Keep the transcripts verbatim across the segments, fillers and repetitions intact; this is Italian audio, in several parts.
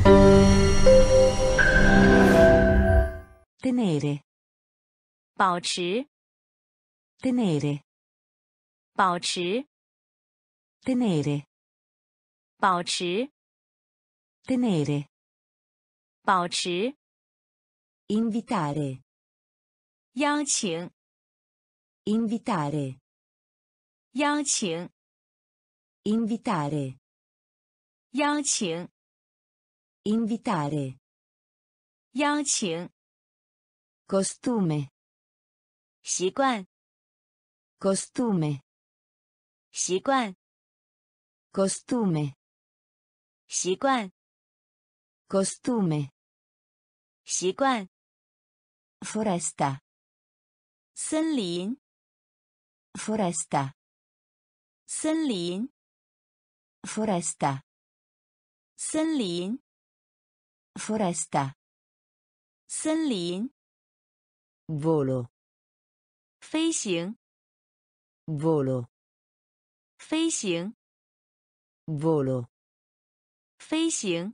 tenere 保持 tenere 保持 tenere 保持 tenere 保持 invitare 邀请 invitare 邀请 invitare 邀请 invitare 邀请 costume 习惯 costume 习惯 costume 习惯 costume 习惯 foresta 森林 foresta 森林 foresta 森林 foresta 森林 volo 飞行 volo 飞行 volo 飞行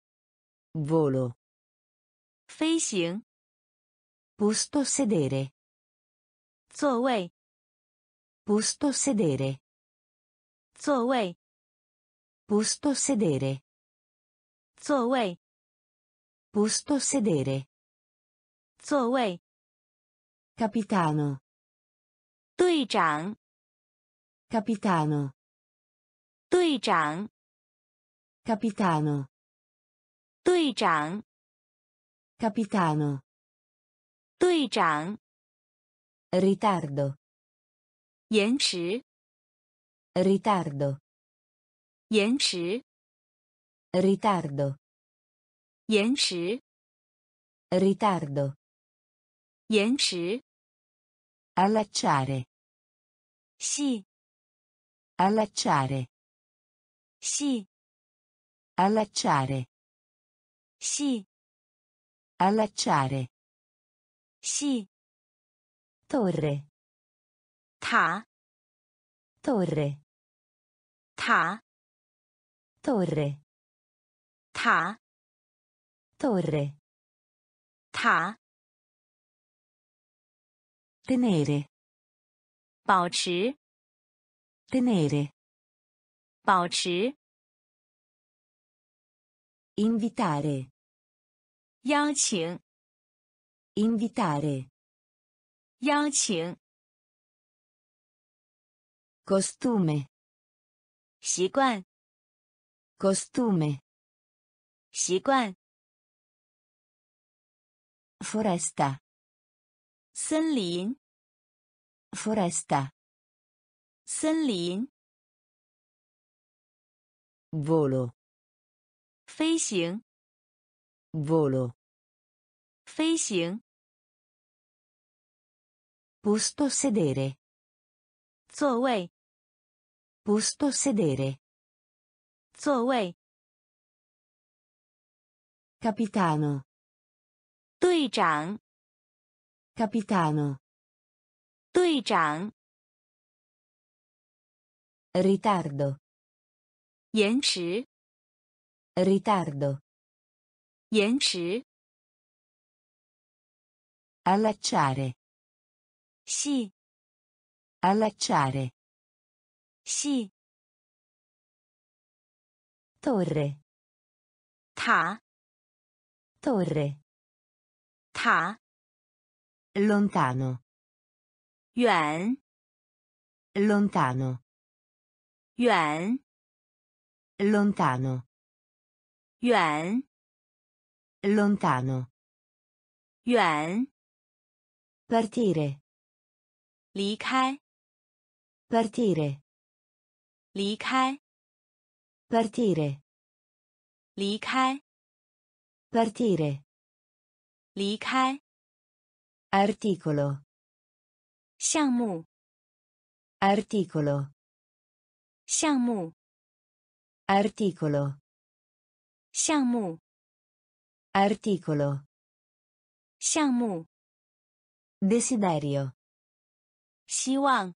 volo 飞行 posto sedere 座位 posto sedere 座位 posto sedere 座位 posto sedere 座位 capitano 队长 capitano 队长 capitano 队长 capitano 队长 ritardo 延迟 ritardo 延迟 ritardo 延迟 ritardo 延迟 allacciare 系 allacciare 系 allacciare 系 allacciare 系 torre 塔 torre 塔 torre 塔 torre 塔 tenere 保持 tenere 保持 invitare 邀请 invitare 邀请 costume 习惯 costume 习惯 foresta 森林 foresta 森林 volo 飞行 volo 飞行 posto sedere 座位 posto sedere 座位 capitano 队长 capitano 队长 ritardo 延迟 ritardo 延迟 allacciare 系 allacciare 系 torre 塔 torre 塔 lontano 远 lontano 远 lontano 远 lontano 远 partire 离开 partire 离开 partire 离开 partire 离开 articolo 项目 articolo 项目 articolo 项目 articolo 项目 desiderio 希望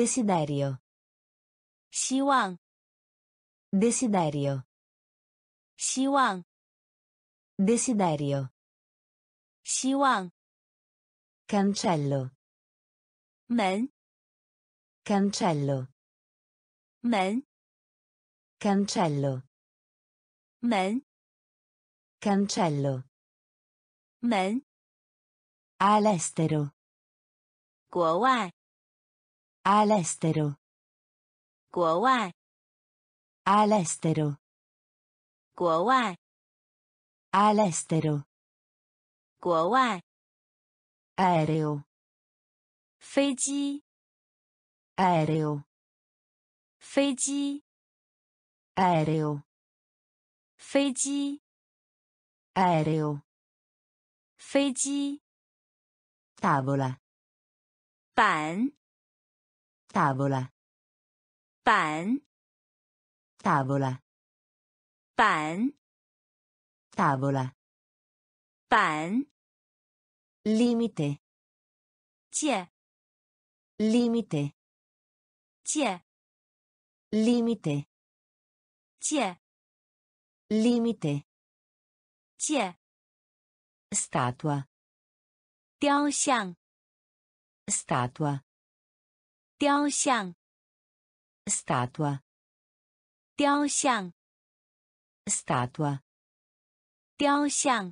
desiderio 希望 desiderio 希望 Desiderio. 希望 Cancello. 门 Cancello. 门 Cancello. 门 Cancello. 门 All'estero. 国外 All'estero. 国外 All'estero. 国外 All'estero. 国外 Aereo. 飞机 Aereo. 飞机 Aereo. 飞机 Aereo. 飞机 Tavola. 板 Tavola. 板 Tavola. 板 Tavola. 板 Limite. 界 Limite. 界 Limite. 界 Limite. 界 Statua. 雕像 Statua. 雕像 Statua. 雕像 Statua. 雕像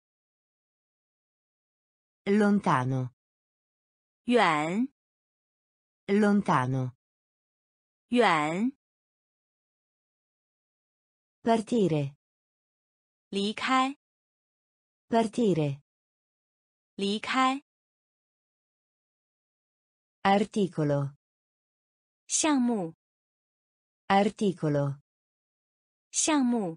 Lontano. 远 Lontano. 远 Partire. 离开 Partire. 离开 Articolo. 项目 Articolo. 项目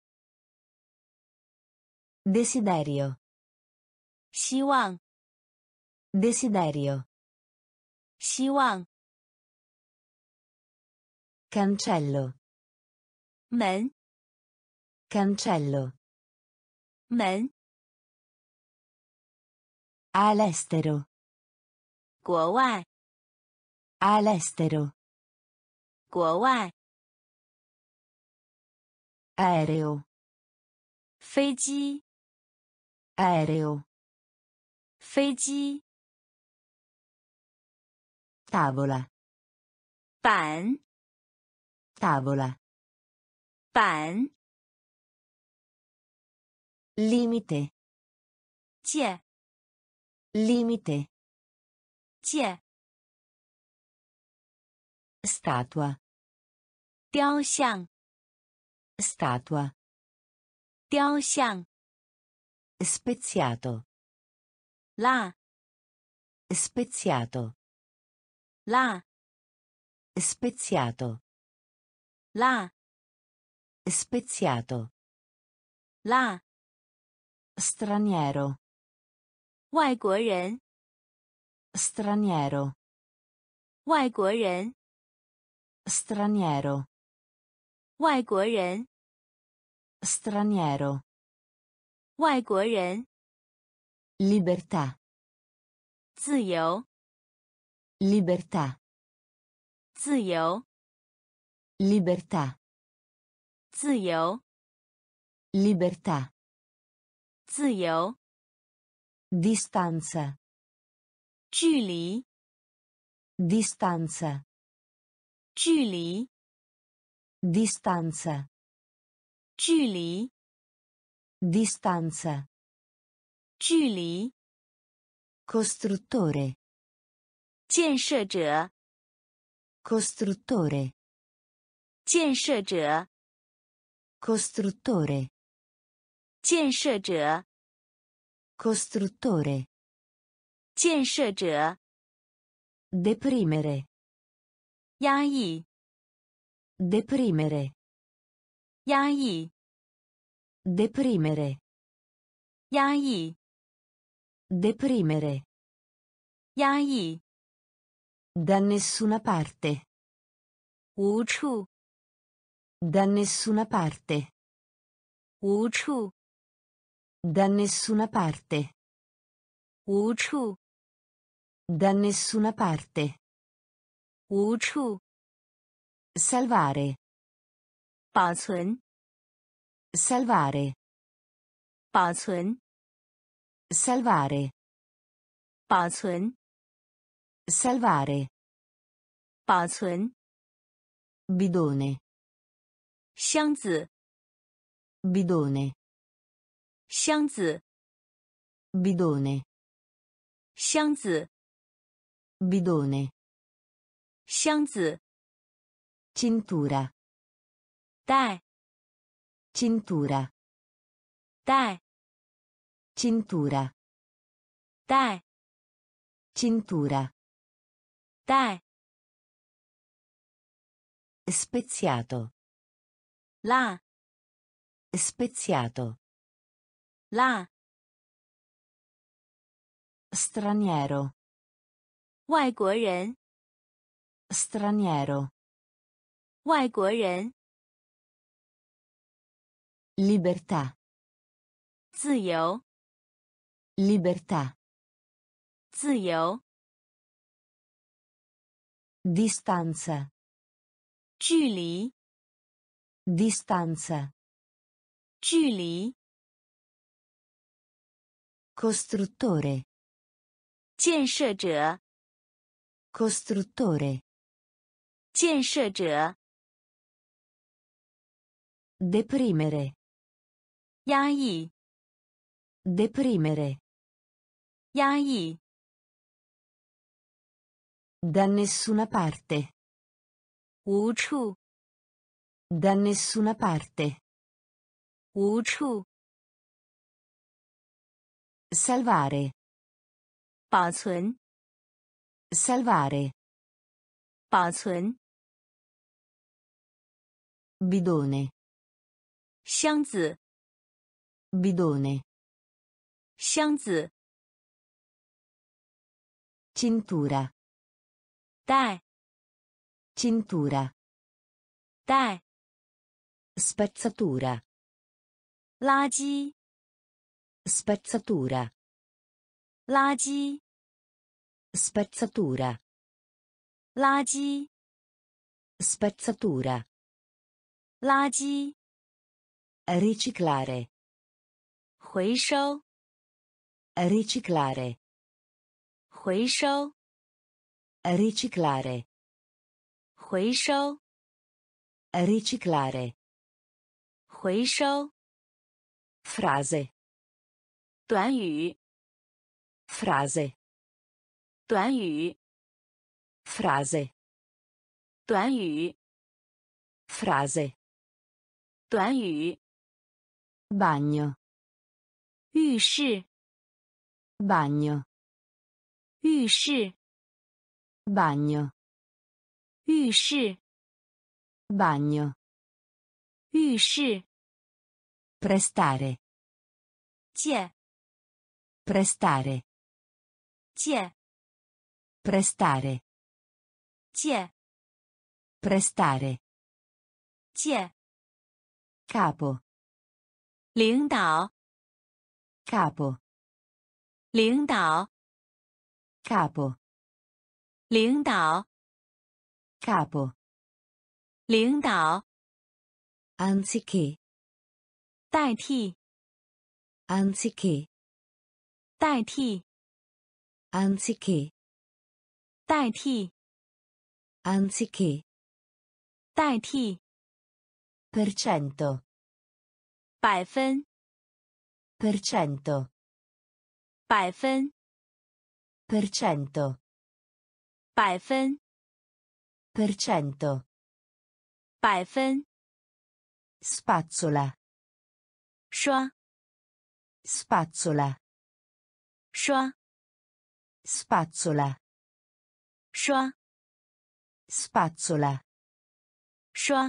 Desiderio. 希望 Desiderio. 希望 Cancello. 门 Cancello. 门 All'estero. 国外 All'estero. 国外 Aereo. 飞机 Aereo. 飞机 Tavola. 板 Tavola. 板 Limite. 界 Limite. 界 Statua. 雕像 Statua. 雕像 Speziato. 辣 Speziato. 辣 Speziato. 辣 Speziato. 辣 Straniero. 外国人 Straniero. 外国人 Straniero. 外国人 Straniero. 外国人 Libertà. 自由 Libertà. 自由 Libertà. 自由 Libertà. 自由 Distanza. 距离 Distanza. 距离 Distanza. 距离 Distanza. 距离 Costruttore. 建设者 Costruttore. 建设者 Costruttore. 建设者 Costruttore. 建设者 Deprimere. 压抑 Deprimere. 压抑 Deprimere. 压抑 Deprimere. 压抑 Da nessuna parte. 无处 Da nessuna parte. 无处 Da nessuna parte. 无处 Da nessuna parte. 无处 Salvare. 保存 Salvare. 保存 Salvare. 保存 Salvare. 保存 Bidone. 箱子 Bidone. 箱子 Bidone. 箱子 Bidone. 箱子 Cintura. 带 Cintura. 带 Cintura. 带 Cintura. 带 Speziato. 辣 Speziato. 辣 Straniero. 外国人 Straniero. 外国人 Libertà. 自由 Libertà. 自由 Distanza. 距离 Distanza. 距离 Costruttore. 建设者 Costruttore. 建设者 Deprimere. 压抑 Deprimere. 压抑 Da nessuna parte. 无处 Da nessuna parte. 无处 Salvare. 保存 Salvare. 保存 Bidone. 箱子 Bidone. 箱子 Cintura. 带 Cintura. 带 Spezzatura. 垃圾 Spezzatura. 垃圾 Spezzatura. 垃圾 Spezzatura. 垃圾 Riciclare. 回收 Riciclare. 回收 Riciclare. 回收 Riciclare. 回收 Frase. 短语 Frase. 短语 Frase. 短语 Frase. 短语 Bagno. 浴室 Bagno. 浴室 Bagno. 浴室 Bagno. 浴室 Prestare. 借 Prestare. 借 Prestare. 借 Prestare. 借 Capo. 领导 Capo. 领导 Capo. 领导 Capo. 领导 Anziché. 代替 Anziché. 代替 Anziché. 代替 Anziché. 代替 Per cento. 百分 Per cento. 百分 Per cento. 百分 Per cento. 百分 Spazzola. 刷 Spazzola. 刷 Spazzola. 刷 Spazzola. 刷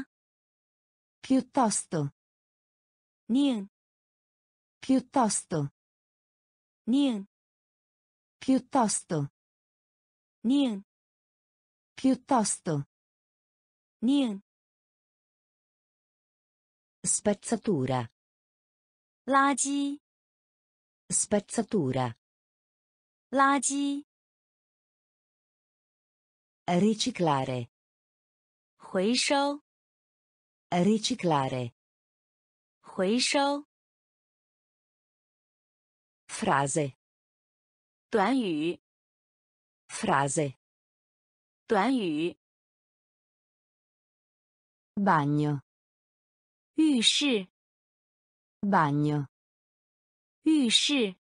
Piuttosto. 拧 Piuttosto. 拧 Piuttosto. 拧 Piuttosto. 拧 Spezzatura. 垃圾 Spezzatura. 垃圾 Riciclare. 回收 Riciclare. 回收 frase, 短语 frase, 短语 bagno, 浴室 bagno, 浴室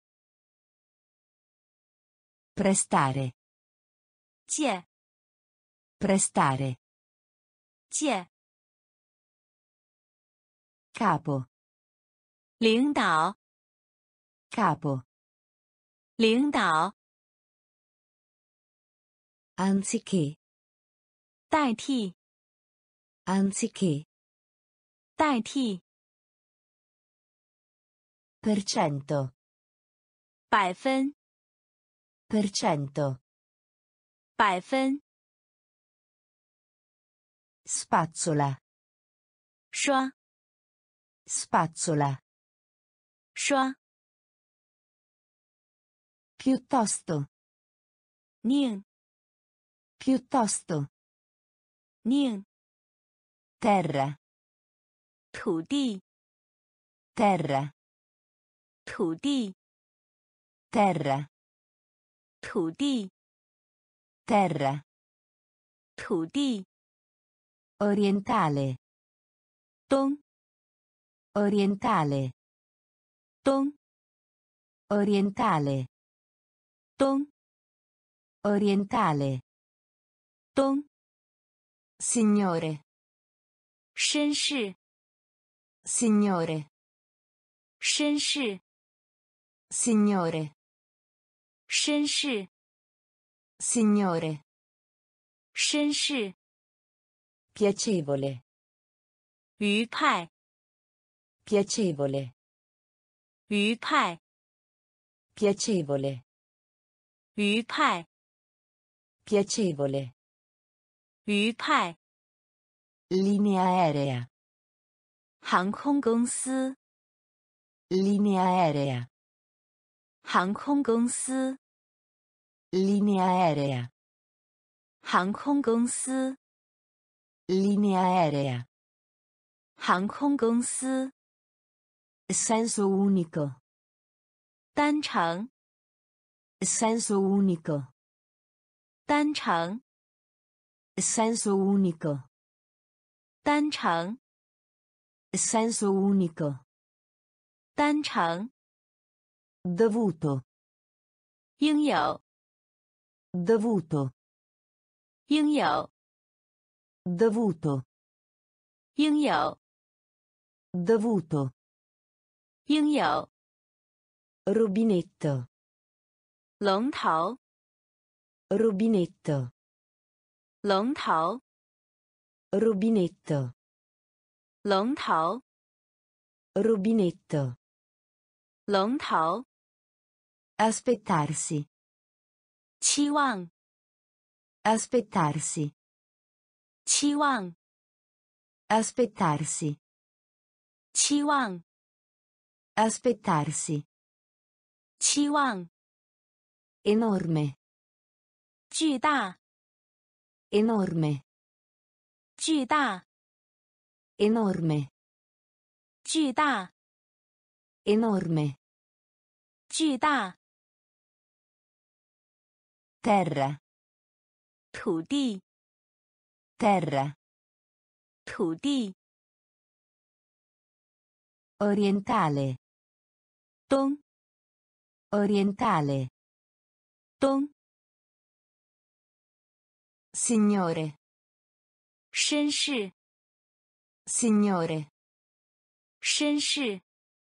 prestare, 借 prestare, 借 capo, 领导 capo, 领导 anziché, 代替 anziché, 代替 per cento, 百分 per cento, 百分 spazzola, 刷 spazzola, 刷 piuttosto, 宁 piuttosto, 宁 terra, 土地 terra, 土地 terra, 土地 terra, 土地 orientale, 东 orientale, 东 orientale, 东 orientale, 东 signore, 绅士 signore, 绅士 signore, 绅士 signore, 绅士 piacevole, 愉快 piacevole, 愉快 piacevole, 愉快 piacevole, 愉快 linea aerea, 航空公司 linea aerea, 航空公司 linea aerea, 航空公司 linea aerea, 航空公司 senso unico, 单程 senso unico, 单程 senso unico, 单程 senso unico, 单程 dovuto, 应有 dovuto, 应有 dovuto, 应有 dovuto, 应有 rubinetto, 龙头 rubinetto, 龙头 rubinetto, 龙头 rubinetto, 龙头 aspettarsi, 期望 aspettarsi, 期望 aspettarsi, 期望 aspettarsi, 期望 enorme, 巨大 enorme, 巨大 enorme, 巨大 enorme, 巨大 terra, 土地 terra, 土地 orientale, 东 orientale, 东 signore, 绅士 signore, 绅士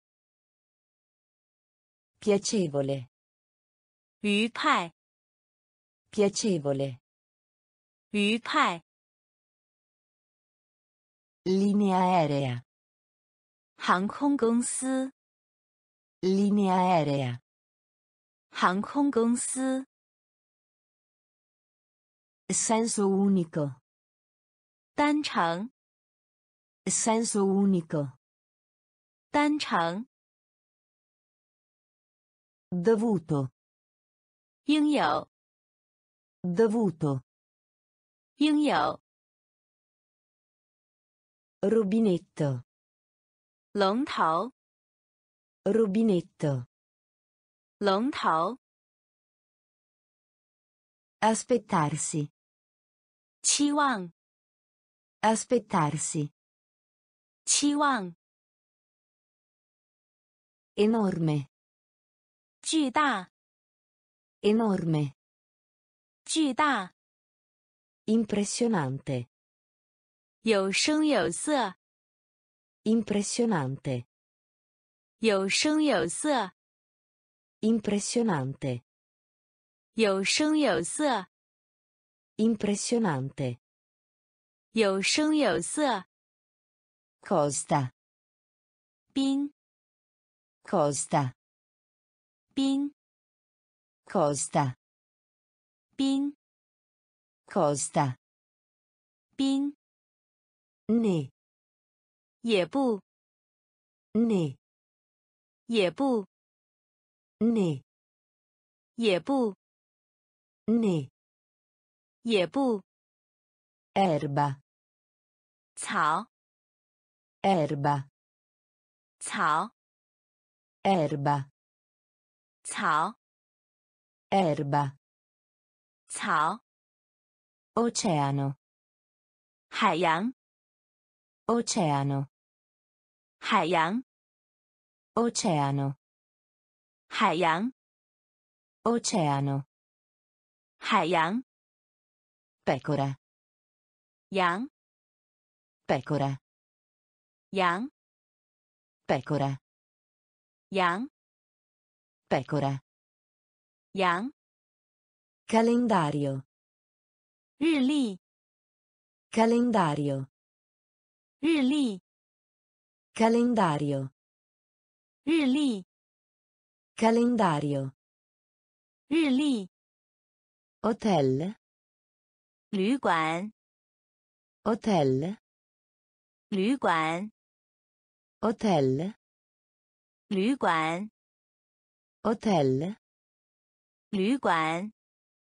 piacevole, 愉快 piacevole, 愉快 linea aerea, 航空公司 linea aerea, 航空公司 senso unico, 单程 senso unico, 单程 dovuto, 应有 dovuto, 应有 rubinetto, 龙头， rubinetto, 龙头， aspettarsi, 期望， aspettarsi, 期望， enorme, 巨大， enorme, 巨大， impressionante, 有声有色， impressionante, 有声有色， impressionante, 有声有色， impressionante, 有声有色， costa, 冰， costa, 冰， costa, 冰， costa, 冰， né, 也不， né, 也不， né, 也不， né, 也不， erba, 草， erba, 草， erba, 草， erba, 草， oceano, 海洋， oceano, 海洋， oceano, 海洋， oceano, 海洋， pecora, 羊， pecora, 羊， pecora, 羊， pecora, 羊， calendario, 日历， calendario, 日历， calendario, 日历， calendario, 日历， hotel, 旅馆， hotel, 旅馆， hotel, 旅馆， hotel, 旅馆，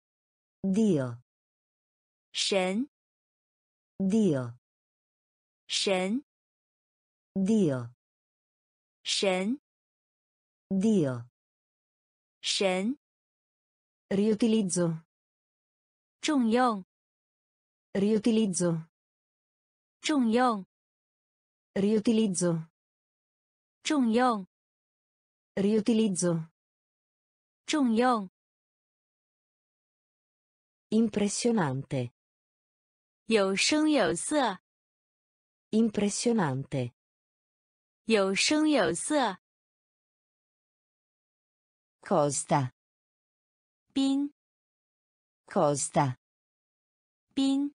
Dio, 神， Dio, 神， Dio, 神， Dio, 神， riutilizzo, 重用， riutilizzo, 重用， riutilizzo, 重用， riutilizzo, 重用， impressionante, 有声有色， impressionante, 有声有色， costa, 冰， costa, 冰，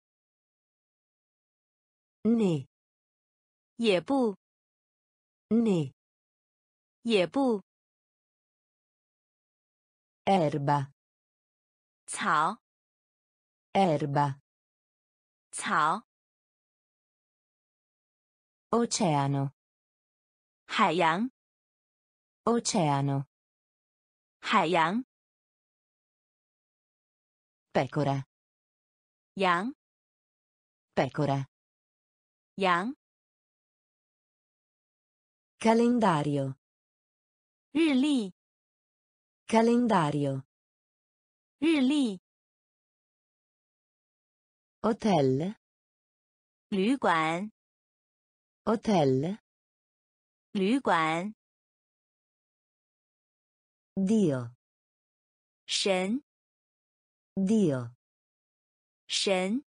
né, 也不， né, 也不， erba, 草， erba, 草， oceano, 海洋， oceano, 海洋， pecora, 羊， pecora, 羊， calendario, 日历， calendario, 日历， hotel, 旅馆， hotel, 旅馆， Dio, 神， Dio, 神，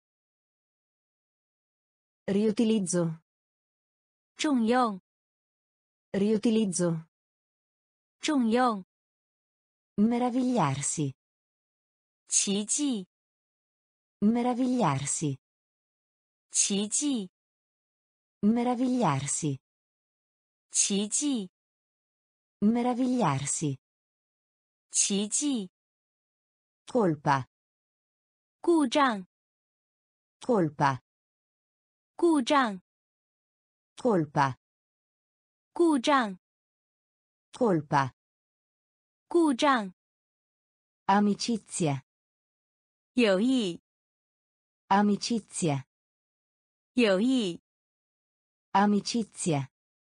riutilizzo, 重用， riutilizzo, 重用， meravigliarsi, 奇迹， meravigliarsi, 奇迹， meravigliarsi, 奇迹， meravigliarsi, 奇迹， colpa, 故障， colpa, 故障， colpa, 故障， colpa, 故障， amicizia, 友谊， amicizia, 友谊， amicizia,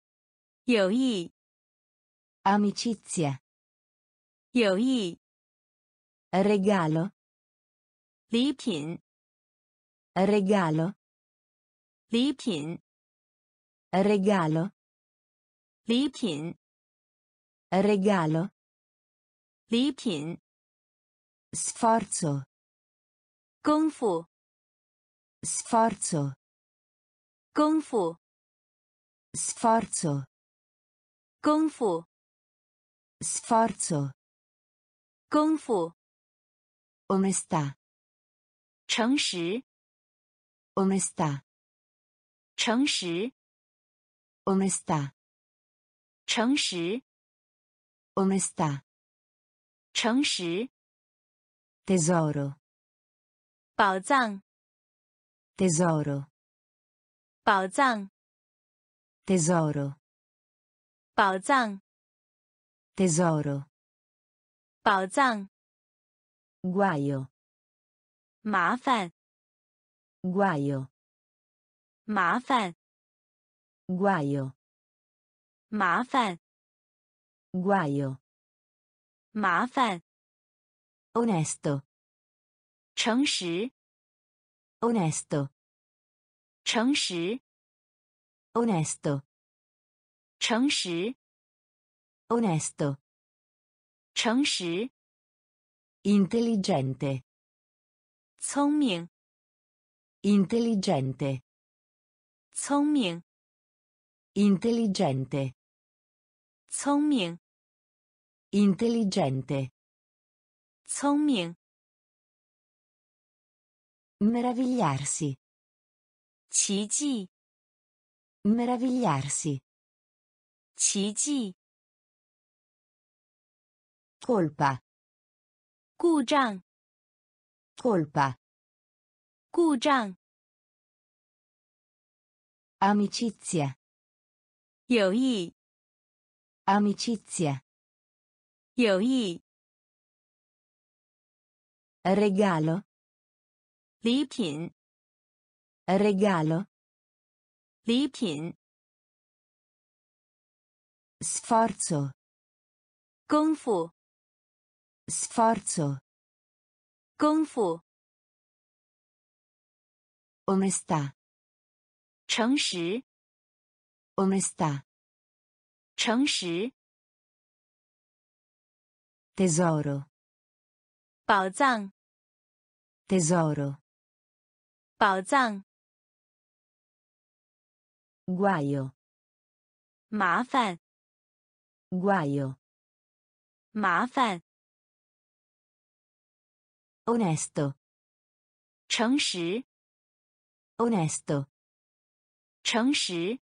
友谊 amicizia, 友谊 regalo, 礼品 regalo, 礼品 regalo, 礼品 regalo, 礼品 sforzo, 功夫 sforzo, 功夫 sforzo, 功夫 sforzo, 功夫 onestà, 诚实 onestà, 诚实 onestà, 诚实 onestà, 诚实 tesoro, 宝藏 tesoro, 宝藏 tesoro, 宝藏 tesoro, 宝藏 guaio, 麻烦 guaio, 麻烦 guaio, 麻烦 guaio, 麻烦 onesto, 诚实 onesto, 诚实 onesto, 诚实 onesto, 诚实 intelligente, 聪明 intelligente, 聪明 intelligente, 聪明 intelligente, 聪明 meravigliarsi, 奇迹 meravigliarsi, 奇迹 colpa, 故障 colpa, 故障 amicizia, 友谊 amicizia, 友谊 regalo, 礼品 regalo, 礼品 sforzo, 功夫 sforzo, 功夫 onestà, 诚实 onestà, 诚实 tesoro, 宝藏 tesoro, 宝藏 guaio, 麻烦 guaio, 麻烦 onesto, 诚实 onesto, 诚实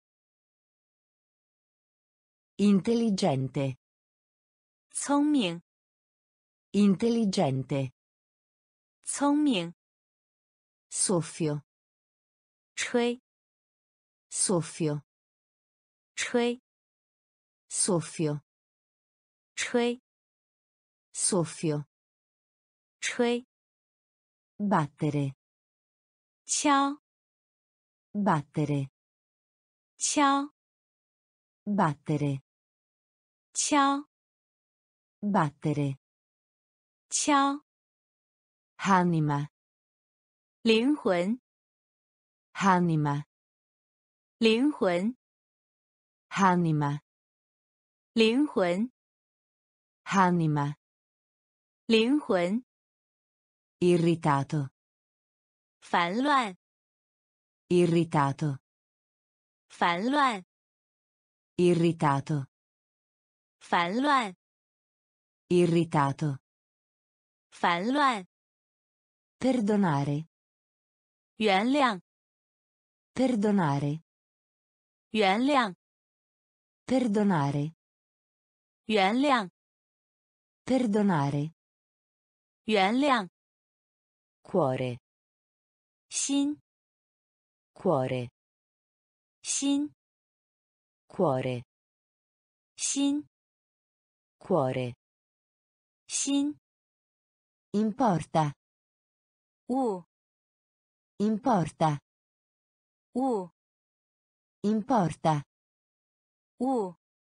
intelligente, 聪明 intelligente, 聪明 soffio, 吹 soffio, 吹 soffio, 吹 soffio, 吹 battere, 敲 battere, 敲 battere, 敲 battere, 敲 anima, 灵魂 anima, 灵魂 anima, 灵魂 anima, 灵魂 irritato, 烦乱 irritato, 烦乱 irritato, 烦乱 irritato, 烦乱 perdonare, 原谅 perdonare, 原谅 perdonare, 原谅 perdonare, 原谅 cuore, 心 cuore, 心 cuore, 心 cuore, 心 importa, 物 importa, 物 importa, 物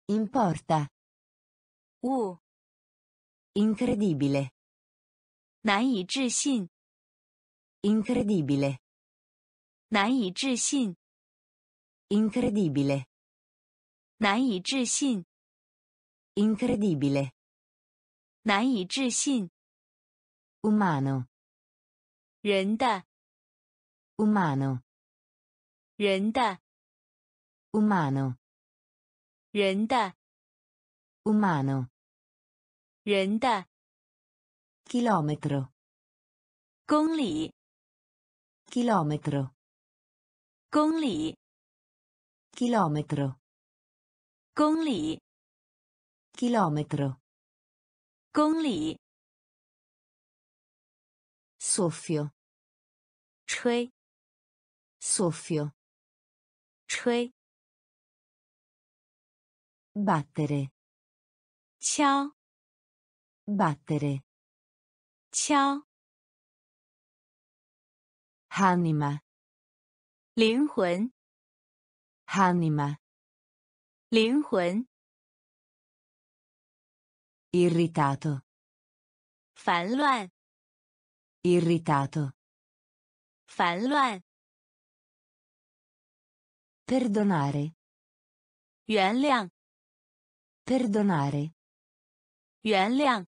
Importa. 物 Incredibile. 难以置信 Incredibile. 难以置信 Incredibile. 难以置信 Incredibile. 难以置信 Umano. 人的 Umano. 人的 Umano. 人的 Umano. 人的 Chilometro. 公里 Chilometro. 公里 Chilometro. 公里 Chilometro. 公里 Soffio. 吹 Soffio. 吹 Battere. 敲 Battere. 敲 Anima. 灵魂 Anima. 灵魂 Irritato. 烦乱 Irritato. 烦乱 Perdonare. 原谅 Perdonare. 原谅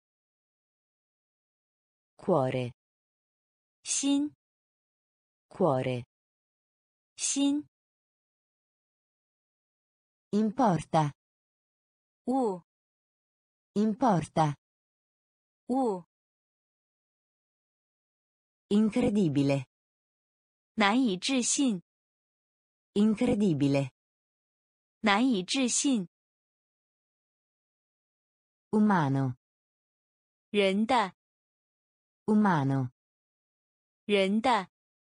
Cuore. 心 Cuore. 心 Importa. 物 Importa. 物 Incredibile. 难以置信 Incredibile. 难以置信 Umano. 人的 Umano. 人的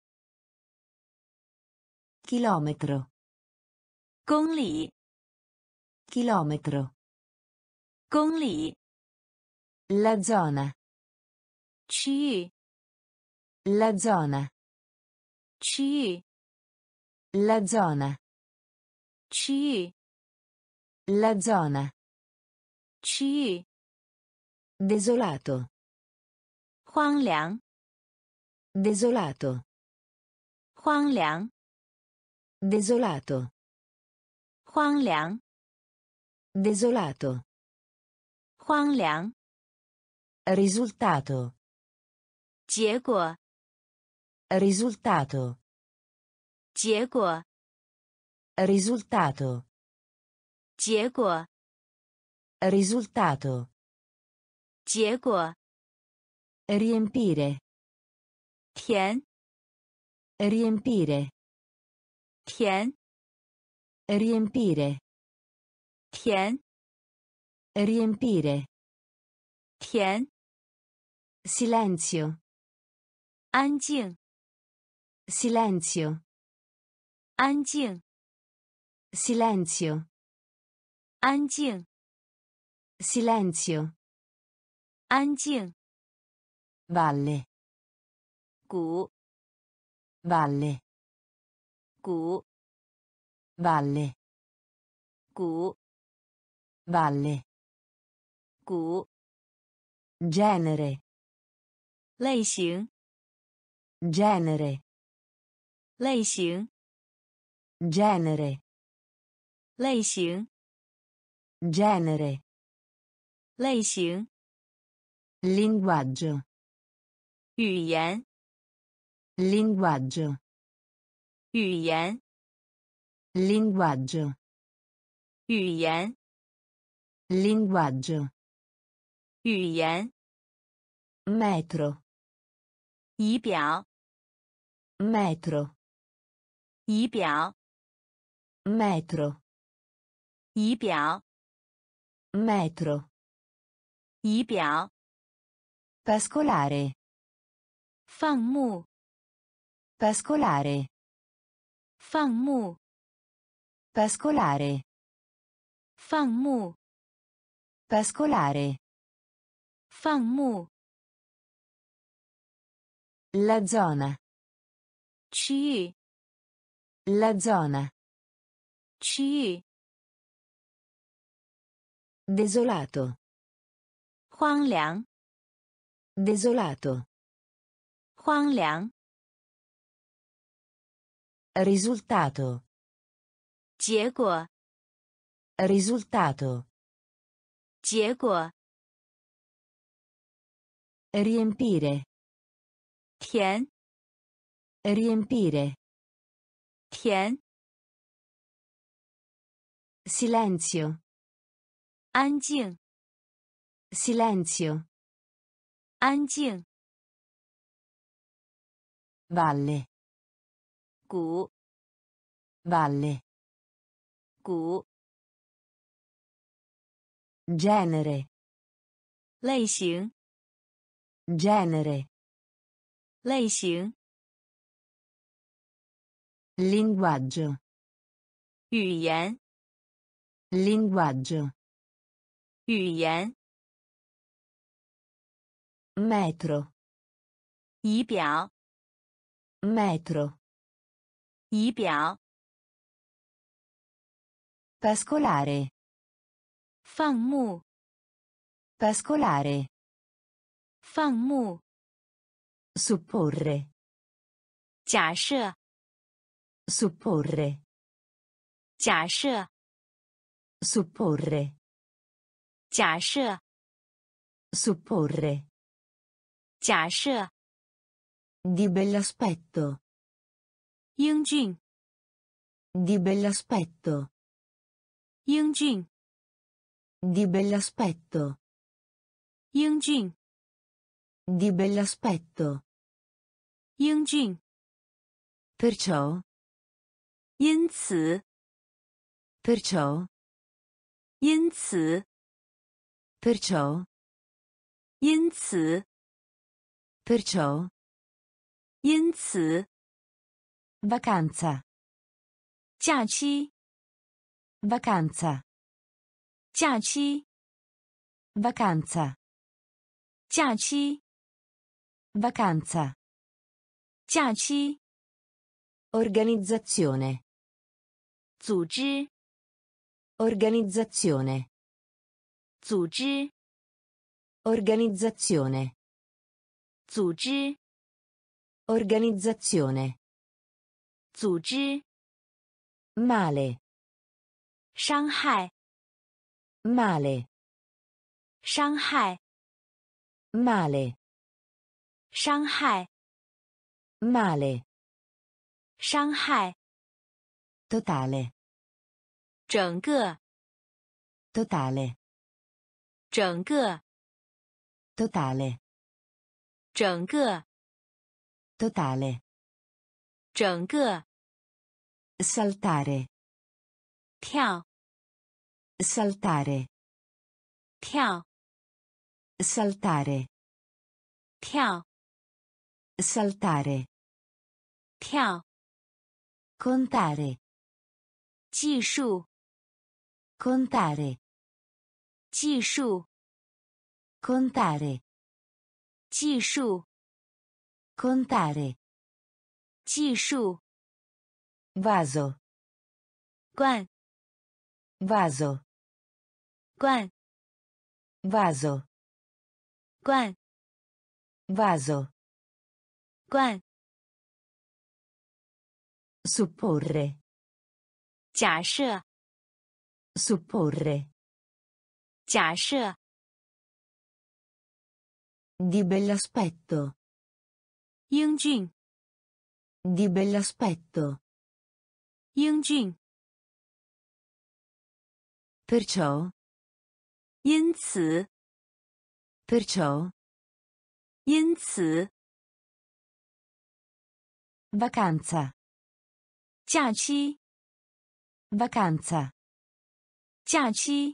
Chilometro. 公里 Chilometro. 公里 La zona. 区域 La zona. 区域 La zona. 区域 La zona. 区域 Desolato. 荒凉 Desolato. 荒凉 Desolato. 荒凉 Desolato. 荒凉 Risultato. 结果 Risultato. 结果 Risultato. 结果 Risultato. 结果 Riempire. 填 Riempire. 填 Riempire. 填 Riempire. 填 Silenzio. 安静 Silenzio. 安静 Silenzio. 安静 Silenzio. 安静 Valle. 谷 Valle. 谷 Valle. 谷 Valle. 谷 Genere. 类型 Genere. 类型 Genere. 类型 Genere. 类型 Linguaggio. 语言 Linguaggio. 语言 Linguaggio. 语言 Linguaggio. 语言 Metro. 仪表 Metro. 仪表 Metro. 仪表 Metro. 仪表 Pascolare. 放牧 Pascolare. 放牧 Pascolare. 放牧 Pascolare. 放牧 La zona. 区域 La zona. 区域 Desolato. 荒凉， Desolato. 荒凉， Risultato. 结果， Risultato. 结果， Riempire. 填， Riempire. 填， Silenzio. 安静， Silenzio. 安静， Valle. 谷， Valle. 谷， Genere. 类型， Genere. 类型， Linguaggio. 语言， Linguaggio. 语言， Metro. 仪表， Metro. 仪表， Pascolare. 放牧， Pascolare. 放牧， Supporre. 假设， Supporre. 假设， Supporre. 假设， Supporre. 假设， Di bell'aspetto. 英俊， Di bell'aspetto. 英俊， Di bell'aspetto. 英俊， Di bell'aspetto. 英俊， Perciò. 因此， Perciò. 因此， Perciò. 因此， Perciò. 因此， Vacanza. 假期， Vacanza. 假期， Vacanza. 假期， Vacanza. 假期， Organizzazione. 组织， Organizzazione. 组织， Organizzazione. 组织， Organizzazione. 组织， Male. 伤害， Male. 伤害， Male. 伤害， Male. 伤害， Totale. 整个， Totale. 整个， Totale. 整个， Totale. 整个， Saltare. 跳， Saltare. 跳， Saltare. 跳， Saltare. 跳， Contare. 计数， Contare. 计数， Contare. 计数， Contare. 计数， Vaso. 罐， Vaso. 罐， Vaso. 罐， Vaso. 罐， Supporre. 假设， Supporre. 假设， Di bell'aspetto. 英俊， Di bell'aspetto. 英俊， Perciò. 因此， Perciò. 因此， Vacanza. 假期， Vacanza. 假期，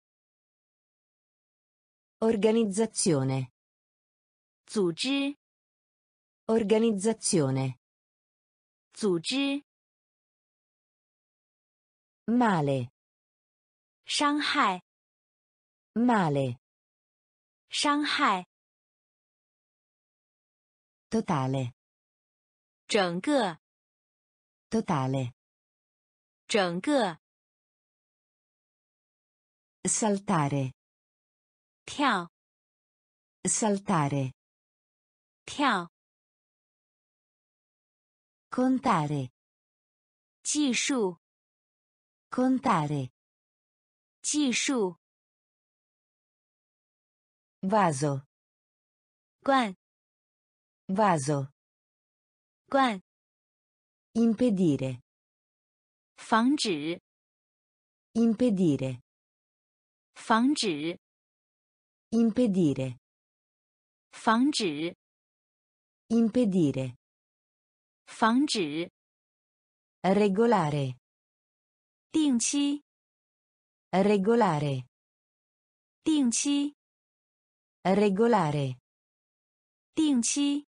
Organizzazione. 组织， Organizzazione. 组织， Male. 伤害， Male. 伤害， Totale. 整个， Totale. 整个， Saltare. 跳 Saltare. 跳 Contare. 计数 Contare. 计数 Vaso. 罐 Vaso. 罐 Impedire. 防止 Impedire. 防止 Impedire. 防止 Impedire. 防止 Regolare. 定期 Regolare. 定期 Regolare. 定期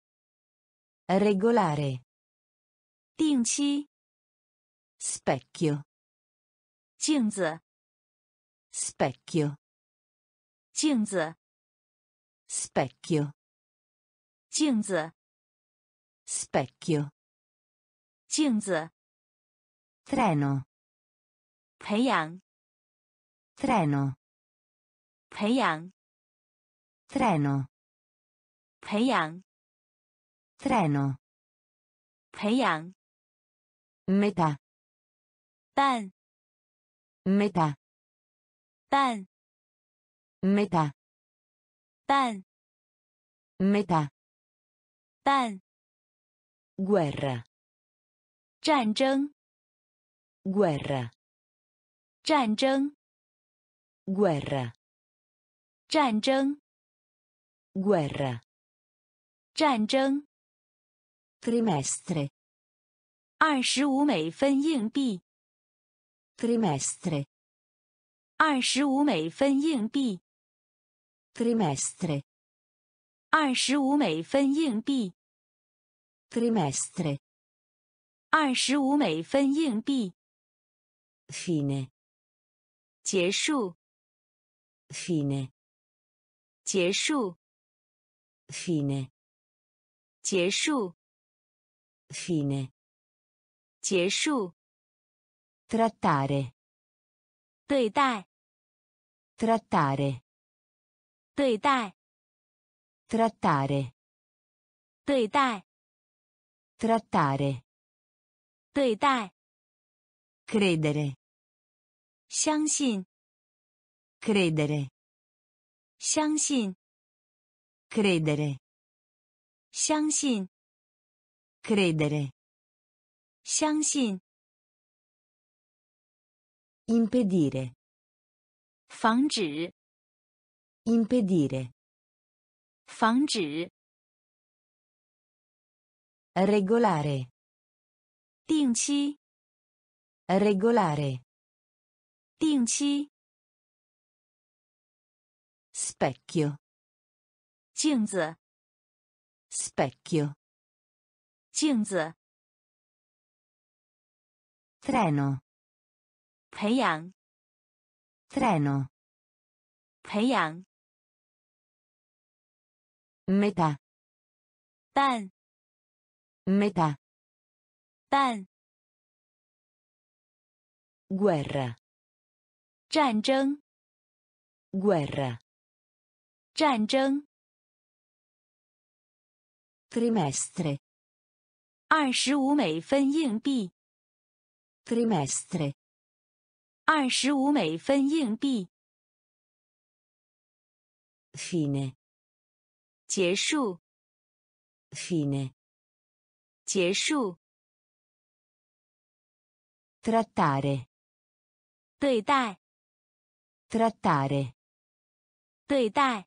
Regolare. 定期 Specchio. 镜子 Specchio. 镜子 Specchio. 镜子 Specchio. 镜子 Treno. 培养 Treno. 培养 Treno. 培养 Treno. 培养 Metà. 半 Metà. 半 Metà. 半 Metà. 半 Guerra. 战争 Guerra. 战争 Guerra. 战争 Guerra. 战争 Trimestre. 二十五美分硬币 Trimestre. 二十五美分硬币 Trimestre. 二十五美分硬币 Trimestre. 二十五美分硬币 Fine. 结束 Fine. 结束 Fine. 结束 Fine. 结束 Trattare. 对待 Trattare. 对待 Trattare. 对待 Trattare. 对待 Credere. 相信 Credere. 相信 Credere. 相信 Credere. 相信 Impedire. 防止 Impedire. 防止 Regolare. 定期 Regolare. 定期 Specchio. 镜子 Specchio. 镜子 Treno. 培养 Treno. 培养 Metà. 半 Metà. 半 Guerra. 战争 Guerra. 战争 Trimestre. 二十五美分硬币 Trimestre. 二十五美分硬币 Fine. 结束 Fine. 结束 Trattare. 对待 Trattare. 对待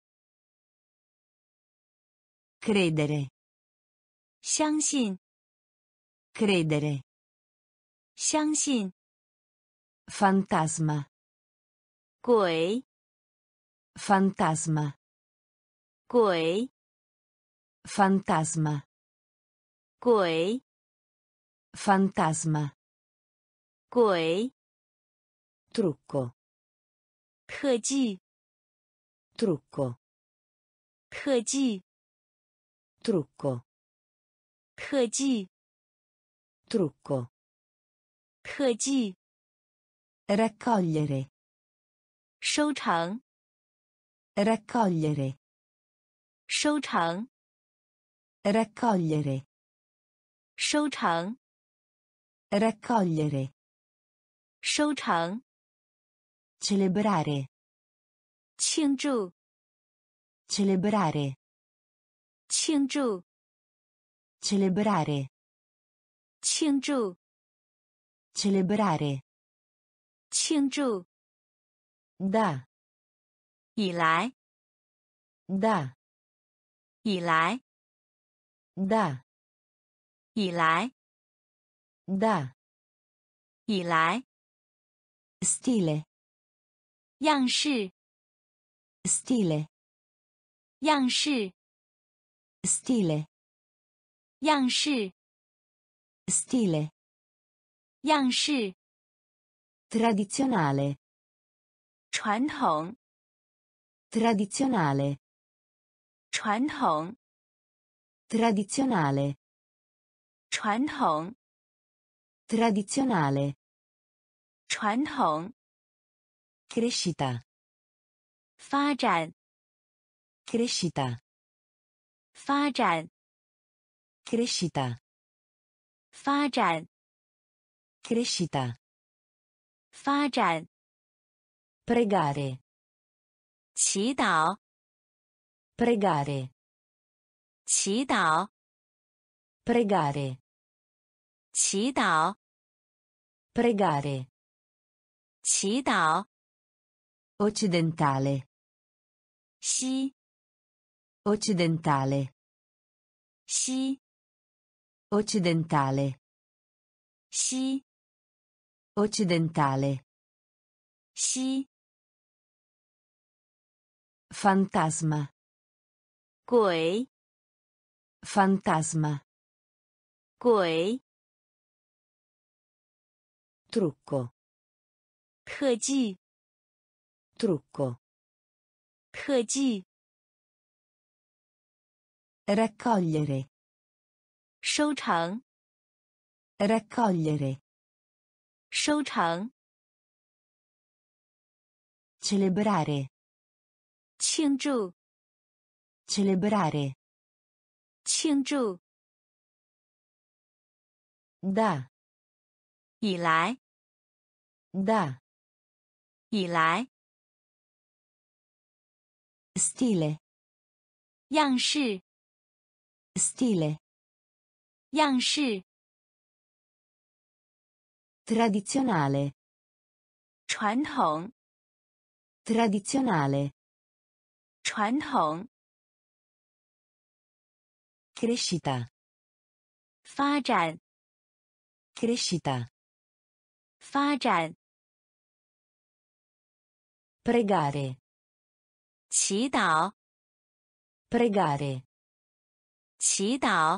Credere. 相信 Credere. 相信 Fantasma. 鬼 Fantasma. 鬼 Fantasma. 鬼 Fantasma. 鬼 Trucco. 特技 Trucco. 特技 Trucco. 特技 Trucco. 特技 Raccogliere. 收成， raccogliere, 收成， raccogliere, 收成， raccogliere, 收成， celebrare, 庆祝， celebrare, 庆祝， celebrare, 庆祝， celebrare, 庆祝， da, 以来， da, 以来， da, 以来， da, 以来， stile, 样式， stile, 样式， stile, 样式， stile, 样式， tradizionale, 传统， tradizionale, 传统， tradizionale, 传统， tradizionale, 传统， crescita, 发展， crescita, 发展， crescita, 发展， crescita, 发展， pregare, 祈祷， pregare, 祈祷， pregare, 祈祷， pregare, 祈祷， occidentale, 西， occidentale, 西， occidentale, 西， occidentale, 西， fantasma, 鬼， fantasma, 鬼， trucco, 特技， trucco, 特技， raccogliere, 收成， raccogliere, 收成， celebrare, 庆祝， celebrare, 庆祝， da, 以来， da, 以来， stile, 样式， stile, 样式， tradizionale, 传统， tradizionale, 传统， crescita, 发展， crescita, 发展， pregare, 祈祷， pregare, 祈祷，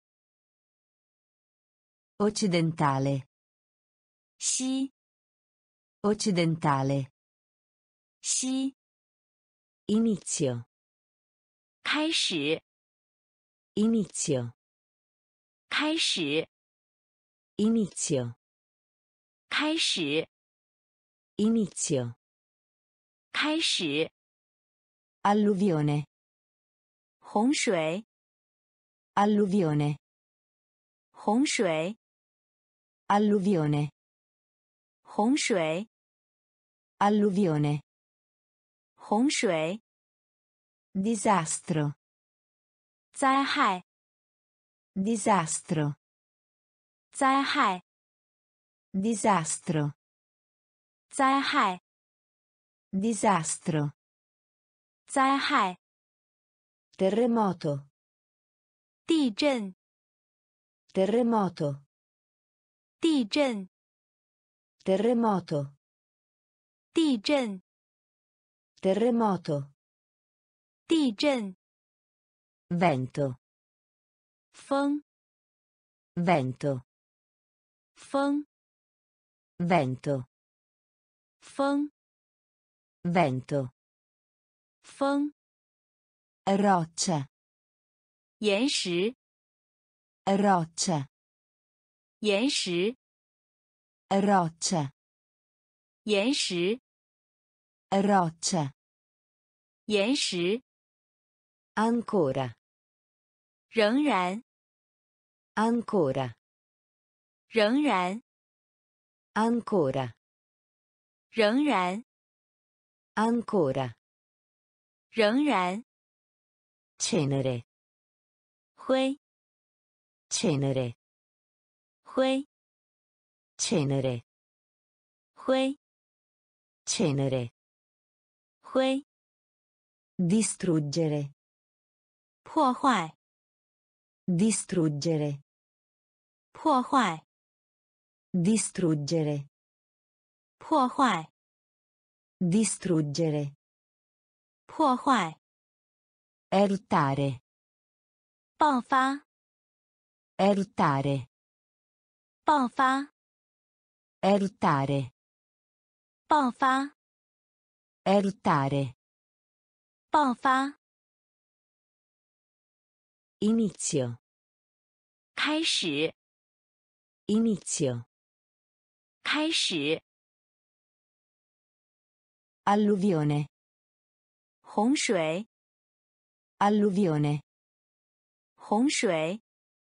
occidentale, 西， occidentale, 西， inizio, 开始， inizio, 开始， inizio, 开始， inizio, 开始， alluvione, 洪水， alluvione, 洪水， alluvione, 洪水， alluvione, 洪水， disastro, 灾害， disastro, 灾害， disastro, 灾害， disastro, 灾害， terremoto, 地震， terremoto, 地震， terremoto, 地震， terremoto, 地震， vento, 风， vento, 风， vento, 风， vento, 风， roccia, 岩石， roccia, 岩石， roccia, 岩石， roccia, 岩石， ancora, 仍然， ancora, 仍然， ancora, 仍然， ancora, 仍然， cenere, 灰， cenere, 灰， cenere, 灰， cenere, 灰， distruggere, 破坏， distruggere, 破坏， distruggere, 破坏， distruggere, 破坏， eruttare, 爆发， eruttare, 爆发， eruttare, 爆发， eruttare, 爆发， inizio, 开始， inizio, 开始， alluvione, 洪水， alluvione, 洪水，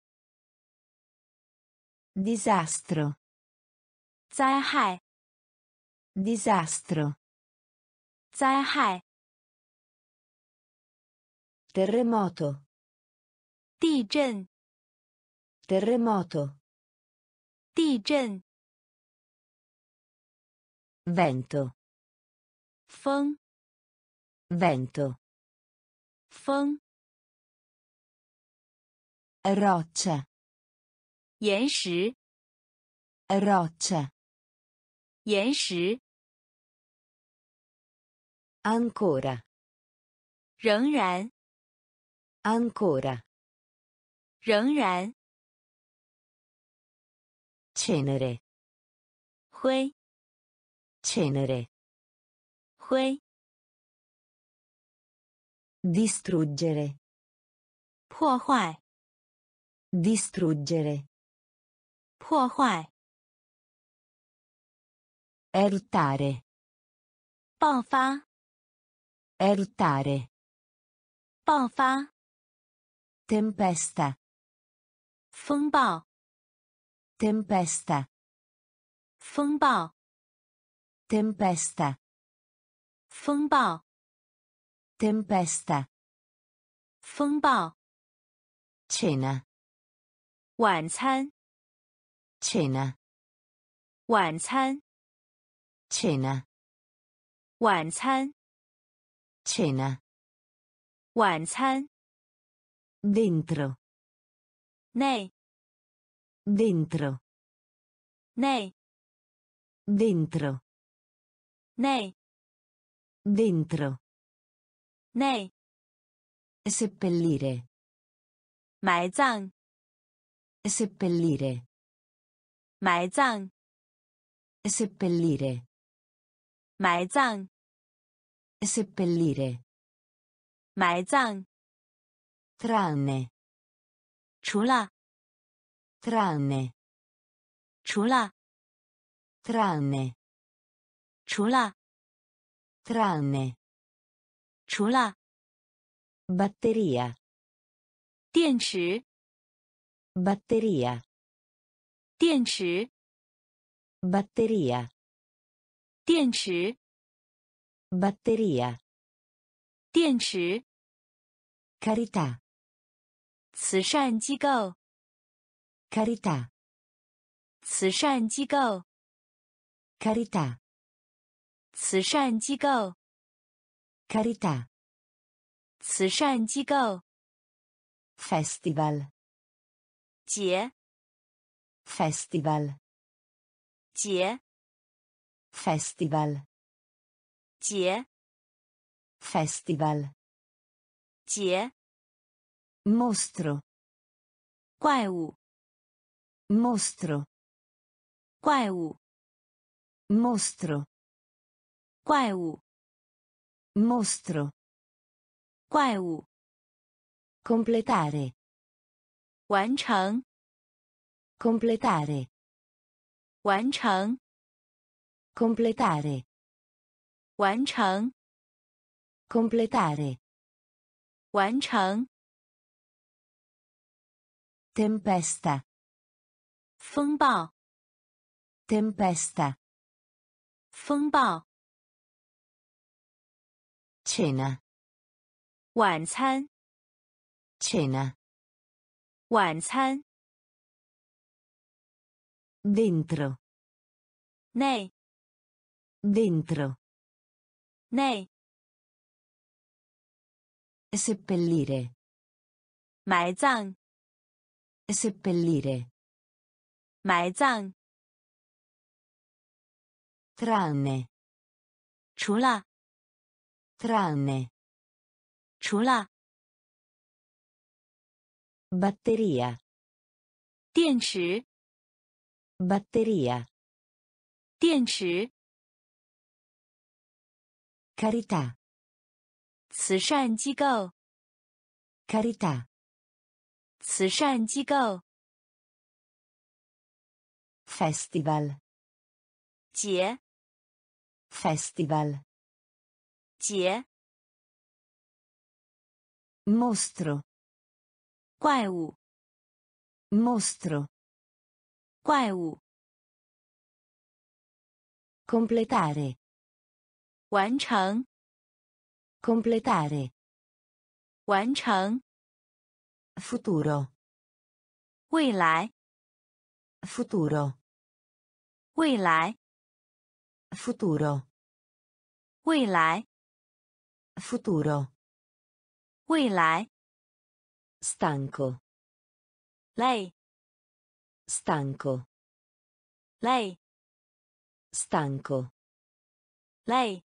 disastro, 灾害， disastro, 灾害， terremoto, 地震， terremoto, 地震， vento, 风， vento, 风， roccia, 岩石， roccia, 岩石， ancora, 仍然， ancora, 仍然， cenere, 灰， cenere, 灰， distruggere, 破坏， distruggere, 破坏， eruttare, 爆发， eruttare, 爆发， tempesta, 风暴， tempesta, 风暴， tempesta, 风暴， tempesta, 风暴， cena, 晚餐， cena, 晚餐， cena, 晚餐， cena, 晚餐， dentro, 内， dentro, 内， dentro, 内， dentro, 内， seppellire, 埋葬， seppellire, 埋葬， seppellire, 埋葬， seppellire, 埋葬， tranne, 除了， tranne, 除了， tranne, 除了， tranne, 除了， batteria, 电池， batteria, 电池， batteria, 电池， batteria, 电池， carità, 慈善机构， carità, 慈善机构， carità, 慈善机构， carità, 慈善机构， festival, 节， festival, 节， festival, 节， festival, 节， mostro, 怪物， mostro, 怪物， mostro, 怪物， mostro, 怪物， completare, 完成， completare, 完成， completare, 完成， completare, 完成， tempesta, 风暴， tempesta, 风暴， cena, 晚餐， cena, 晚餐， dentro, 内， dentro, 内， seppellire, 埋葬， seppellire, 埋葬， tranne, 除了， tranne, 除了， batteria, 电池， batteria, 电池， carità, 慈善机构， carità, 慈善机构， festival, 节， festival, 节， mostro, 怪物， mostro, 怪物， completare, 完成， completare, 完成， futuro, 未来， futuro, 未来， futuro, 未来， futuro, 未来， stanco, 累， stanco, 累， stanco, 累，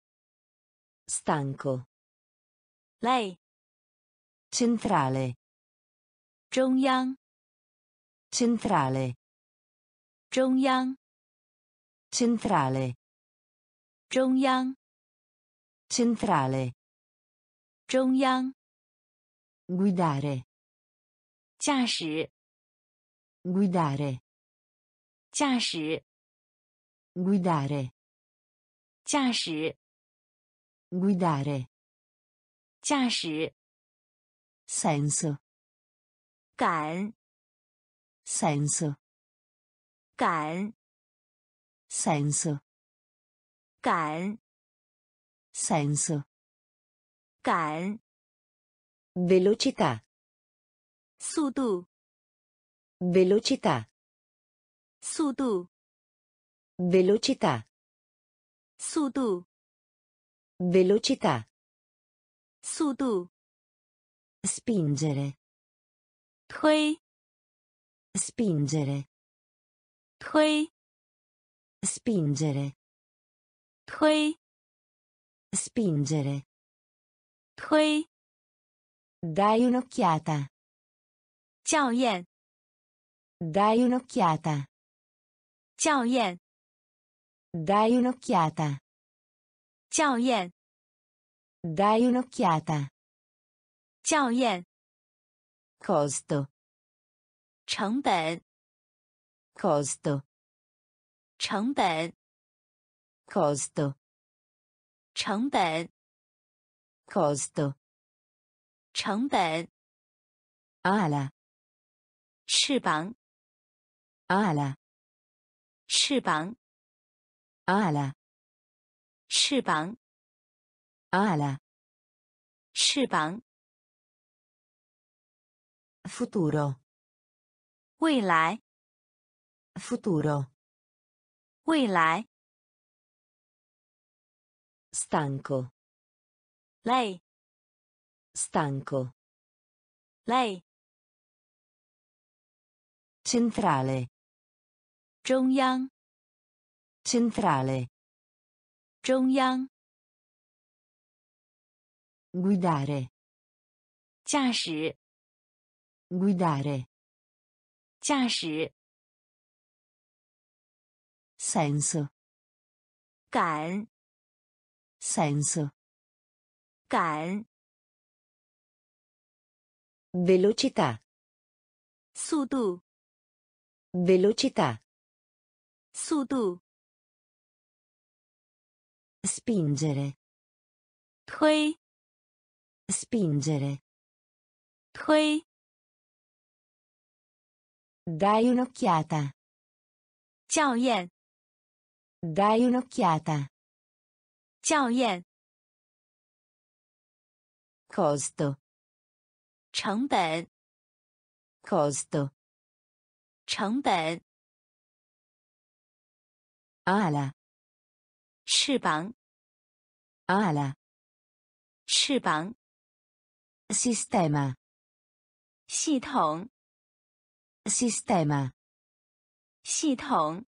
stanco, 累， centrale, 中央， centrale, 中央， centrale, 中央， centrale, 中央， guidare, 驾驶， guidare, 驾驶， guidare, 驾驶， guidare, 驾驶， senso, 感， senso, 感， senso, 感， senso, 感， velocità, 速度， velocità, 速度， velocità, 速度， velocità, 速度， spingere, 推， spingere, 推， spingere, 推， spingere, 推， dai un'occhiata, 校验， dai un'occhiata, 校验， dai un'occhiata, 校验， dai un'occhiata, 校验， costo, 成本， costo, 成本， costo, 成本， costo, 成本， ala, 翅膀， ala, 翅膀， ala, 翅膀， ala, 翅膀， futuro, 未来， futuro, 未来， stanco, 累， stanco, 累， centrale, 中央， centrale, 中央， guidare, 驾驶， guidare, 驾驶， senso, 感， senso, 感， velocità, 速度， velocità, 速度， spingere, 推 spingere, 推 dai un'occhiata, 校验 dai un'occhiata, 校验 costo, 成本 costo, 成本 ala, 翅膀 ala, 翅膀 sistema, 系统 sistema, 系统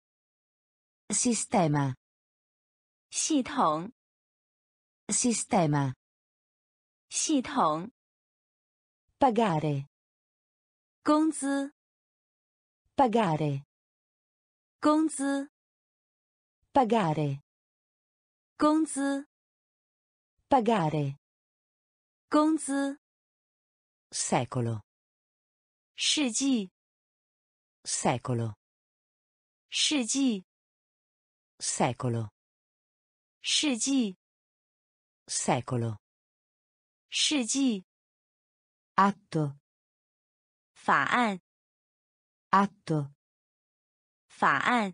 sistema, 系统 sistema, 系统 pagare, 工资 pagare, 工资 pagare, 工资 pagare, 工资 secolo, 世纪 secolo, 世纪 secolo, 世纪 secolo, 世纪 atto, 法案 atto, 法案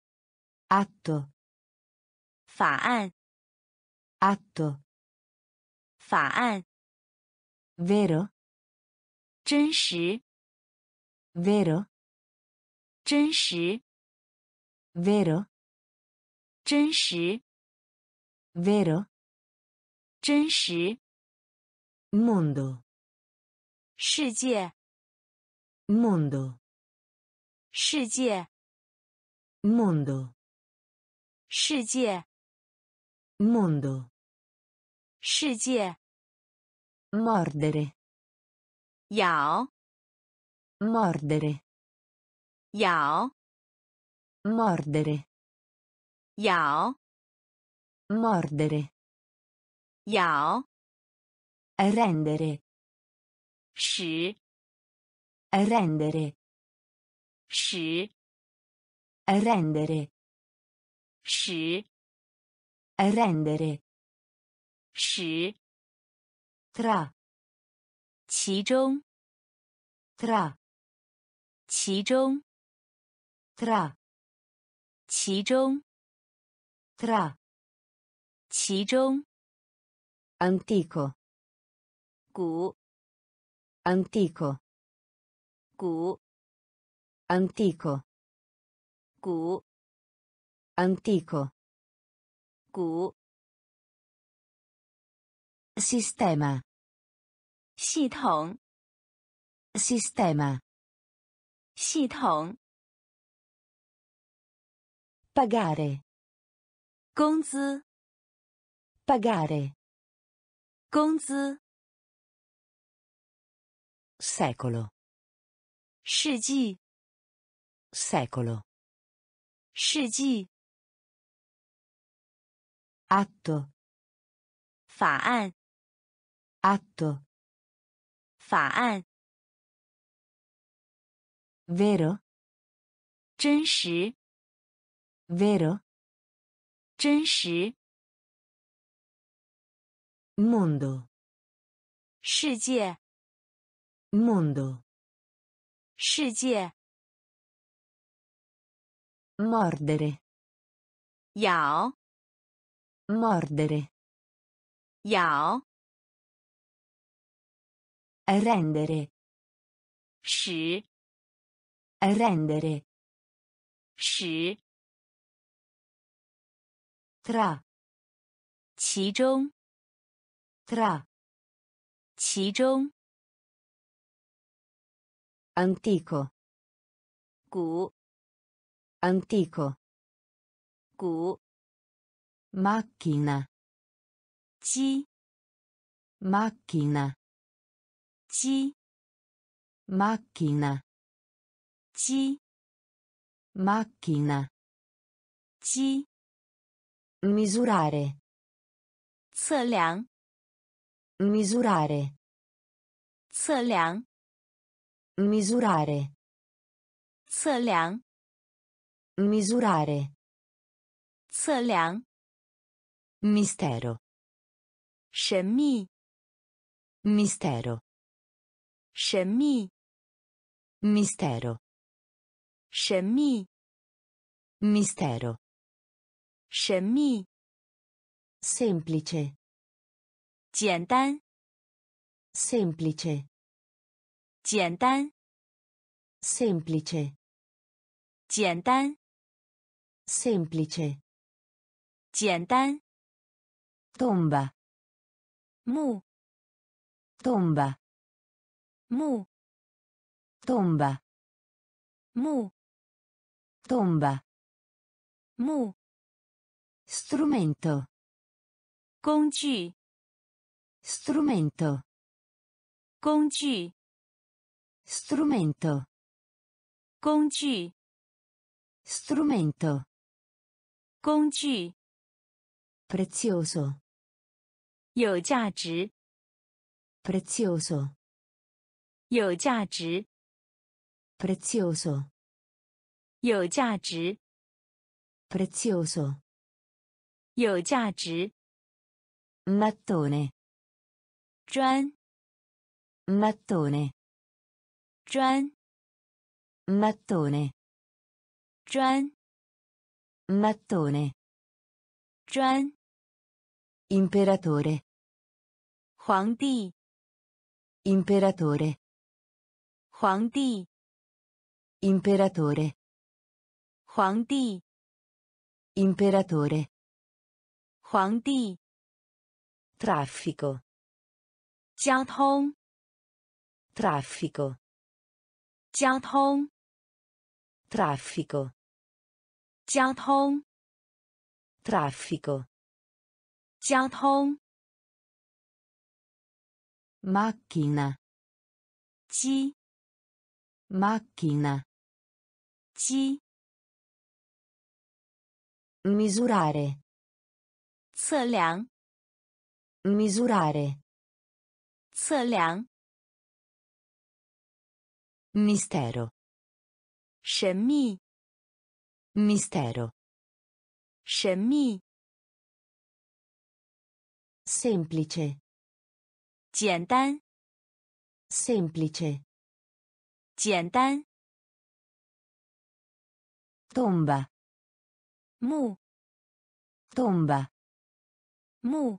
atto, 法案 atto, 法案 vero, 真实 vero, 真实 vero, 真实 vero, 真实 mondo, 世界 mondo, 世界 mondo, 世界 mondo, 世界 mordere, 咬 mordere, 咬 mordere, 咬 mordere, 咬 rendere, 使 rendere, 使 rendere, 使 rendere, 使 tra, 其中 tra, 其中 tra, 其中 tra, 其中 antico, 古 antico, 古 antico, 古 antico, 古 sistema, 系统 sistema, 系统 pagare, 工资 pagare, 工资 secolo, 世纪 secolo, 世纪 atto, 法案 atto, 法案 vero, 真实 vero, 真实 mondo, 世界 mondo, 世界 mordere, 咬 mordere, 咬 rendere, 使 rendere, 使 tra, 其中 tra, 其中 antico, 古 antico, 古 macchina, 机 macchina, 机 macchina, 机 macchina, 机 misurare, 测量 misurare, 测量 misurare, 测量 misurare, 测量 mistero, 神秘 Mistero. 神秘 Mistero. 神秘 Mistero. 神秘 Semplice. 简单 Semplice. 简单 Semplice. 简单 Semplice. 简单 Tomba. 木 Tomba. 木 Tomba. 木 Tomba. 木 Strumento. 工具 Strumento. 工具 Strumento. 工具 Strumento. 工具 Prezioso. 有价值 Prezioso. 有价值 Prezioso. 有价值 Prezioso. 有价值 Mattone. 砖 Mattone. 砖 Mattone. 砖 Mattone. 砖 Imperatore. 皇帝 Imperatore. 皇帝 Imperatore. 皇帝 Imperatore. 皇帝 Traffico. 交通 Traffico. 交通 Traffico. 交通 Traffico. 交通 Macchina. 机 Macchina. 机 Misurare. 测量 Misurare. 测量 Mistero. 神秘 Mistero. 神秘 Semplice. 简单 Semplice. 简单 Tomba. 木 Tomba. 木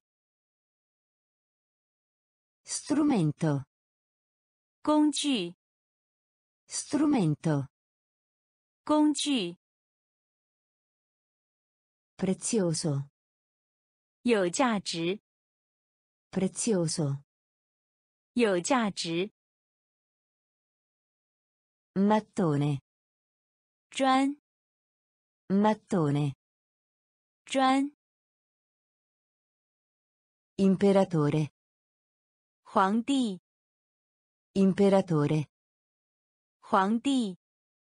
Strumento. 工具 Strumento. 工具 Prezioso. 有价值 Prezioso. 有价值 Mattone. 砖 Mattone. 砖 Imperatore. 皇帝 Imperatore. 皇帝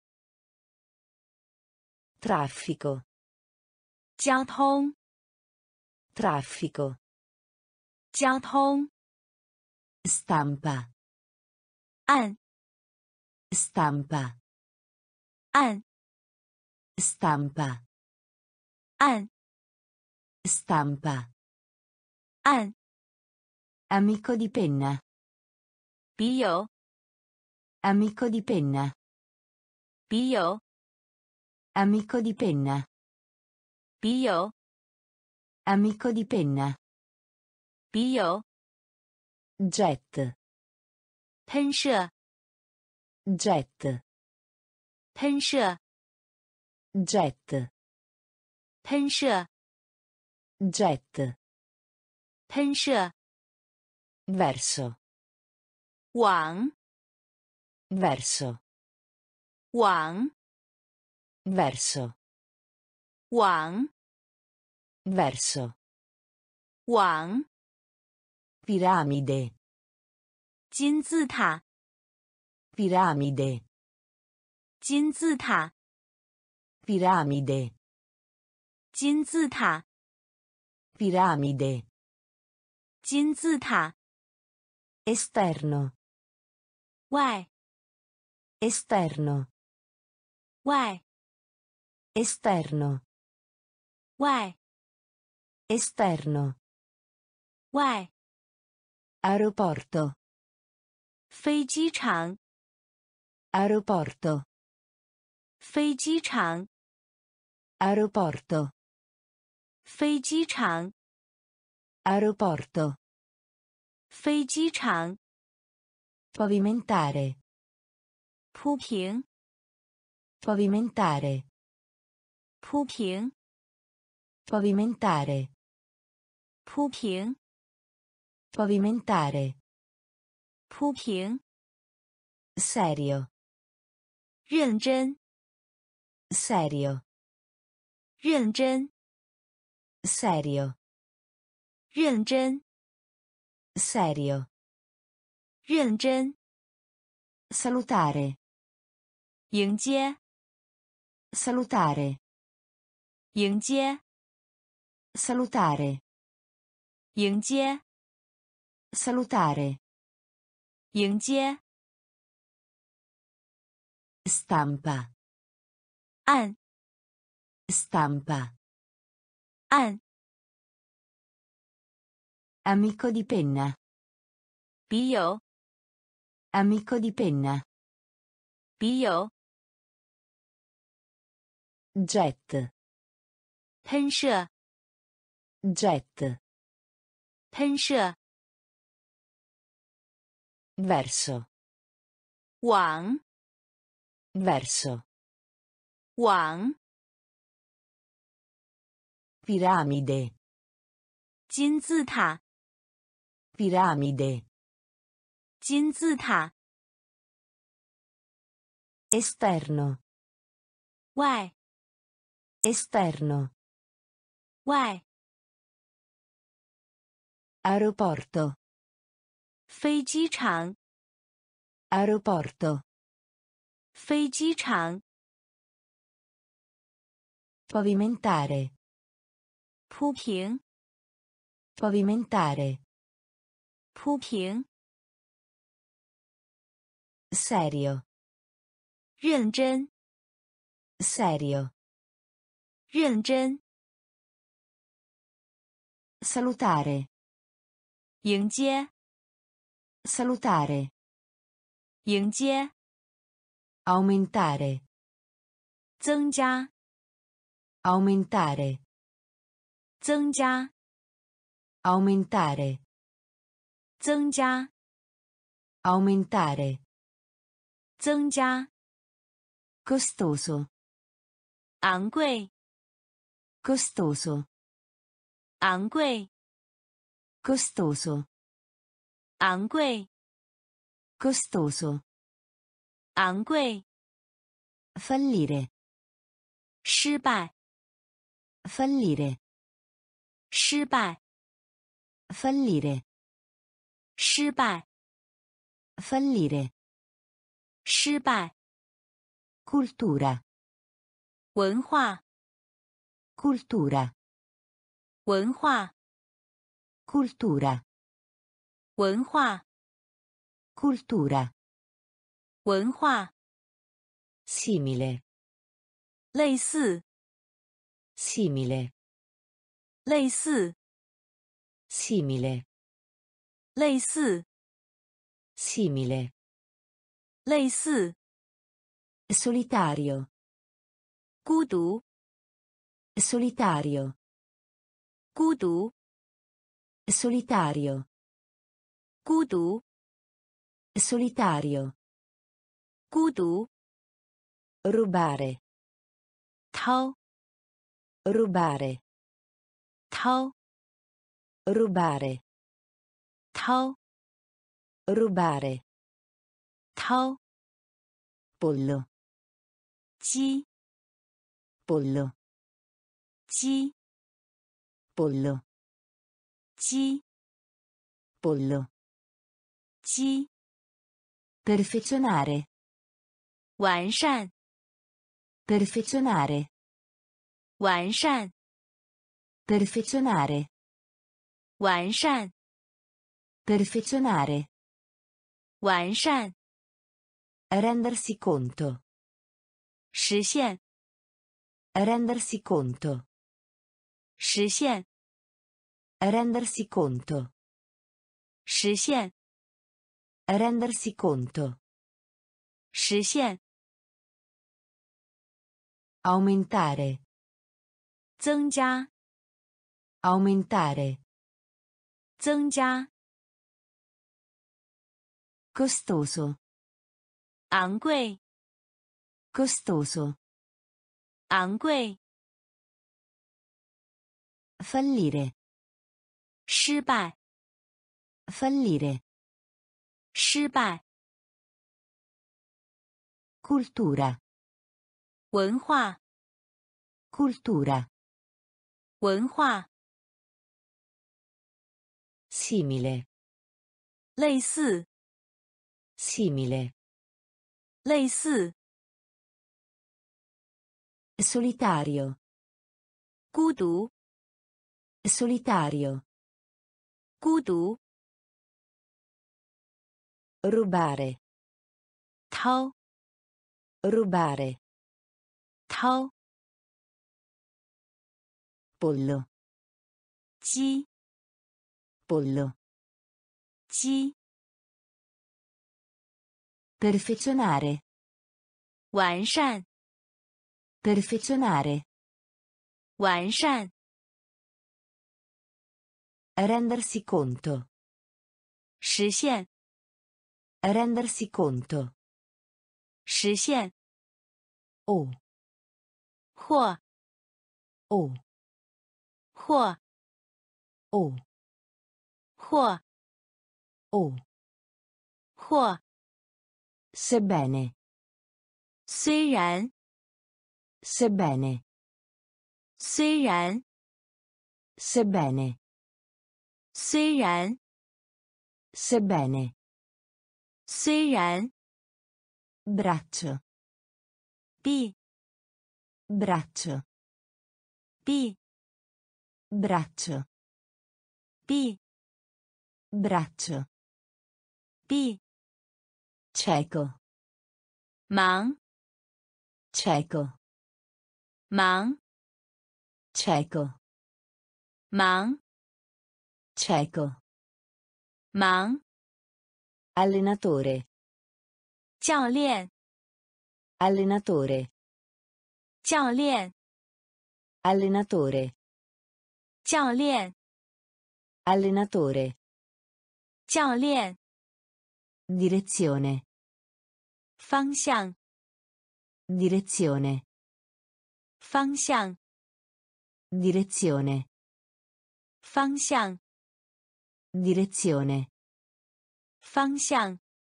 Traffico. 交通 Traffico. 交通 Stampa. 按 Stampa. 按 Stampa. 按 Stampa. 按 Amico di penna. 笔友 Amico di penna. 笔友 Amico di penna. 笔友 Amico di penna. 笔友 Jet. 喷射 Jet. 喷射 Jet. 喷射 Jet. 喷射 Verso. 网 Verso. 网 Verso. 网 Verso. 网 Piramide. 金字塔 Piramide. 金字塔 Piramide. 金字塔 Piramide. 金字塔 Esterno. 外 Esterno. 外 Esterno. 外 Esterno. 外 Aeroporto. 飞机场 Aeroporto. 飞机场 Aeroporto. 飞机场 Aeroporto. 飞机场 Pavimentare. 铺平 Pavimentare. 铺平 Pavimentare. 铺平 Pavimentare. 铺平 Serio. 认真 Serio. 认真 Serio. 认真 Serio. 认真 Salutare. 迎接 Salutare. 迎接 Salutare. 迎接 Salutare. 迎接 Stampa. 按 Stampa. 按 Amico di penna. 笔友 Amico di penna. 笔友 Jet. 喷射 Jet. 喷射 Verso. 网 Verso. 网 Piramide. 金字塔 Piramide. 金字塔 Esterno. 外 Esterno. 外 Aeroporto. 飞机场 Aeroporto. 飞机场 Pavimentare. 铺平 Pavimentare. 铺平 Serio. 认真 Serio. 认真 Salutare. 迎接 Salutare. 迎接 Aumentare. 增加 Aumentare. 增加 Aumentare. 增加 Aumentare. 增加 Costoso. 昂贵 Costoso. 昂贵 Costoso. 昂贵 Costoso. 昂贵 Fallire. 失败 Fallire. 失败 Fallire. 失败 Fallire. 失败 Cultura. 文化 Cultura. 文化 Cultura. 文化 Cultura. 文化 Simile. 类似 Simile. 类似 Simile. 类似 Simile. 类似 Solitario. 孤独 Solitario. 孤独 Solitario. 孤独 Solitario. 孤独 Rubare. 掏 Rubare. 掏 Rubare. 掏 Rubare. 掏 Pollo. 鸡 Pollo. 鸡 Pollo. 鸡 Pollo. 鸡 Perfezionare. 完善 Perfezionare. 完善 Perfezionare. 完善 Perfezionare. 完善 Rendersi conto. 实现 Rendersi conto. 实现 Rendersi conto. 实现 rendersi conto, 实现 aumentare, 增加 aumentare, 增加 costoso, 昂贵 costoso, 昂贵 fallire, 失败 fallire, 失败 cultura, 文化 cultura, 文化 simile, 类似 simile, 类似 solitario, 孤独 solitario, 孤独 rubare, 掏 rubare, 掏 pollo, 鸡 pollo, 鸡 perfezionare, 完善 perfezionare, 完善 rendersi conto, 实现 rendersi conto, 实现 o, 或 o, 或 o, 或 o, 或 sebbene, 虽然 sebbene, 虽然 sebbene, 虽然 sebbene, 虽然 braccio, 臂 braccio, 臂 braccio, 臂 braccio, 臂 cieco, 忙 cieco, 忙 cieco, 忙 cieco, 忙 allenatore, 教练 allenatore, 教练 allenatore, 教练 allenatore, 教练 direzione, 方向 direzione, 方向 direzione, 方向 direzione, 方向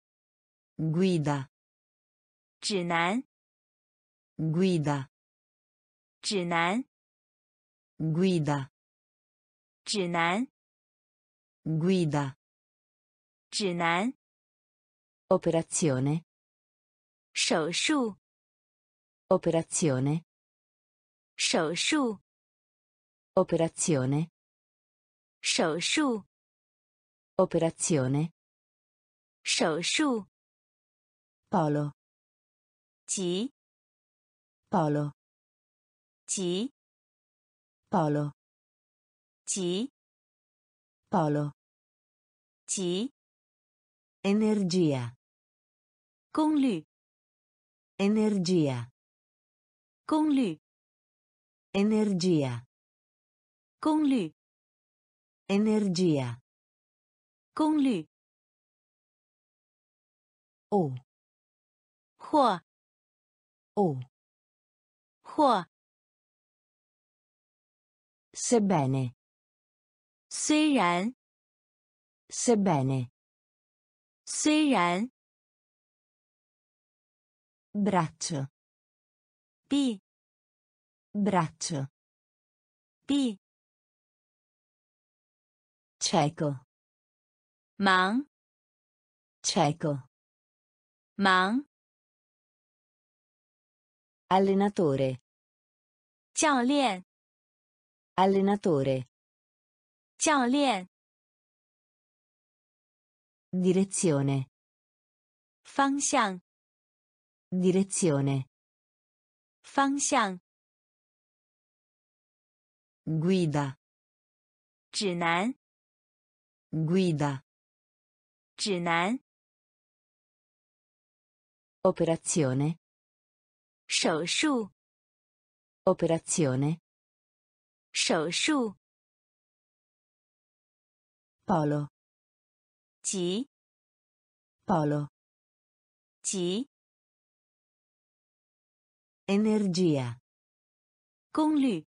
guida, 指南 guida, 指南 guida, 指南 guida, 指南 operazione, 手术 operazione, 手术 operazione, 手术 operazione, 手术 polo, 急 polo, 急 polo, 急 polo, 急 energia, 功率 energia, 功率 energia, 功率 energia, 功率 o, 或 o, 或 sebbene, 虽然 sebbene, 虽然 braccio, 臂 braccio, 臂 cieco, 忙 cieco, 忙 allenatore, 教练 allenatore, 教练 direzione, 方向 direzione, 方向 guida, 指南 guida, 指南 Operazione. 手术 Operazione. 手术 Polo. 急 Polo. 急 Energia. 功率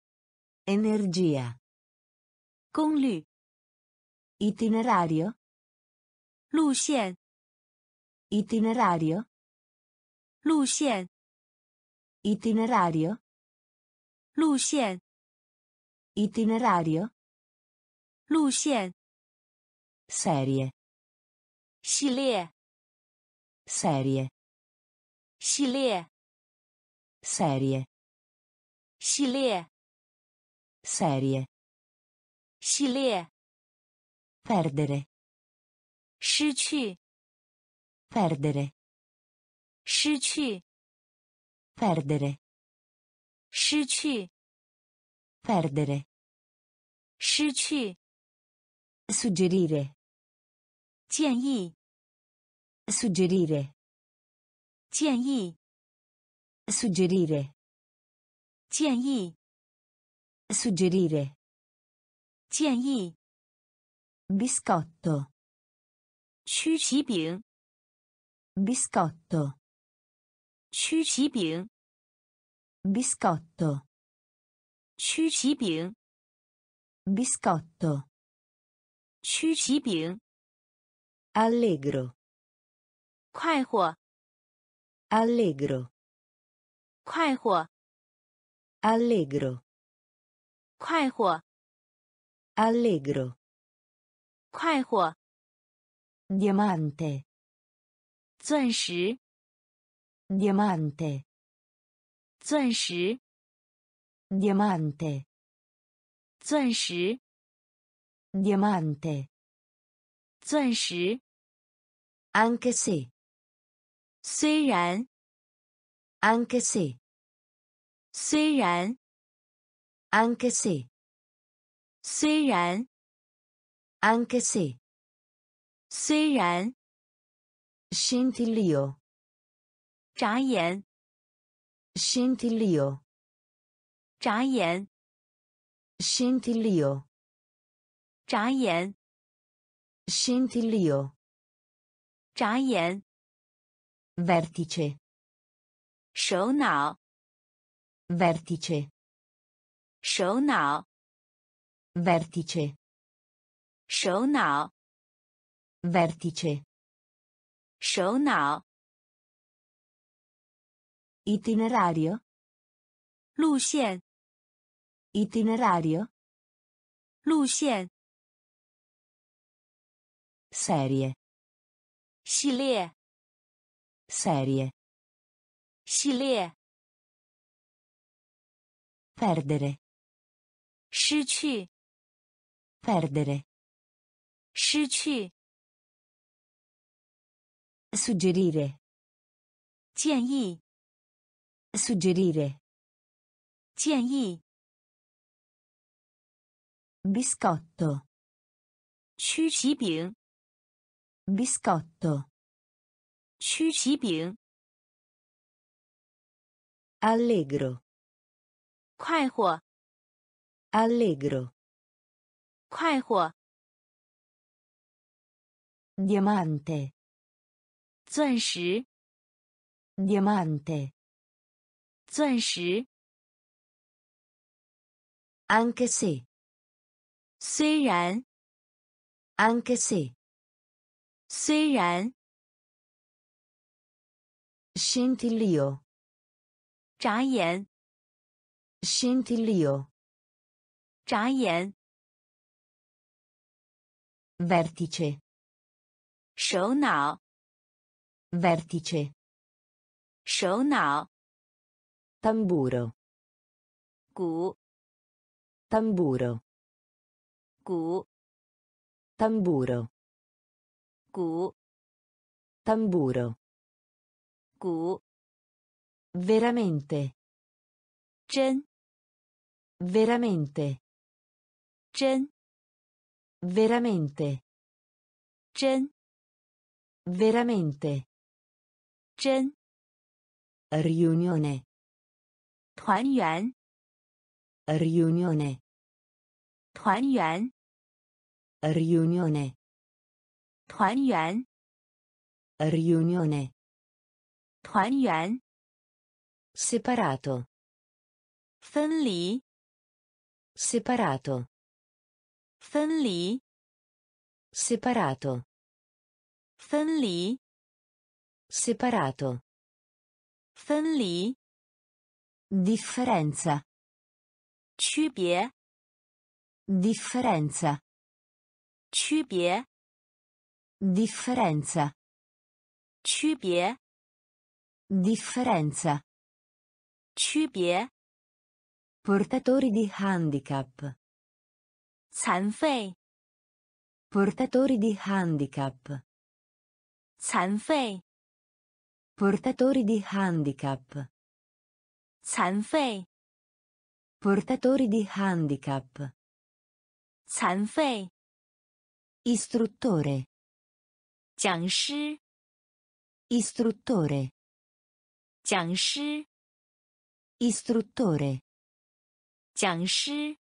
Energia. 功率 Itinerario. 路线 Itinerario. 路线 Itinerario. 路线 Itinerario. 路线 Serie. 系列 Serie. 系列 Serie. 系列 Serie. 系列 Perdere. 失去 Perdere. 失去 Perdere. 失去 Perdere. 失去 Suggerire. 建议 Suggerire. 建议 Suggerire. 建议 Suggerire. 建议 Biscotto. 曲奇饼 Biscotto. 曲奇饼 Biscotto. 曲奇饼 Biscotto. 曲奇饼 Allegro. 快活 Allegro. 快活 Allegro. 快活 Allegro. 快活 Diamante. 钻石 Diamante. 钻石 Diamante. 钻石 Diamante. 钻石 Anche se. 虽然 Anche se. 虽然 Anche se. 虽然 Anche se. 虽然 Scintillio. 眨眼 Scintillio. 眨眼 Scintillio. 眨眼 Scintillio. 眨眼 Vertice. 首脑 Vertice. 首脑 Vertice. 首脑 Vertice. 首脑 Itinerario. 路线 Itinerario. 路线 Serie. 系列 Serie. 系列 Perdere. 失去 Perdere. 失去 Suggerire. 建议 Suggerire. 建议 Biscotto. 曲奇饼 Biscotto. 曲奇饼 Allegro. 快活 Allegro. 快活 Diamante. 钻石 Diamante. 钻石 Anche se. 虽然 Anche se. 虽然 Scintillio. 眨眼 Scintillio. 眨眼 Vertice. 首脑 Vertice. 首脑 Tamburo. 鼓 Tamburo. 鼓 Tamburo. 鼓 Tamburo. 鼓 Veramente. 针 Veramente. 针 Veramente. 针 Veramente. 真 Riunione. 团圆 Riunione. 团圆 Riunione. 团圆 Riunione. 团圆 Separato. 分离 Separato. 分离 Separato. 分离 Separato. 分离 Differenza. 区别 Differenza. 区别 Differenza. 区别 Differenza. 区别 Portatori di handicap. 残废 Portatori di handicap. 残废 Portatori di handicap. 残废 Portatori di handicap. 残废 Istruttore. 讲师 Istruttore. 讲师 Istruttore. 讲师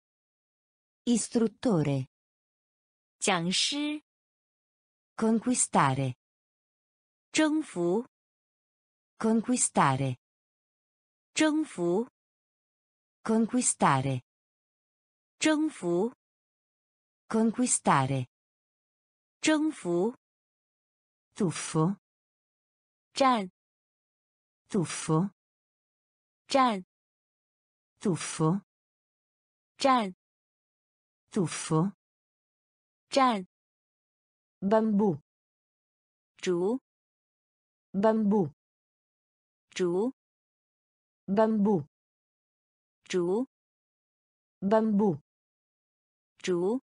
Istruttore. 讲师 Conquistare. 征服 Conquistare. 征服 Conquistare. 征服 Conquistare. 征服 Tuffo. 战 Tuffo. 战 Tuffo. 战 Tuffo. 战 Bambù. 竹 Bambù. 竹 Bambù. 竹 Bambù. 竹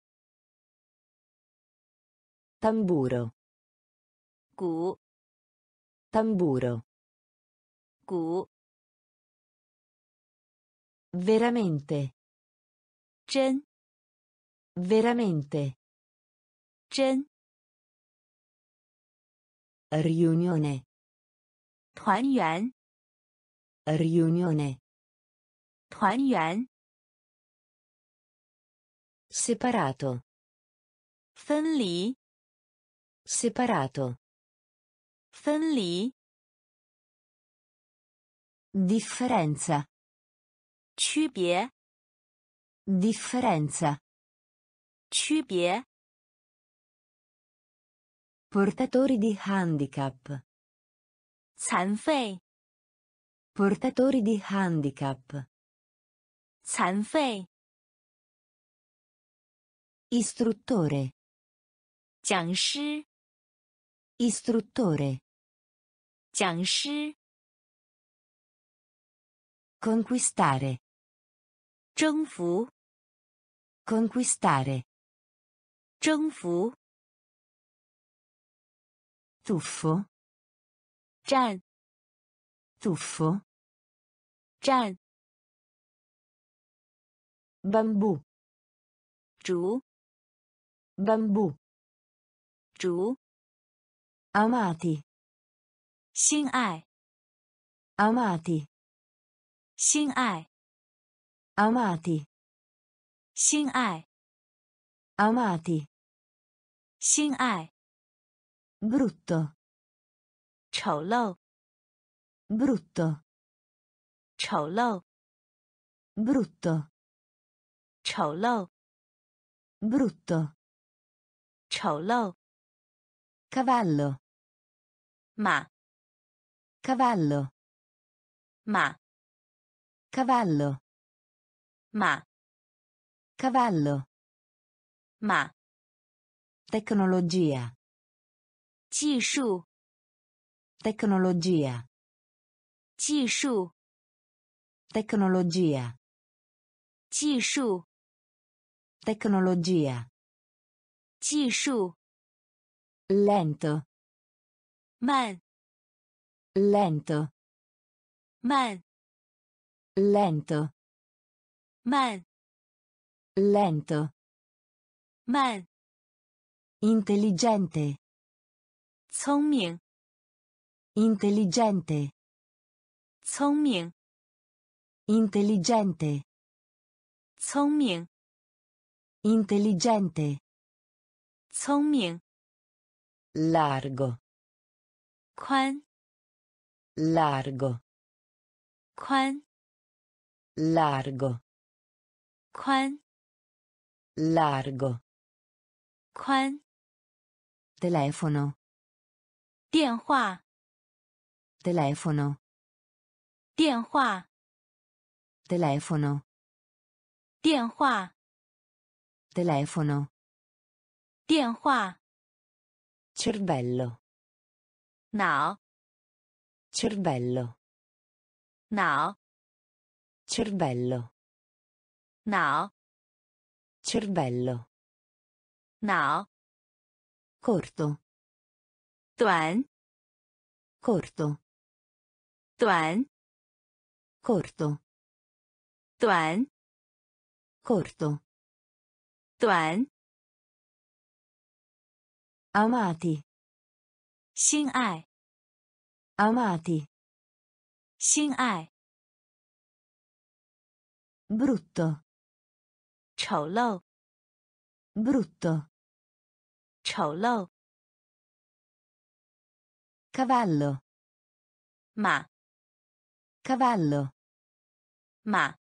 Tamburo. 鼓 Tamburo. 鼓 Veramente. 真 Veramente. 真 Riunione. 团圆 Riunione. 团圆 Separato. 分离 Separato. 分离 Differenza. 区别 Differenza. 区别 Portatori di handicap. 残废 Portatori di handicap. 残废 Istruttore. 讲师 Istruttore. 讲师 Conquistare. 征服 Conquistare. 征服 Tuffo. 战 Tuffo. 战 Bambù. 竹 Bambù. 竹 Amati. 心爱 Amati. 心爱 Amati. 心爱 Amati. 心爱 Brutto. 丑陋 Brutto. 丑陋 Brutto. 丑陋 Brutto. 丑陋 Cavallo. 马 Cavallo. 马 Cavallo. 马 Cavallo. 马 Tecnologia. 技术 Tecnologia. 技术 Tecnologia. 技术 Tecnologia. 技术 Lento. 慢 Lento. 慢 Lento. 慢 Lento. 慢 Intelligente. 聪明 intelligente, 聪明 intelligente, 聪明 intelligente, 聪明 largo, 宽 largo, 宽 largo, 宽 largo, 宽 telefono, 电话 telefono, 电话 telefono, 电话 telefono, 电话 cervello, 脑 cervello, 脑 cervello, 脑 cervello, 脑 corto, 短 corto, 短 corto, 短 corto, 短 amati, 心爱 amati, 心爱 brutto, 丑陋 brutto, 丑陋 cavallo, 马 cavallo, 马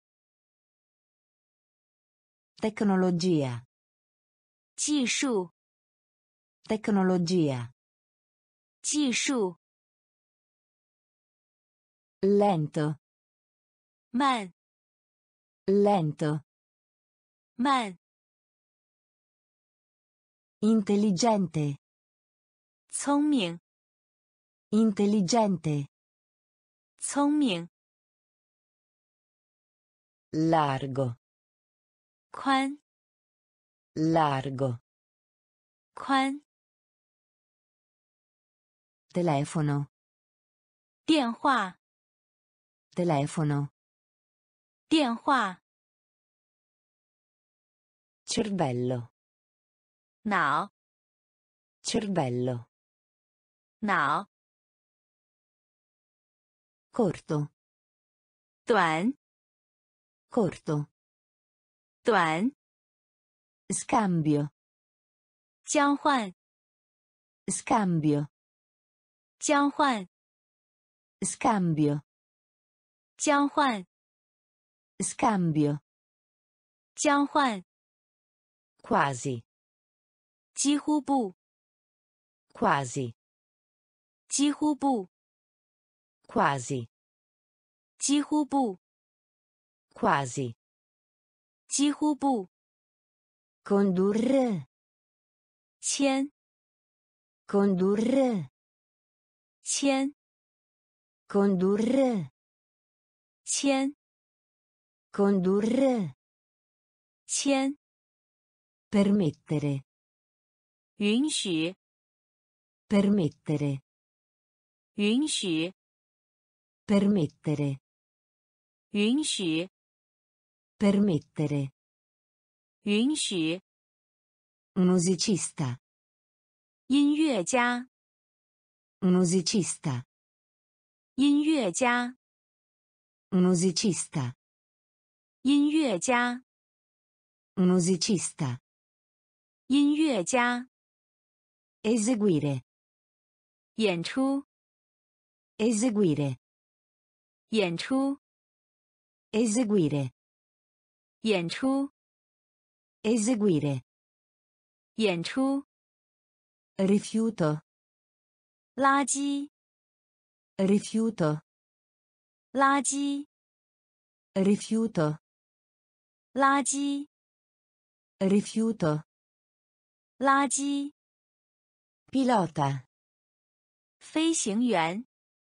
tecnologia, 技术 tecnologia, 技术 lento, 慢 lento, 慢 intelligente, 聪明 intelligente, 聪明 largo, 宽 largo, 宽 telefono, 电话 telefono, 电话 cervello, 脑 cervello, 脑 corto, 短 corto, 短 scambio, 交换 scambio, 交换 scambio, 交换 scambio, 交换 quasi, 几乎不 quasi, 几乎不 quasi, 几乎不 quasi, 几乎不 condurre, 牵 condurre, 牵 condurre, 牵 condurre, 牵 permettere, 允许 permettere, 允许 permettere, 允许 permettere, 允许 musicista, 音乐家 musicista, 音乐家 musicista, 音乐家 musicista, 音乐家 eseguire, 演出 eseguire, 演出 eseguire, 演出 eseguire, 演出 rifiuto, 垃圾 rifiuto, 垃圾 rifiuto, 垃圾 rifiuto, 垃圾 pilota, 飞行员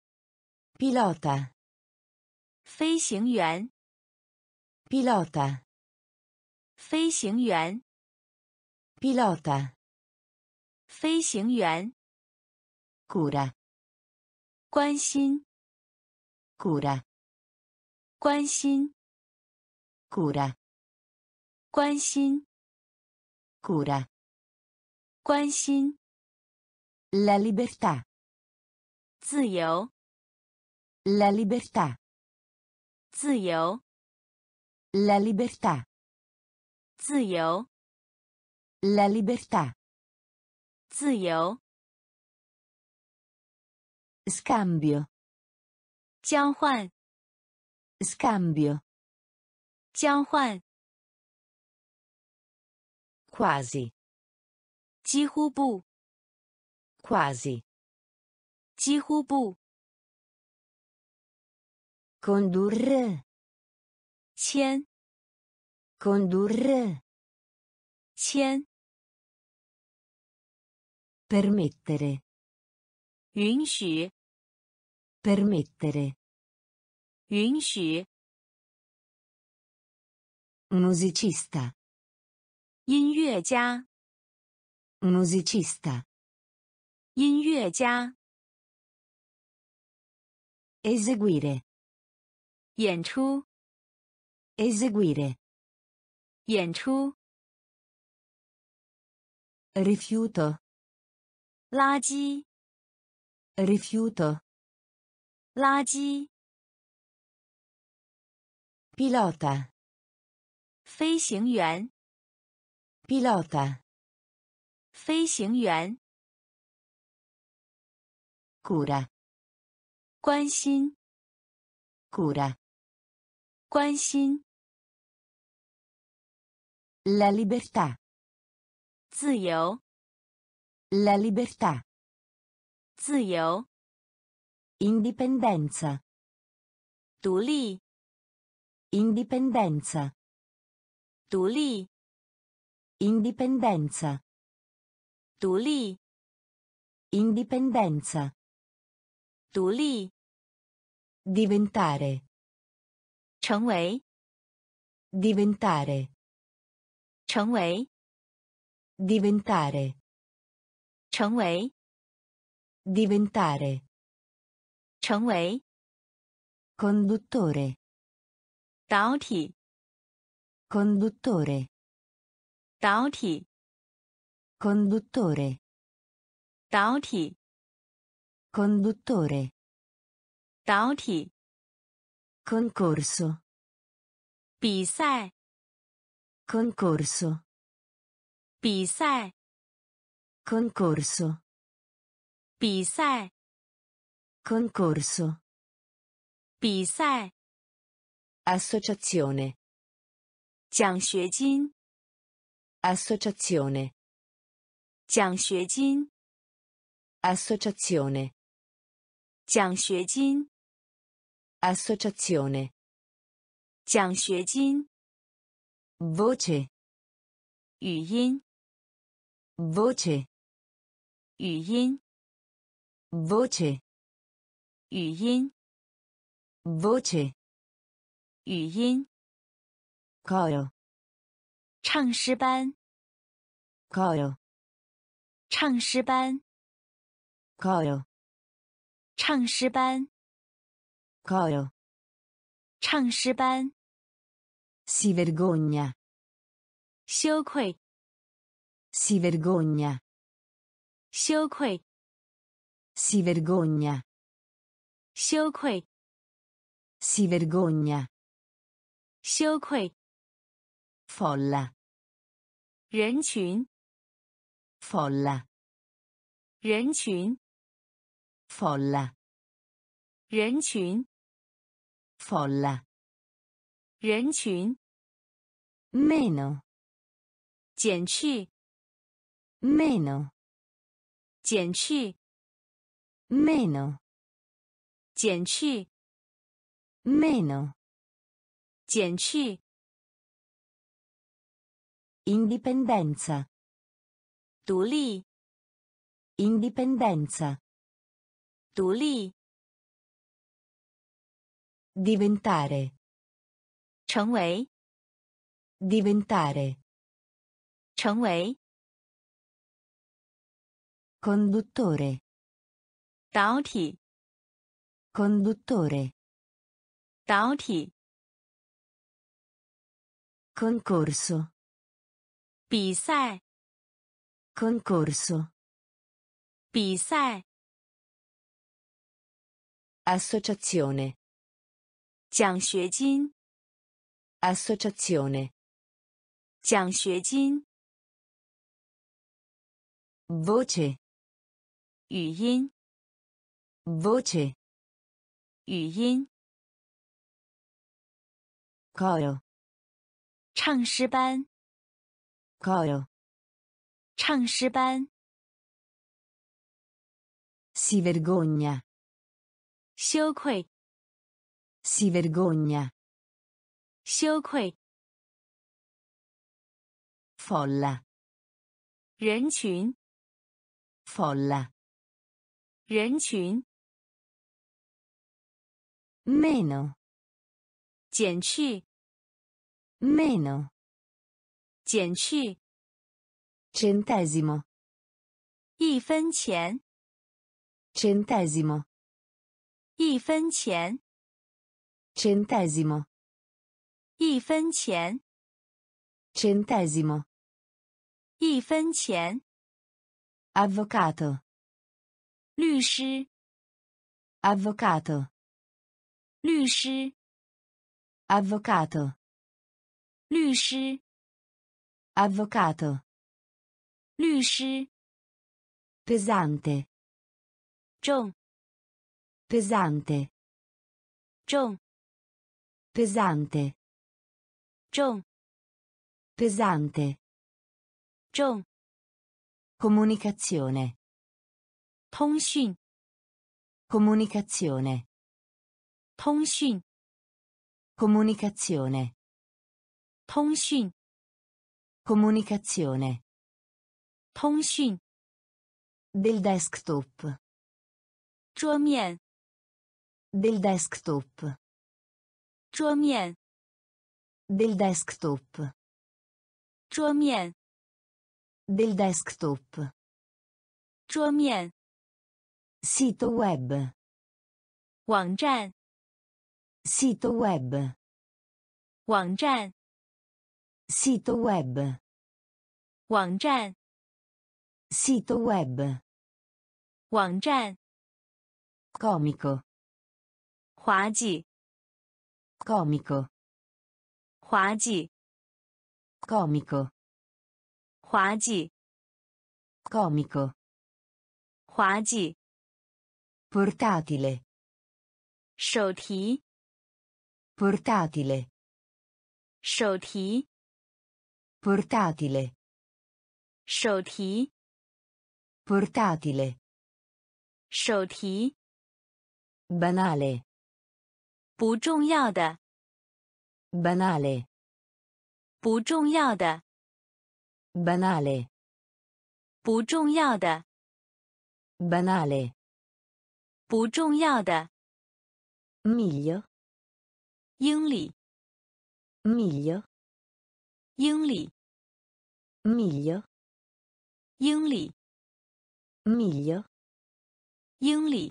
pilota, 飞行员 pilota, 飞行员 pilota, 飞行员 cura, 关心 cura, 关心 cura, 关心 cura, 关心 La libertà. 自由， La libertà. 自由， La libertà. 自由， La libertà. 自由， Scambio. 交换， Scambio. 交换， Quasi. 几乎不， Quasi. 几乎不， Condurre. 签， Condurre. 签， Permettere. 允许， Permettere. 允许， Musicista. 音乐家， Musicista. 音乐家， Eseguire. 演出， Eseguire. 演出， Rifiuto. 垃圾， Rifiuto. 垃圾， Pilota. 飞行员， Pilota. 飞行员， Cura. 关心， Cura. 关心， La libertà. 自由， La libertà. 自由， Indipendenza. 独立， Indipendenza. 独立， Indipendenza. 独立， Indipendenza. 独立， Diventare. 成为， Diventare. 成为， Diventare. 成为， Diventare. 成为， Conduttore. 导体， Conduttore. 导体， Conduttore. 导体， Conduttore. 导体， Concorso. 比赛， Concorso. 比赛， Concorso. 比赛， Concorso. 比赛， Associazione. 奖学金， Associazione. 奖学金， Associazione. 奖学金， Associazione. 奖学金， Voce. 语音， Voce. 语音， Voce. 语音， Voce. 语音， Coro. 唱诗班， Coro. 唱诗班， Coro. 唱诗班， Coro. 唱诗班， Si vergogna. 羞愧， Si vergogna. 羞愧， Si vergogna. 羞愧， Si vergogna. 羞愧， Folla. 人群， Folla. 人群， Folla. 人群， Folla. 人群， Meno. 减去， Meno. 减去， Meno. 减去， Meno. 减去， Indipendenza. 独立， Indipendenza. 独立， Diventare. 成为， Diventare. 成为， Conduttore. 导体， Conduttore. 导体， Concorso. 比赛， Concorso. 比赛 associazione, 奖学金 associazione, 奖学金 voce, 语音 voce, 语音 coro, 唱诗班 coro, 唱诗班 si vergogna, 羞愧 si vergogna, 羞愧 folla, 人群 folla, 人群 meno, 减去 meno, 减去 centesimo, 一分钱 centesimo, 一分钱 centesimo, 一分钱 centesimo, 一分钱 avvocato, 律师 avvocato, 律师 avvocato, 律师 avvocato, 律师 pesante, 重 pesante, 重 pesante, 重 pesante, 重 comunicazione, 通讯 comunicazione, 通讯 comunicazione, 通讯 comunicazione, 通讯 del desktop, 桌面 del desktop, 桌面 del desktop, 桌面 del desktop, 桌面 sito web, 网站 sito web, 网站 sito web, 网站 sito web, 网站 comico, 滑稽 comico, 滑稽 comico, 滑稽 comico, 滑稽 portatile, 手提 portatile, 手提 portatile, 手提 portatile, 手提 banale, 不重要的 banale, 不重要的 banale, 不重要的 banale, 不重要的 miglio, 英里 miglio, 英里 miglio, 英里 miglio, 英里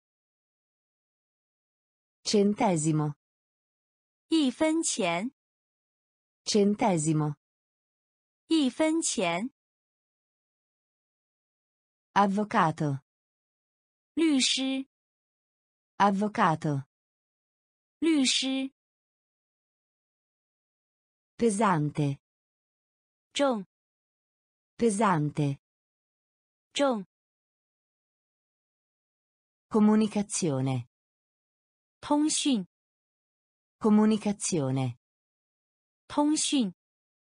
centesimo, 一分钱 centesimo, 一分钱 avvocato, 律师 avvocato, 律师 pesante, 重 pesante, 重 comunicazione, 通讯 comunicazione, 通讯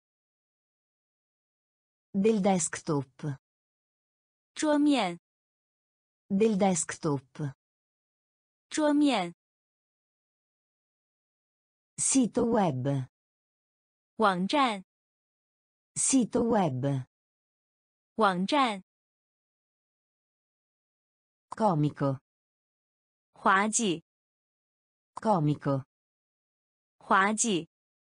del desktop, 桌面 del desktop, 桌面 sito web, 网站 sito web, 网站 comico, 滑稽 comico, 滑稽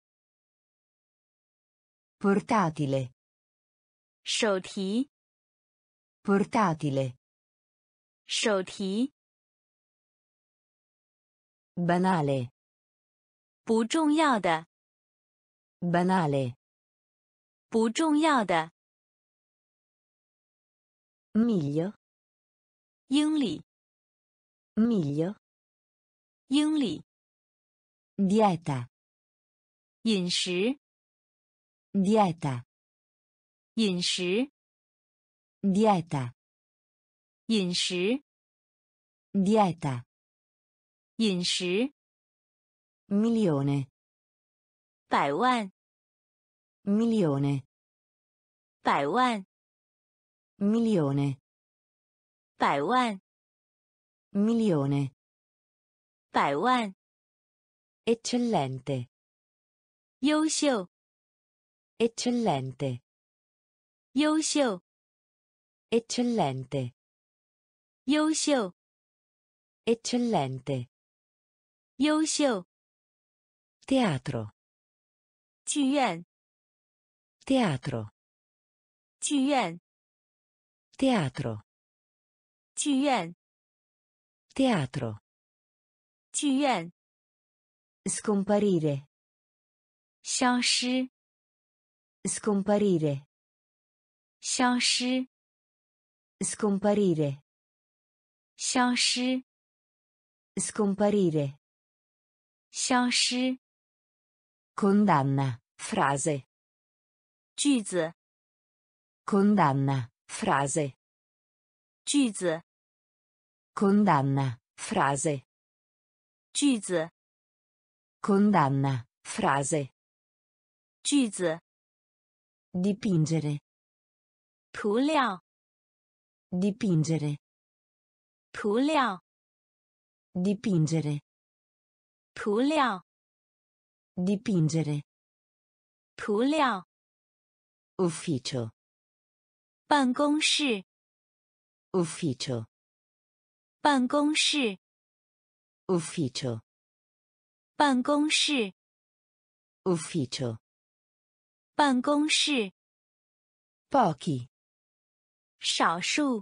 portatile, 手提 portatile, 手提 banale, 不重要的 banale, 不重要的 miglio, 英里， miglio, 英里， dieta, 饮食， dieta, 饮食， dieta, 饮食， dieta, 饮食， milione, 百万， milione, 百万， milione, 百万， milione, 百万， eccellente, 优秀， eccellente, 优秀， eccellente, 优秀， eccellente, 优秀， teatro, 剧院， teatro, 剧院， teatro, 剧院， teatro, 剧院， scomparire, 消失， scomparire, 消失， scomparire, 消失， scomparire, 消失， condanna, frase, 句子， condanna, frase, 句子， condanna, frase, 句子， condanna, frase, 句子， dipingere, 涂料， dipingere, 涂料， dipingere, 涂料， dipingere, 涂料， ufficio, 办公室， ufficio, 办公室， ufficio, 办公室， ufficio, 办公室， pochi, 少数，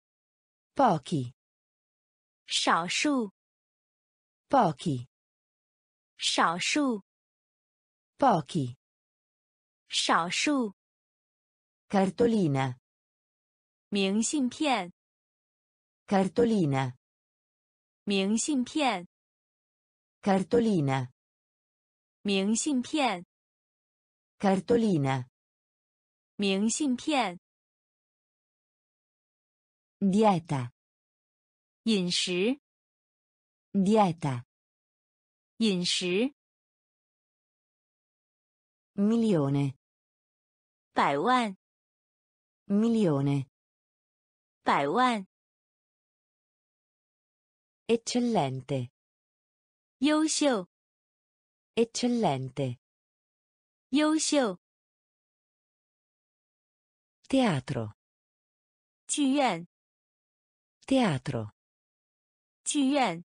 pochi, 少数， pochi, 少数， pochi, 少数， cartolina, 明信片， cartolina, 明信片， cartolina, 明信片， cartolina, 明信片， dieta, 饮食， dieta, 饮食， milione, 百万， milione, 百万， eccellente, 优秀， eccellente, 优秀， teatro, 剧院， teatro, 剧院，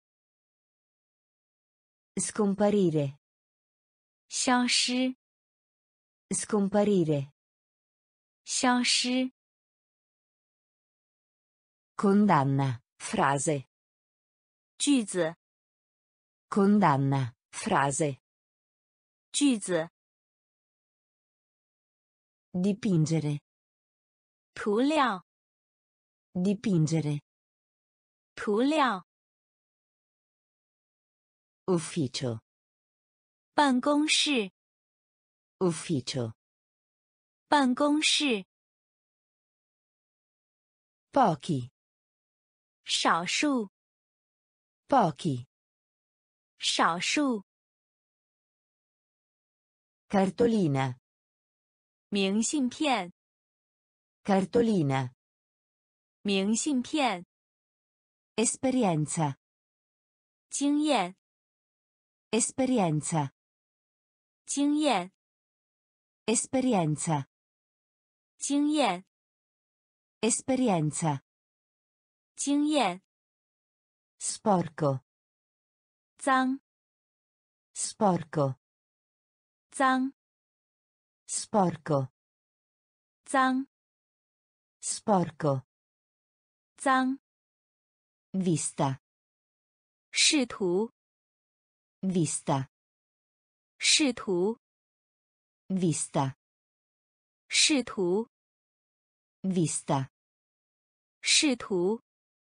scomparire, 消失， scomparire, 消失， condanna, frase, 句子， condanna, frase, 句子， dipingere, 涂料， dipingere, 涂料， ufficio, 办公室， ufficio, 办公室， pochi, 少数， pochi, 少数， cartolina, 明信片， cartolina, 明信片， esperienza, 经验， esperienza, 经验， esperienza, 经验， esperienza, 经验， sporco, 脏， sporco, 脏， sporco, 脏， sporco, 脏， vista, 视图， vista, 视图， vista, 视图， vista, 视图，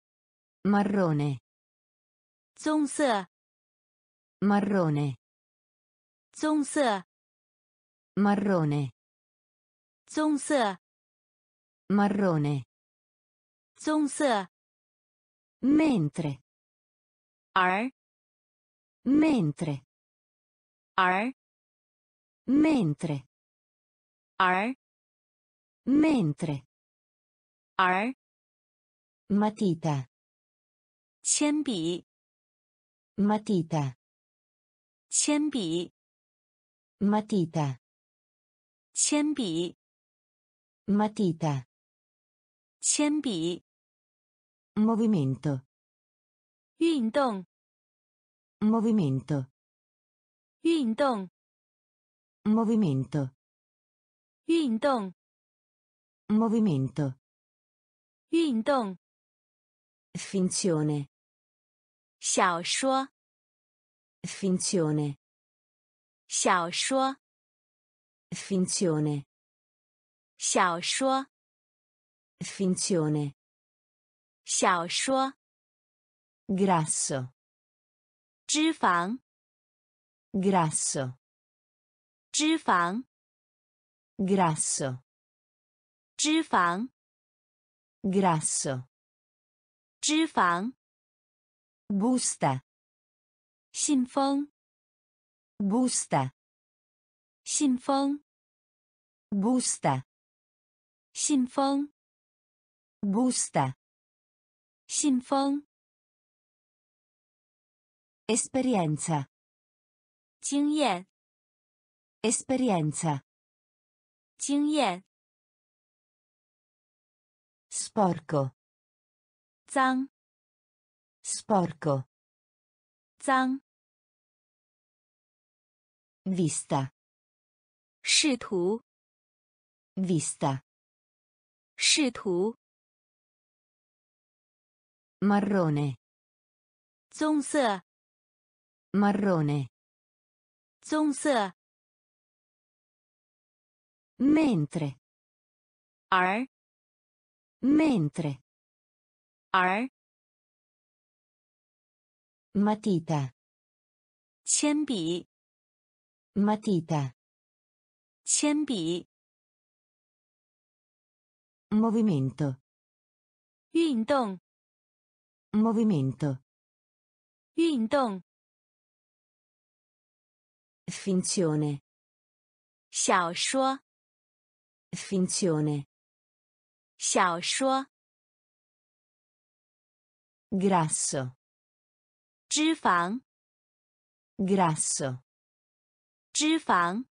Marrone. 棕色 Marrone. 棕色 Marrone. 棕色 Marrone. 棕色 Mentre. 而 Mentre. 而 Mentre. 而 Mentre. 而 Matita. 铅笔 Matita. 铅笔 Matita. 铅笔 Matita. 铅笔 Movimento. 运动 Movimento. 运动 Movimento. 运动 Movimento. 运动 Finzione. 小说 Finzione. 小说 Finzione. 小说 Finzione. 小说 Grasso. 脂肪 Grasso. 脂肪 Grasso. 脂肪 Grasso. 脂肪 Busta. 信封 Busta. 信封 Busta. 信封 Busta. 信封 Esperienza. 经验 Esperienza. 经验 Sporco. 脏 Sporco. 脏 Vista. 视图 Vista. 视图 Marrone. 棕色 Marrone. 棕色 Mentre. 而 Mentre. 而 Matita. 铅笔 Matita. 铅笔 Movimento. 运动 Movimento. 运动 Finzione. 小说 Finzione. 小说 Grasso. 脂肪 Grasso. 脂肪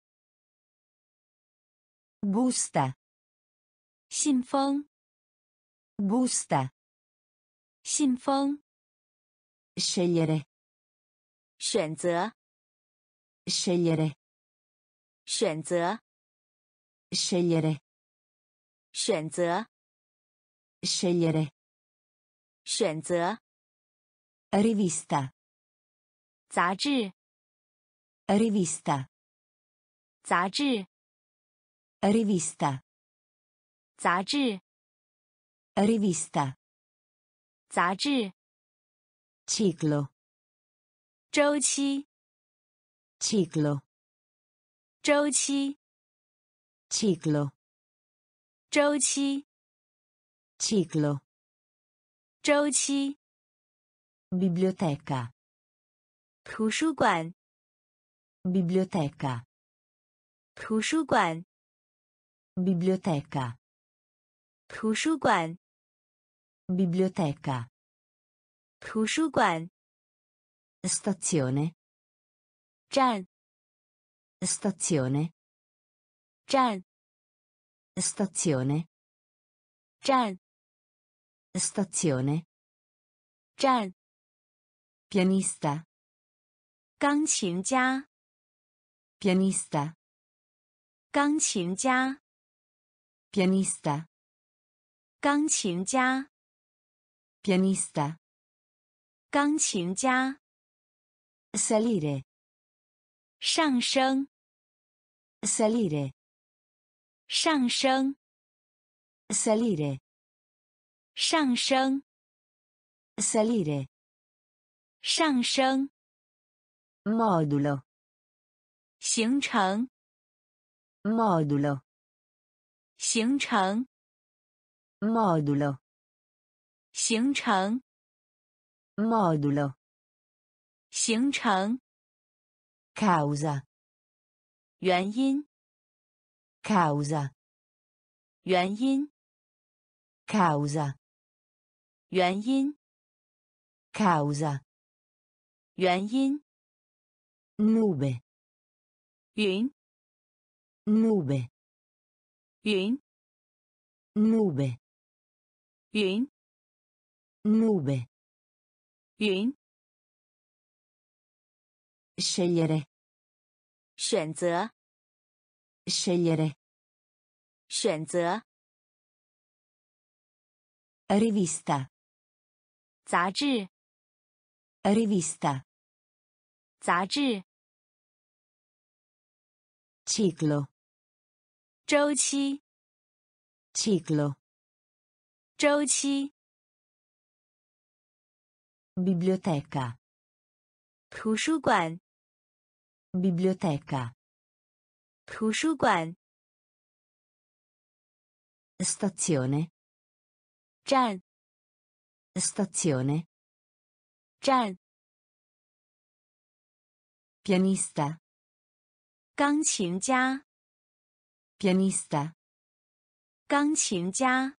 Busta. 信封 Busta. 信封 Scegliere. 选择 Scegliere. 选择 Scegliere. 选择 Scegliere. 选择 Rivista. 杂志 Rivista. 杂志 Rivista. 杂志 Rivista. 杂志 Ciclo. 周期 Ciclo. 周期 Ciclo. 周期 Ciclo. 周期 Biblioteca. 图书馆 Biblioteca. 图书馆 Biblioteca. 图书馆 Biblioteca. 图书馆 Stazione. 站 Stazione. 站 Stazione. 站 Stazione. 站 Pianista. 钢琴家 Pianista. 钢琴家 Pianista. 钢琴家 Pianista. 钢琴家 Salire. 上升 Salire. 上升 Salire. 上升 salire, 上升， modulo, 形成， modulo, 形成， modulo, 形成， modulo, 形成， causa, 原因， causa, 原因， causa, 原因， causa, 原因， nube, 云， nube, 云， nube, 云， nube, 云， scegliere, 选择， scegliere, 选择， rivista, 杂志， rivista, 杂志， ciclo, 周期， ciclo, 周期， biblioteca, 图书馆， biblioteca, 图书馆， stazione, 站， stazione, 站， pianista, 钢琴家， pianista, 钢琴家，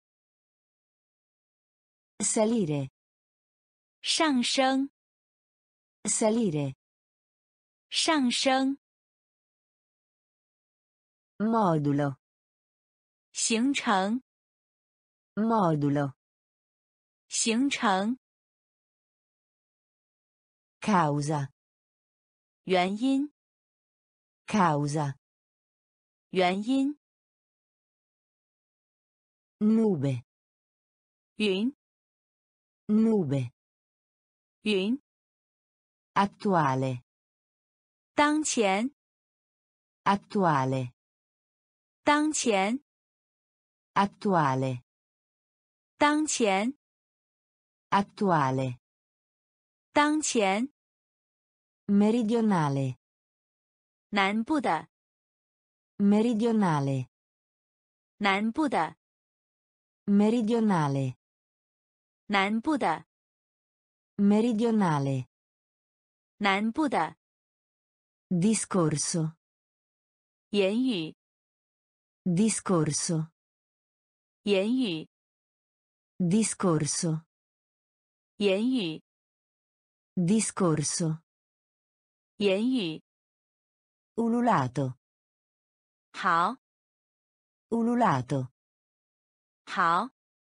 salire, 上升， salire, 上升， modulo, 形成， modulo, 形成， causa, 原因， causa, 原因， nube, 云， nube, 云， attuale, 当前， attuale, 当前， attuale, 当前， attuale, 当前， meridionale, 南部的， meridionale, 南部的， meridionale, 南部的， meridionale, 南部的， discorso, 言语， discorso, 言语， discorso, 言语， discorso, 言语， ululato, 好， ululato, 好，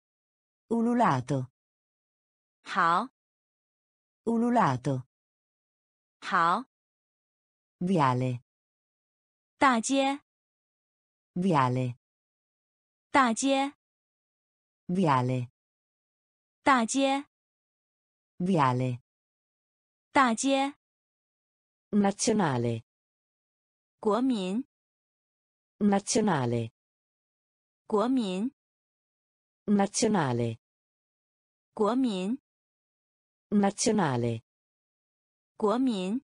ululato, 好， ululato, 好， viale, 大街， viale, 大街， viale, 大街， viale, 大街， nazionale, 国民， nazionale, 国民， nazionale, 国民， nazionale, 国民，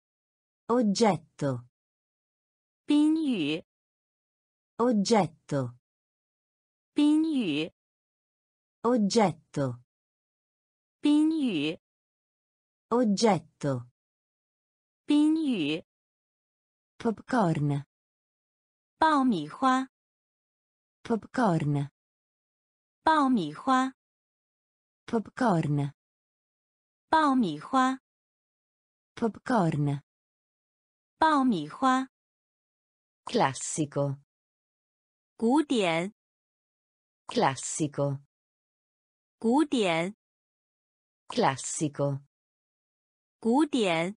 oggetto, 宾语， oggetto, 宾语， oggetto, 宾语， oggetto, 宾语， popcorn, 爆米花， popcorn, 爆米花， popcorn, 爆米花， popcorn, 爆米花， classico, 古典， classico, 古典， classico, 古典，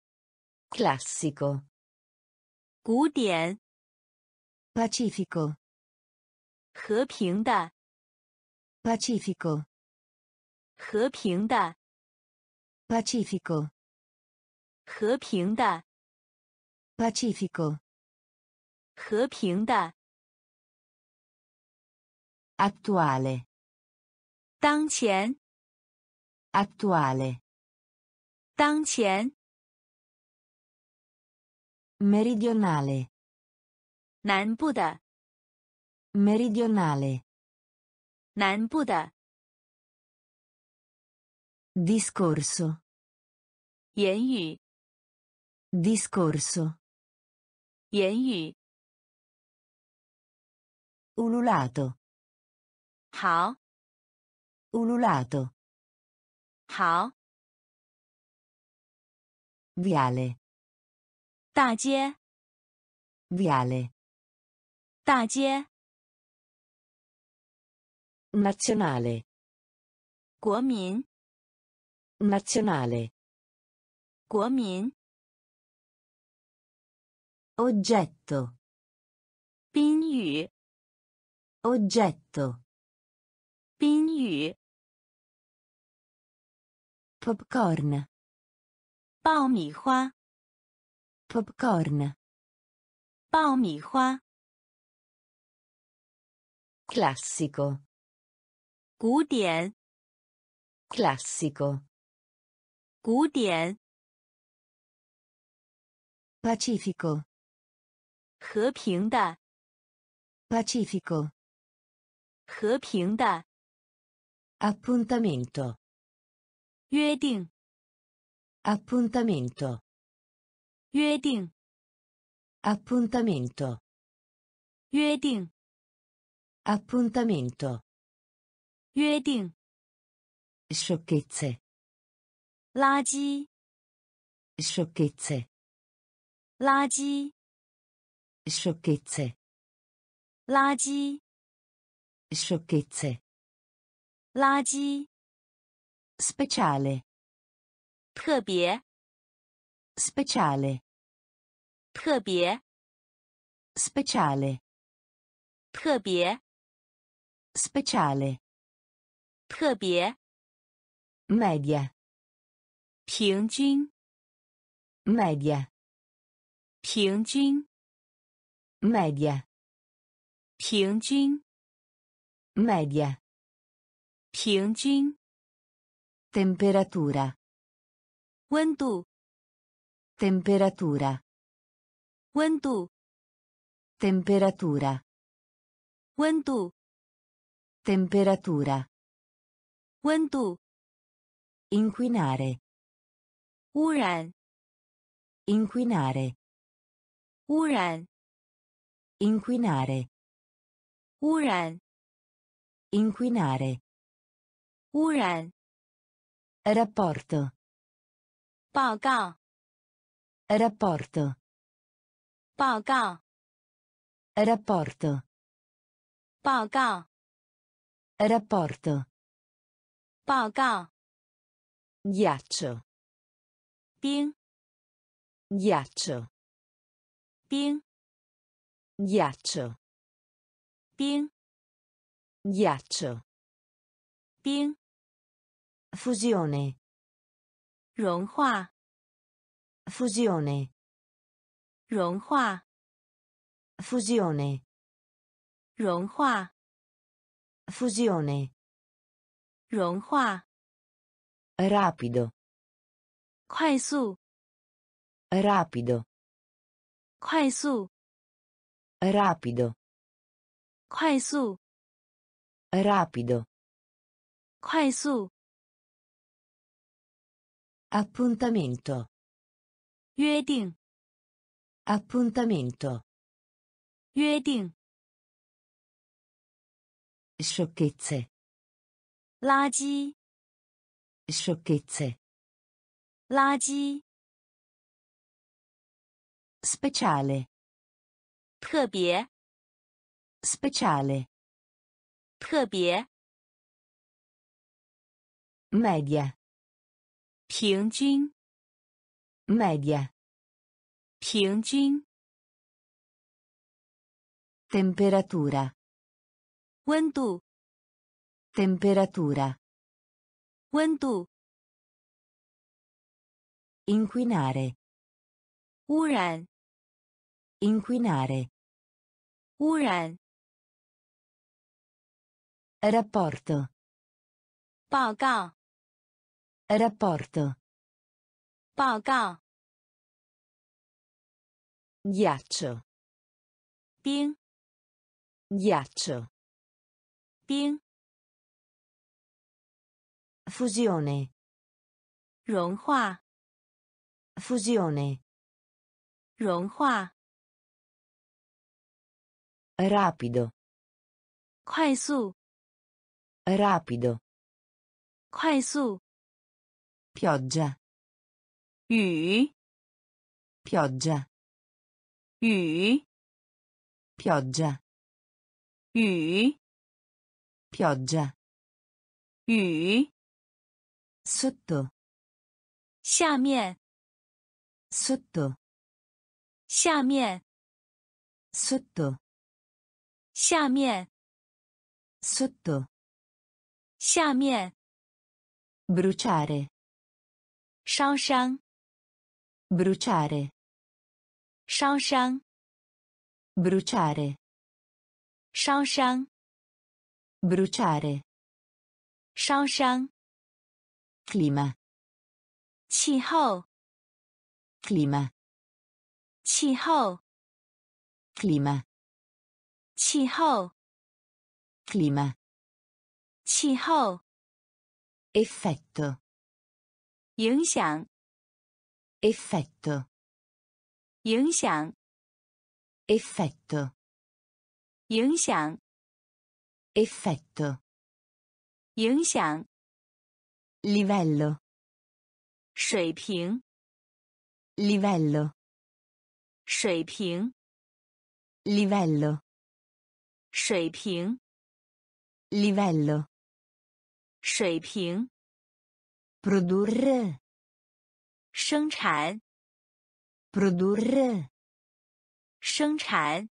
classico, 古典， pacifico, 和平的， pacifico, 和平的， pacifico, 和平的， pacifico, 和平的， attuale, 当前， Attuale. 当前 Meridionale. 南部的 Meridionale. 南部的 Discorso. 言语 Discorso. 言语 Ululato. 好 Ululato. 好 Viale. 大街 Viale. 大街 Nazionale. 国民 Nazionale. 国民 Oggetto. 宾语 Oggetto. 宾语 Popcorn. 爆米花 Popcorn. 爆米花 Classico. 古典 Classico. 古典 Pacifico. 和平的 Pacifico. 和平的 Appuntamento. 约定 Appuntamento. 约定 Appuntamento. 约定 Appuntamento. 约定 Sciocchezze. 垃圾 Sciocchezze. 垃圾 Sciocchezze. 垃圾 Sciocchezze. 垃圾 Speciale. 特别 Speciale. 特别 Speciale. 特别 Speciale. 特别 Media. 平均 Media. 平均 Media. 平均 Media. 平均 Temperatura. 温度 Temperatura. 温度 Temperatura. 温度 Temperatura. 温度 Inquinare. 污染 Inquinare. 污染 Inquinare. 污染 Inquinare. 污染 Rapporto. 报告 Rapporto. 报告 Rapporto. 报告 Rapporto. 报告 Ghiaccio. 冰 Ghiaccio. 冰 Ghiaccio. 冰 Ghiaccio. 冰 Fusione. 融化 Fusione. 融化 Fusione. 融化 Fusione. 融化 Rapido. 快速 Rapido. 快速 Rapido. 快速 Rapido. 快速 Appuntamento. 约定 Appuntamento. 约定 Sciocchezze. 垃圾 Sciocchezze. 垃圾 Speciale. 特别 Speciale. 特别 Media. 平均 Media. 平均 Temperatura. 温度 Temperatura. 温度 Inquinare. 污染 Inquinare. 污染 Rapporto. 报告 Rapporto. 报告 Ghiaccio. 冰 Ghiaccio. 冰 Fusione. 融化 Fusione. 融化 Rapido. 快速 Rapido. 快速 Pioggia. 雨 Pioggia. 雨 Pioggia. 雨 Pioggia. 雨 Sotto. 下面 Sotto. 下面 Sotto. 下面 Sotto. 下面 Bruciare. 烧伤 Bruciare. 烧伤 Bruciare. 烧伤 Bruciare. 烧伤 Clima. 气候 Clima. 气候 Clima. 气候 Clima. 气候 Effetto. 影响 Effetto. 影响 Effetto. 影响 Effetto. 影响 Livello. 水平 Livello. 水平 Livello. 水平 Livello. 水平 Produrre. 生产 Produrre. 生产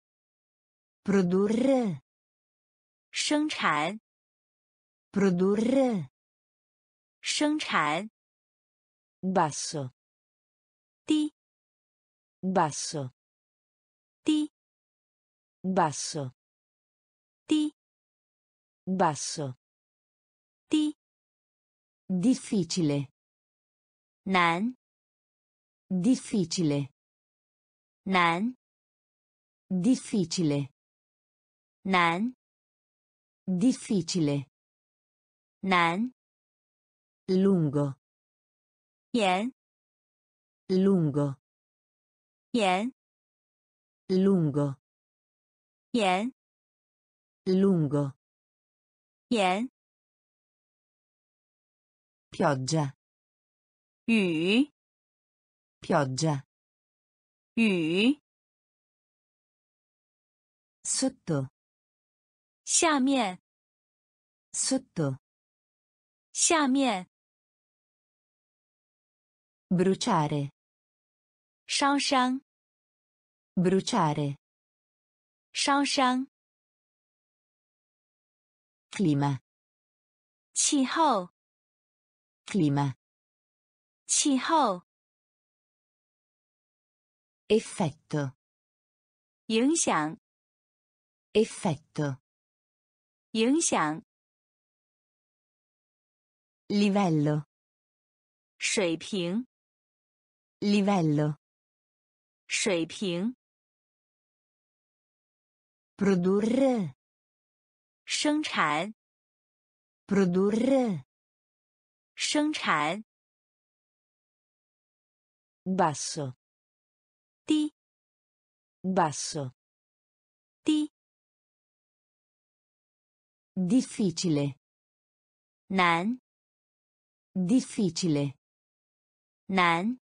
Produrre. 生产 Produrre. 生产 Basso. 低 Basso. 低 Basso. 低 Basso. 低 Difficile. 难 Difficile. 难 Difficile. 难 Difficile. 难 Lungo. 严 Lungo. 严 Lungo. 严 Lungo. 严 Pioggia. 雨 Pioggia. 雨 Sotto. 下面 Sotto. 下面 Bruciare. 烧伤 Bruciare. 烧伤 Clima. 气候 Clima. 气候 Effetto. 影响 Effetto. 影响 Livello. 水平 Livello. 水平 Produrre. 生产 Produrre. 生产 Basso. 低 Basso. 低 Difficile. 难 Difficile. 难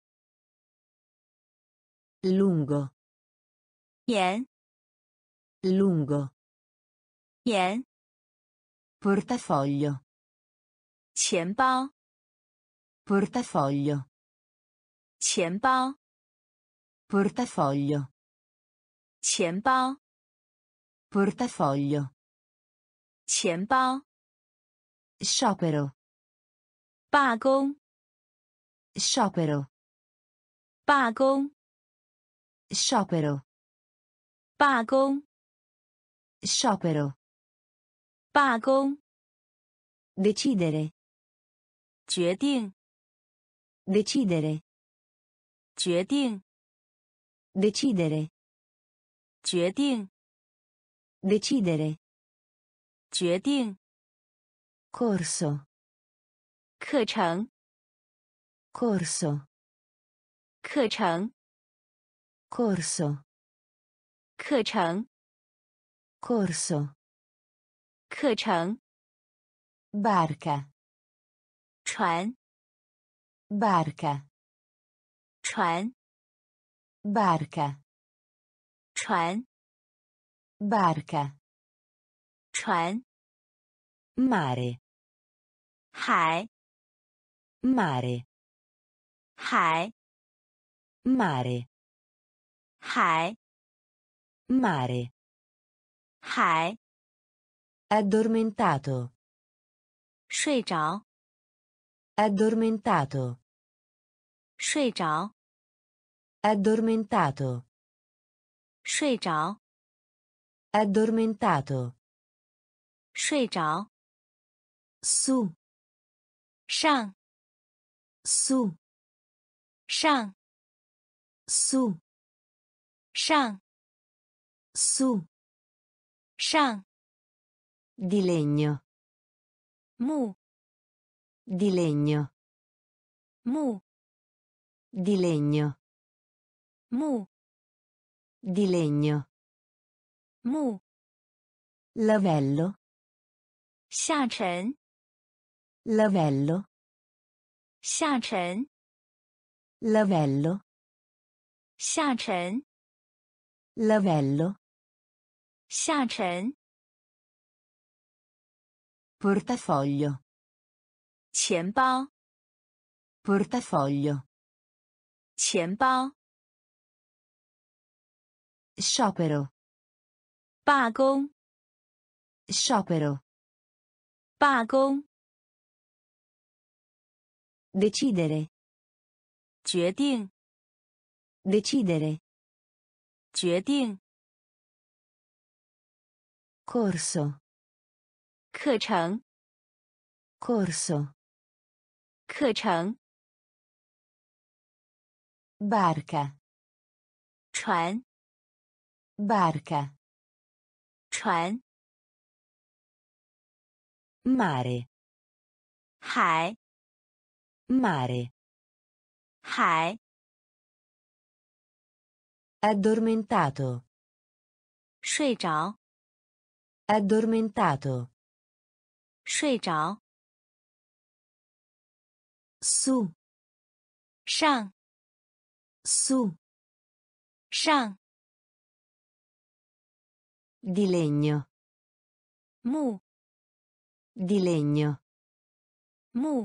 Lungo. 严 Lungo. 严 Portafoglio. 钱包 Portafoglio. 钱包 Portafoglio. 钱包 Portafoglio. 钱包 Sciopero. 罢工 Sciopero. 罢工 Sciopero. 罢工 Sciopero. 罢工 Decidere. 决定 decidere, 决定 decidere, 决定 decidere, 决定 corso, 课程 corso, 课程 corso, 课程 corso, 课程 barca, 船 barca, 船 barca, 船 barca, 船 mare, 海 mare, 海 mare, 海 mare, 海 addormentato, 睡着 addormentato, 睡着 addormentato, 睡着 addormentato, 睡着 su, 上 su, 上 su, 上 su, 上 di legno, 木 di legno, 木 di legno, 木 di legno, 木 lavello, 下沉 lavello, 下沉 lavello, 下沉 lavello, 下沉 portafoglio, 钱包 portafoglio, 钱包 sciopero, 罢工 sciopero, 罢工 decidere, 决定 decidere, 决定 corso, 课程 corso, 课程 barca, 船 barca, 船 mare, 海 mare, 海 addormentato, 睡着 addormentato, 睡着 su, 上 su, 上 di legno, 木 di legno, 木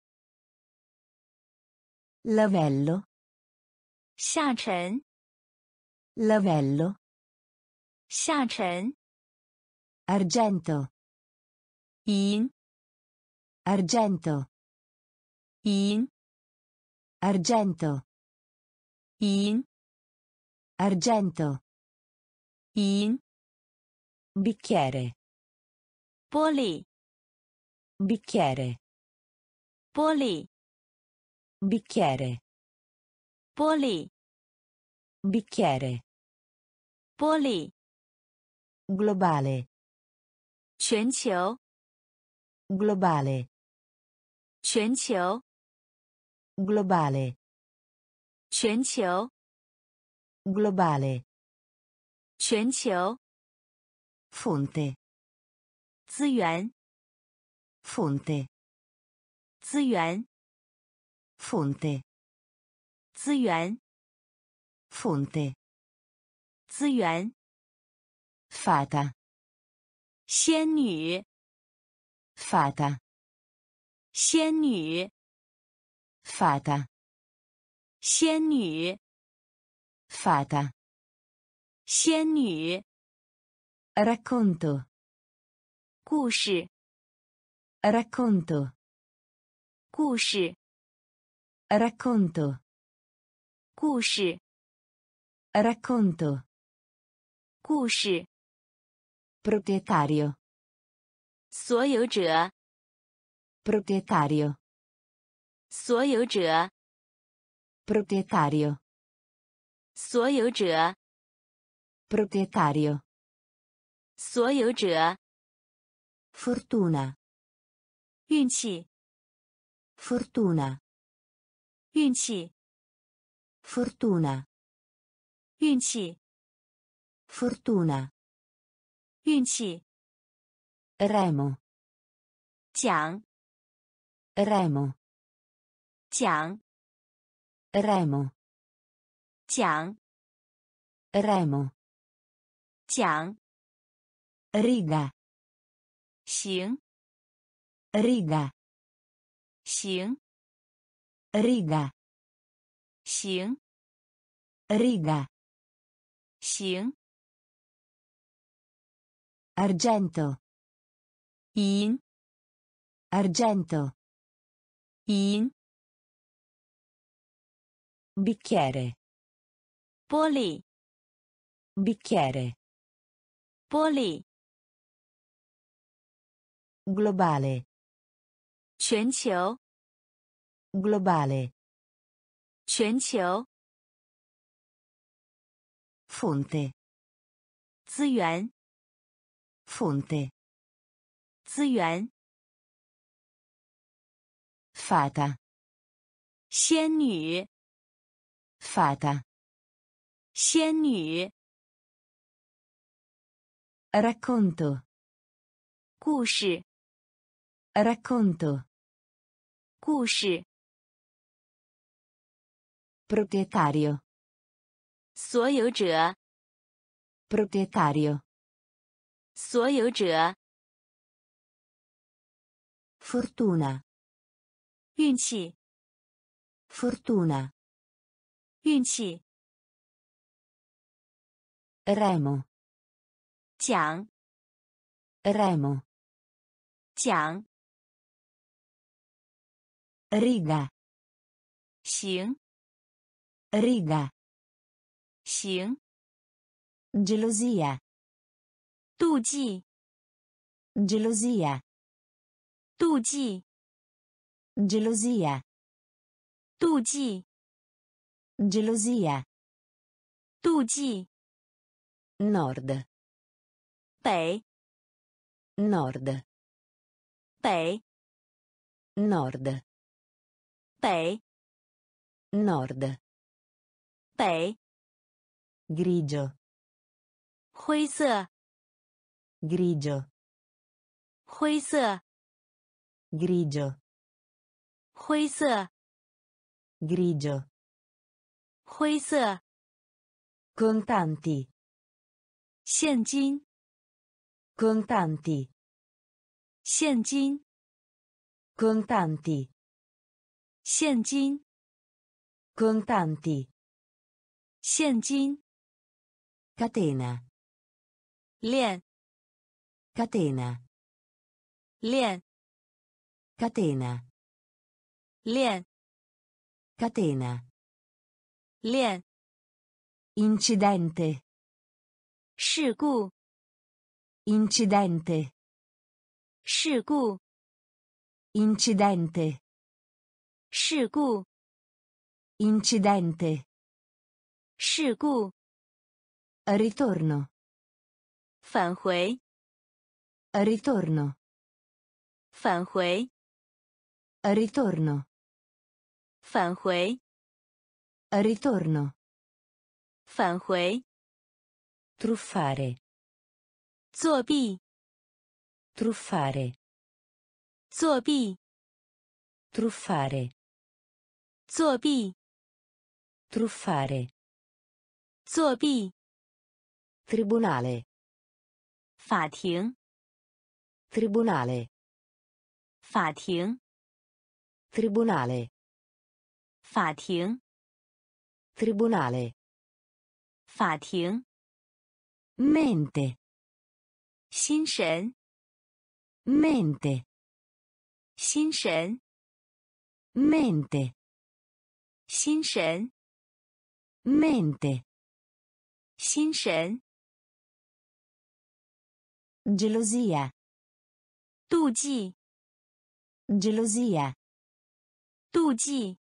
lavello, 下沉 lavello, 下沉 argento, 银 argento, 银 argento, 银 argento, 银 bicchiere, 玻璃 bicchiere, 玻璃 bicchiere, 玻璃 bicchiere, 玻璃 globale, 全球 globale, 全球 globale, 全球 globale, 全球 fonte, 资源 fonte, 资源 fonte, 资源 fonte, 资源 fata, 仙女 fata, 仙女 fata, 仙女 fata, 仙女 racconto, 故事 racconto, 故事 racconto, 故事 racconto, 故事 proprietario, 所有者 proprietario, 所有者 proprietario, 所有者 proprietario, 所有者 fortuna, 运气 fortuna, 运气 fortuna, 运气 fortuna, 运气 remo, 奖 remo, 奖 remo, 奖 remo, 奖 riga, 行 riga, 行 riga, 行 riga, 行 argento, 银 argento, 银 bicchiere, 玻璃 bicchiere, 玻璃 globale, 全球 globale, 全球 fonte, 资源 fonte, 资源 fata, 仙女 fata, 仙女 racconto, 故事 racconto, 故事 proprietario, 所有者 proprietario, 所有者 fortuna, 运气 fortuna, 运气 remo, 奖 remo, 奖 riga, 行 riga, 行 gelosia, 妒忌 gelosia, 妒忌 gelosia, 妒忌 gelosia, 妒忌 nord, 北 nord, 北 nord, 北 nord, 北 grigio, 灰色 grigio, 灰色 grigio, 灰色 grigio, 灰色 contanti, 现金 contanti, 现金 contanti, 现金 contanti, 现金 catena, 链 catena, 链 catena, 链 catena, 链 incidente, 事故 incidente, 事故 incidente, 事故 incidente, 事故 ritorno, 返回 ritorno, 返回 ritorno, 返回 ritorno, 返回 truffare, 作弊 truffare, 作弊 truffare, 作弊 truffare, 作弊 tribunale, 法庭 tribunale, 法庭 tribunale, 法庭 tribunale, 法庭 mente, 心神 mente, 心神 mente, 心神 mente, 心神 gelosia, 妒忌 gelosia, 妒忌。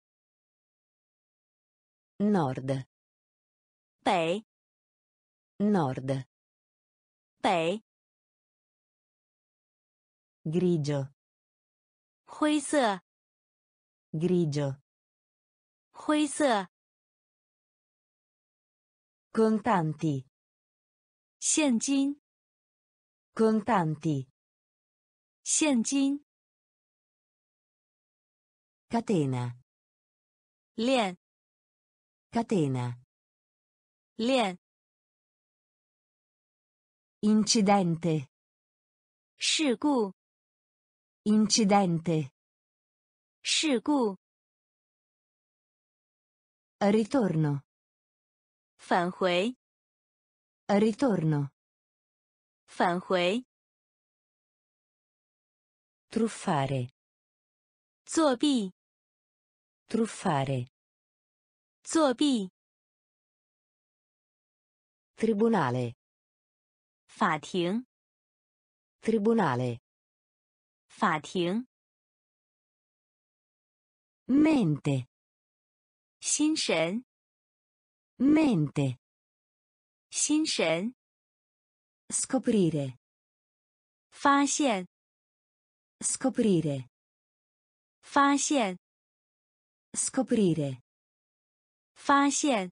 Nord. 北。 Nord. 北。 Grigio. 灰色。 Grigio. 灰色。 Contanti. 现金。 Contanti. 现金。 Catena. 链。 Catena. 链。 Incidente. 事故。 Incidente. 事故。 Ritorno. 返回。 Ritorno. 返回。 Truffare. 作弊。 Truffare. 作弊。 Tribunale. 法庭。 Tribunale. 法庭。 Mente. 心神。 Mente. 心神。 Scoprire. 发现。 Scoprire. 发现。 Scoprire. 发现。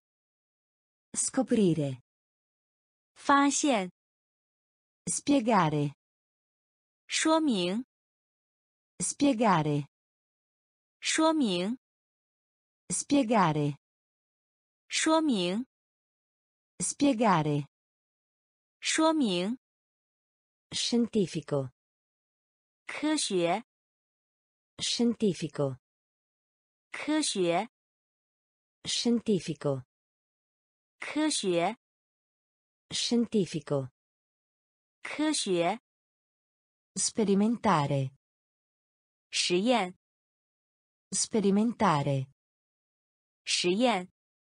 Scoprire. 发现。 Spiegare. 说明。 Spiegare. 说明。 Spiegare. 说明。 Spiegare. 说明。 Scientifico. 科学。 Scientifico. 科学。 Scientifico. 科学。 Scientifico. 科学。 Sperimentare. 实验。 Sperimentare. 实验。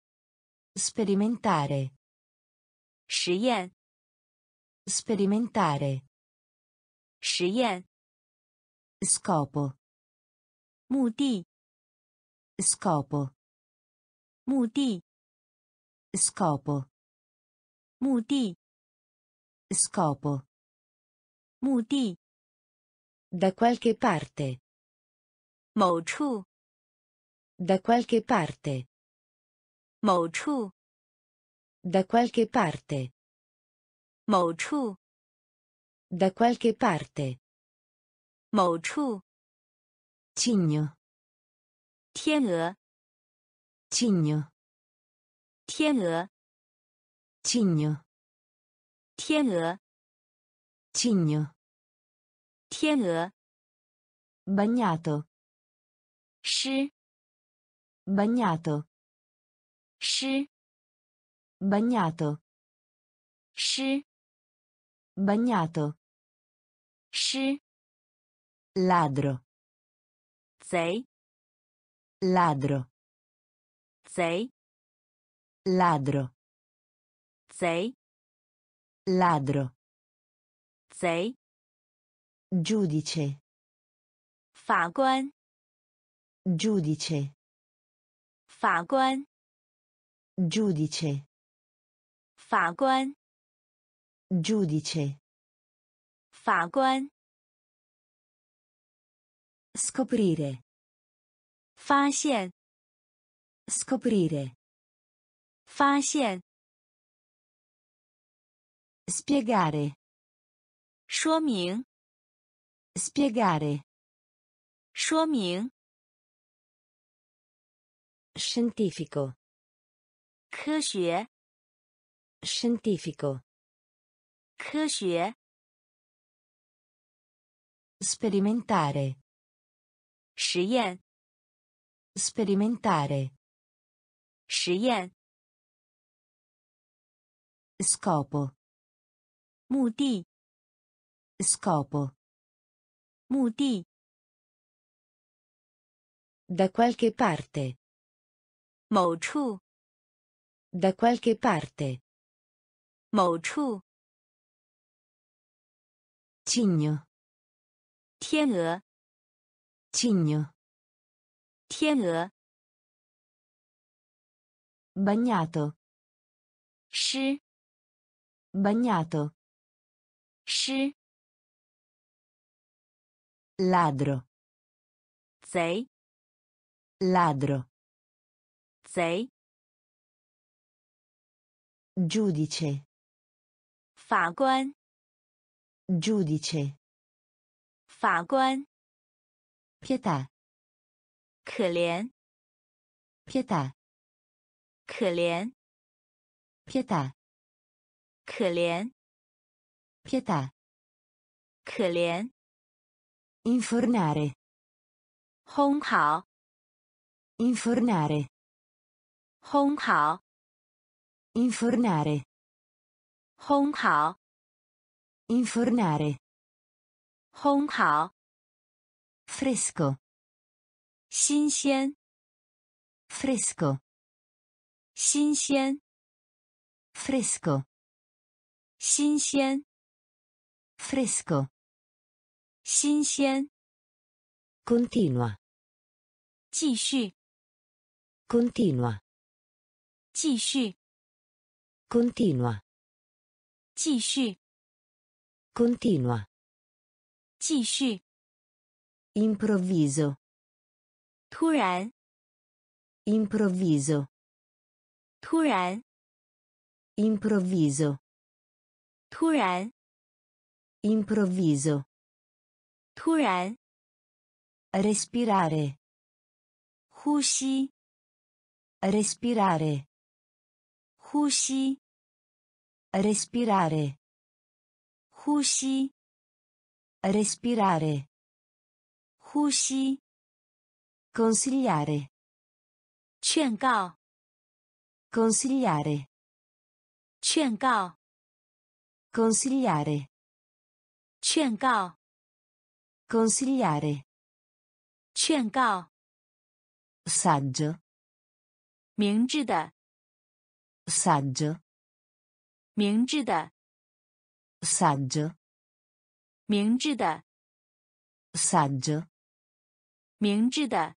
Sperimentare. 实验。 Sperimentare. 实验。 Scopo. 目的。 Scopo. 目的。 Scopo. 目的。 Scopo. 目的。 Da qualche parte. 某处。 Da qualche parte. 某处。 Da qualche parte. 某处。 Da qualche parte. 某处。 Cigno. 天鹅。 Cigno. 天鹅。 Cigno. 天鹅。 Cigno. 天鹅。 Bagnato. 湿。 Bagnato. 湿。 Bagnato. 湿。 Bagnato. 湿。 Ladro. 贼。 Ladro. 贼。 Ladro. 贼。 Ladro. 贼。 Giudice. 法官。 Giudice. 法官。 Giudice. 法官。 Giudice. 法官。 Scoprire. 发现。 Scoprire. 发现。 Spiegare. 说明。 Spiegare. 说明。 Scientifico. 科学。 Scientifico. 科学。 Sperimentare. 实验。 Sperimentare. 实验。 Scopo. 目的。 Scopo. 目的。 Da qualche parte. 某处。 Da qualche parte. 某处。 Cigno. 天鹅。 Cigno. 天鹅。 bagnato, 湿 bagnato, 湿 ladro, 贼 ladro, 贼 giudice, 法官 giudice, 法官 pietà, 可怜 pietà, 可怜 pietà, 可怜 pietà, 可怜 infornare, 烘烤 infornare, 烘烤 infornare, 烘烤 infornare, 烘烤 fresco, 新鲜 fresco, 新鲜 fresco, 新鲜 fresco, 新鲜 continua, 继续 continua, 继续 continua, 继续 continua, 继续 improvviso, 突然 improvviso, 突然 improvviso, 突然 improvviso, 突然 respirare, 呼吸 respirare, 呼吸 respirare, 呼吸 respirare, 呼吸 consigliare, 劝告 consigliare, 劝告 consigliare, 劝告 consigliare, 劝告 saggio, 明智的 saggio, 明智的 saggio, 明智的 saggio, 明智的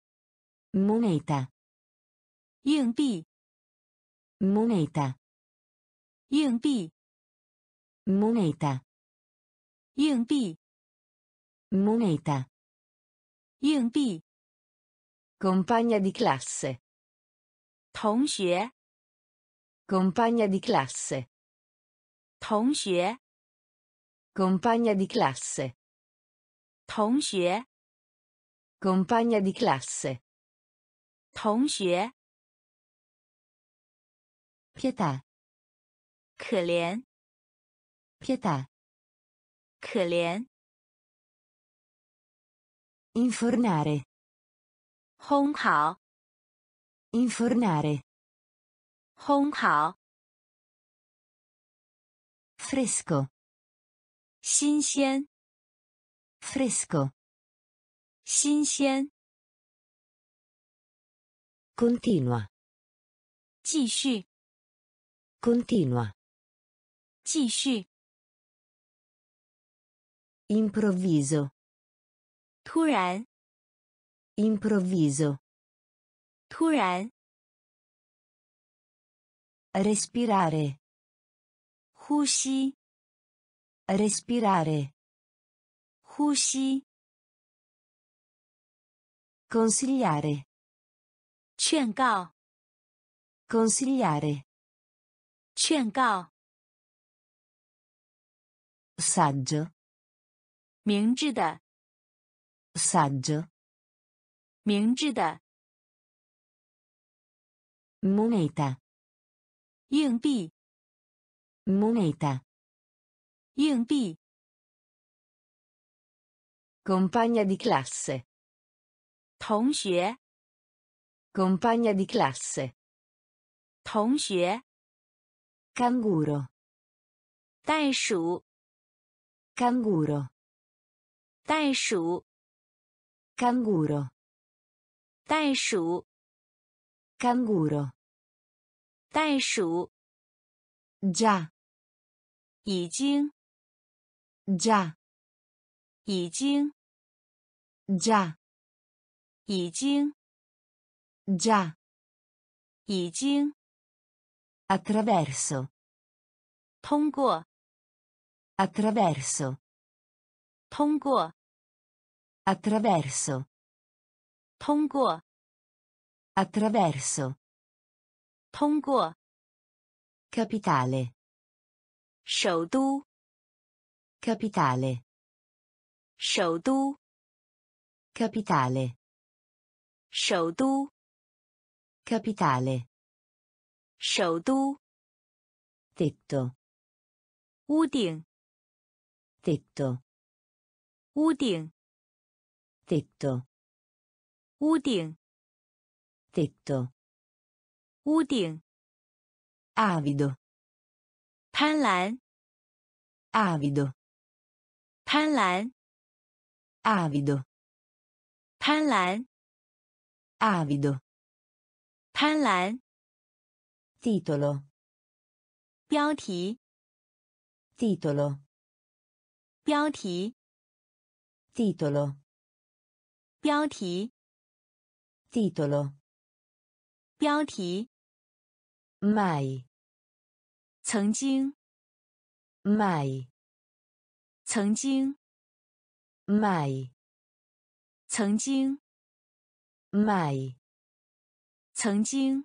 moneta, 硬币 moneta, 硬币 moneta, 硬币 moneta, 硬币 compagna di classe, 同学 compagna di classe, 同学 compagna di classe, 同学 compagna di classe, 同学 pietà, 可怜 pietà, 可怜 infornare, 烘烤 infornare, 烘烤 fresco, 新鲜 fresco, 新鲜 continua, 继续 continua, 继续 improvviso, 突然 improvviso, 突然 respirare, 呼吸 respirare, 呼吸 consigliare, 劝告 consigliare, 劝告 saggio, 明智的 saggio, 明智的 moneta, 硬币 moneta, 硬币 compagna di classe, 同学 compagna di classe, 同学 canguro, 袋鼠 canguro, 袋鼠 canguro, 袋鼠 canguro, 袋鼠 già, 已经 già, 已经 già, 已经 Già. 已经 Attraverso. 通过 Attraverso. 通过 Attraverso. 通过 Attraverso. 通过 Capitale. 首都 Capitale. 首都 Capitale. 首都 Capitale. 首都 Tetto. 屋顶 Tetto. 屋顶 Tetto. 屋顶 Tetto. 屋顶 Avido. 贪婪 Avido. 贪婪 Avido. 贪婪 Avido. 贪婪 Titolo. 标题 Titolo. 标题 Titolo. 标题 Titolo. 标题 Mai. 曾经 Mai. 曾经 Mai. 曾经 Mai. 曾经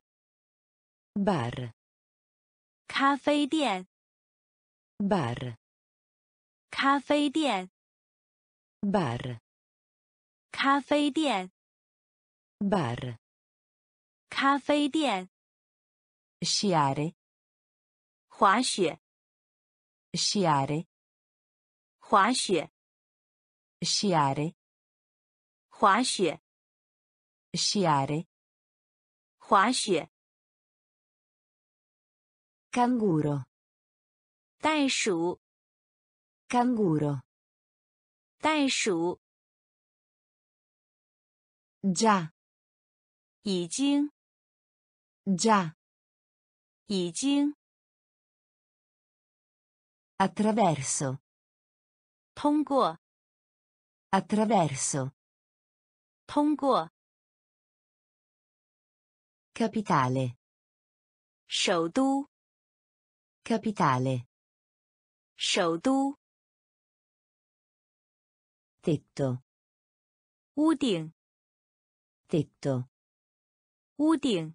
Bar. 咖啡店 Bar. 咖啡店 Bar. 咖啡店 Bar. 咖啡店 Sciare. 滑雪 Sciare. 滑雪 Sciare. 滑雪 Sciare. 滑雪 Canguro. 袋鼠 Canguro. 袋鼠 Già. 已经 Già. 已经 Attraverso. 通过 Attraverso. 通过 Capitale. 首都 Capitale. 首都 Tetto. 屋顶 Tetto. 屋顶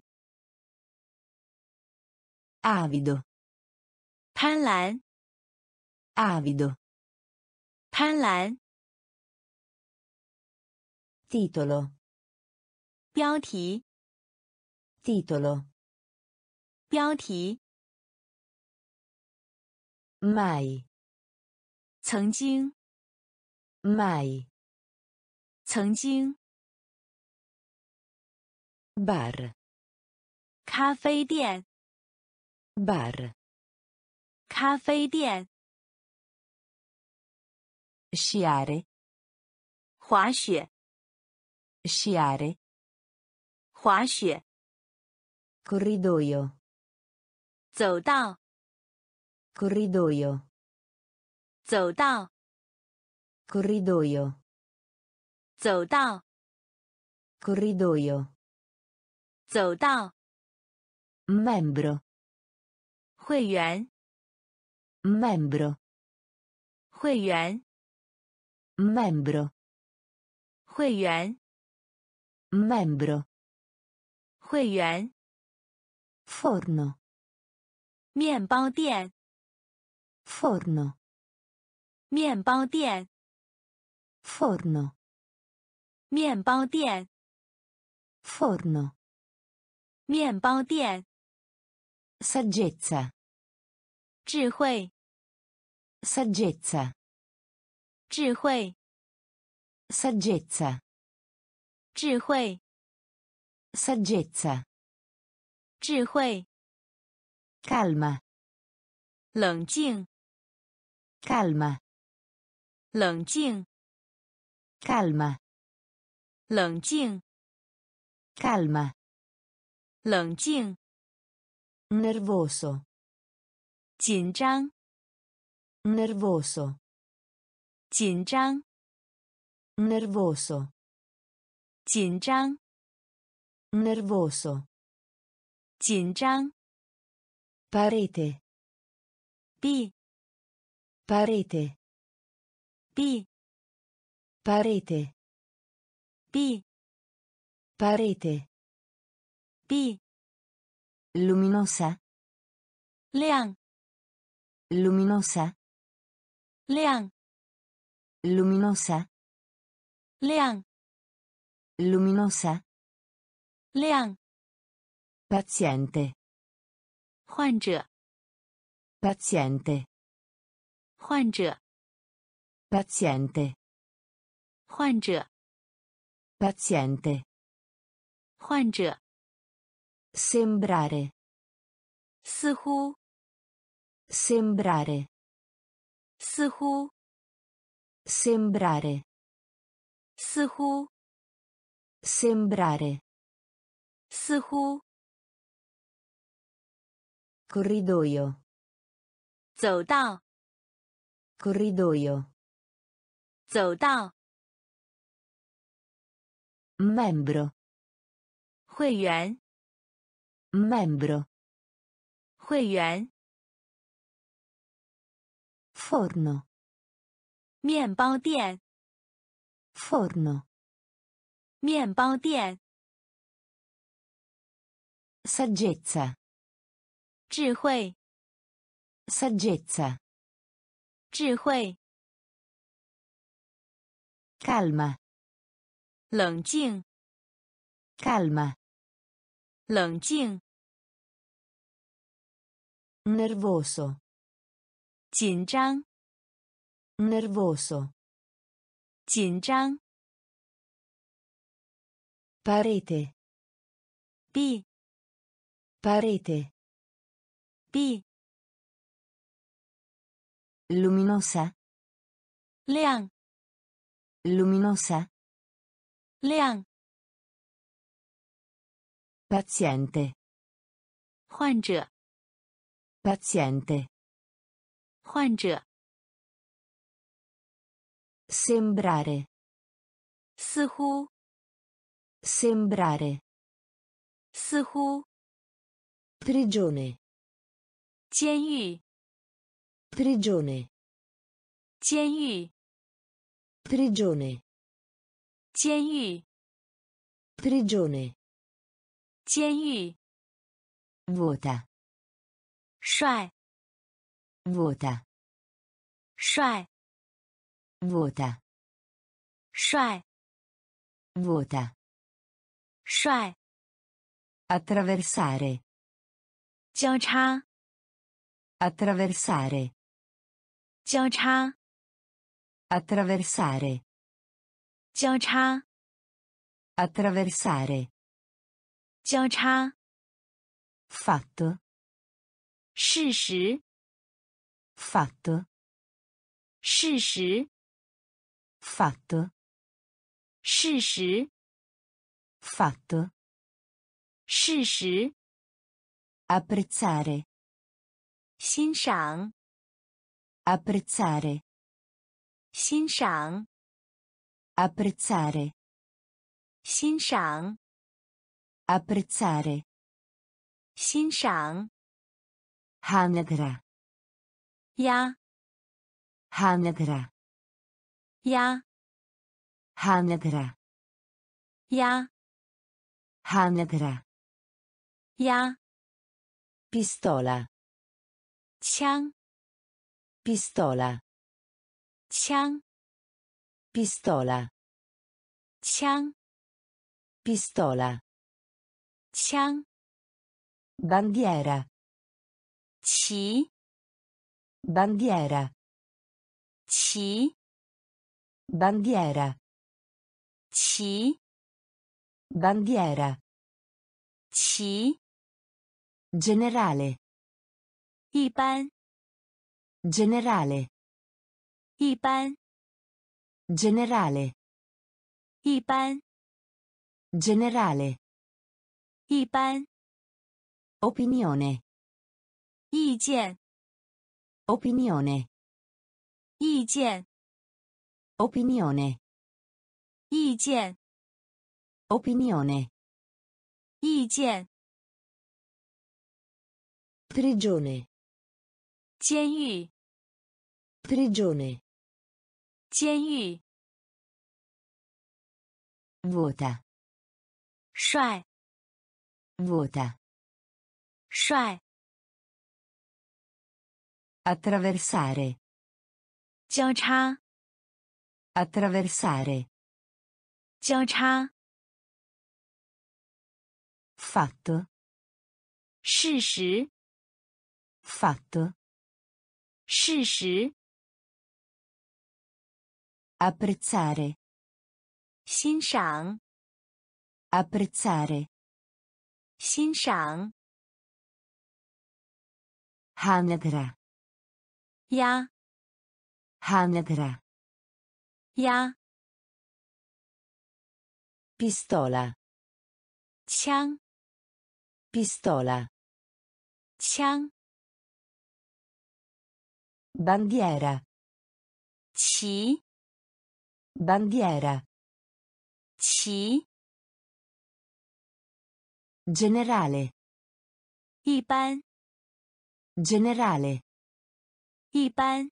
Avido. 贪婪 Avido. 贪婪 Titolo. 标题 Titolo. 标题 Mai. 曾经 Mai. 曾经 Bar. 咖啡店 Bar. 咖啡店 Sciare. 滑雪 Sciare. 滑雪 Corridoio. 走道 Corridoio. 走道 Corridoio. 走道 Corridoio. 走道 Membro. 会员 Membro. 会员 Membro. 会员 Membro. 会员 Forno. 面包店 Forno. 面包店 Forno. 面包店 Forno. 面包店 Saggezza. 智慧 Saggezza. 智慧 Saggezza. 智慧 Saggezza. 智慧 Calma. 冷静 Calma. 冷静 Calma. 冷静 Calma. 冷静 Nervoso. 紧张 Nervoso. 紧张 Nervoso. 紧张 nervoso, 紧张 parete, B parete, B parete, B parete, B luminosa, 亮 luminosa, 亮 luminosa, 亮 luminosa, 亮 paziente, 患者 paziente, 患者 paziente, 患者 paziente, 患者 sembrare, 似乎 sembrare, 似乎 sembrare, 似乎 sembrare, 似乎 corridoio, 走道 corridoio, 走道 membro, 会员 membro, 会员 forno, 面包店 forno, 面包店 saggezza, 智慧 saggezza, 智慧 calma, 冷静 calma, 冷静 nervoso, 紧张 nervoso, 紧张 parete, B parete, B luminosa, 亮 luminosa, 亮 paziente, 患者 paziente, 患者 sembrare, 似乎 sembrare, 似乎 prigione, 监狱 prigione, 监狱 prigione, 监狱 prigione, 监狱 vuota, 帅 vuota, 帅 vuota, 帅 vuota, 帅 attraversare, 交叉 attraversare, 交叉 attraversare, 交叉 attraversare, 交叉 fatto, 事实 fatto, 事实 fatto, 事实 fatto, 事实 apprezzare, 欣赏 apprezzare, 欣赏 apprezzare, 欣赏 apprezzare, 欣赏 anagra, 压 anagra, 压 anagra, 压 anagra, 压 pistola, 枪 pistola, 枪 pistola, 枪 pistola, 枪 bandiera, 旗 bandiera, 旗 bandiera, 旗 bandiera, 旗 generale, 一般 generale, 一般 generale, 一般 generale, 一般 opinione, 意见 opinione, 意见 opinione, 意见 opinione, 意见， prigione, 监狱， prigione, 监狱， vuota, 帅， vuota, 帅， attraversare, 交叉， attraversare, 交叉， fatto, 事实， fatto, 事实， apprezzare, 欣赏， apprezzare, 欣赏， hanedra, 压， hanedra, 压， pistola, 枪， pistola, 枪， bandiera, 旗， bandiera, 旗， generale, 一般， generale, 一般，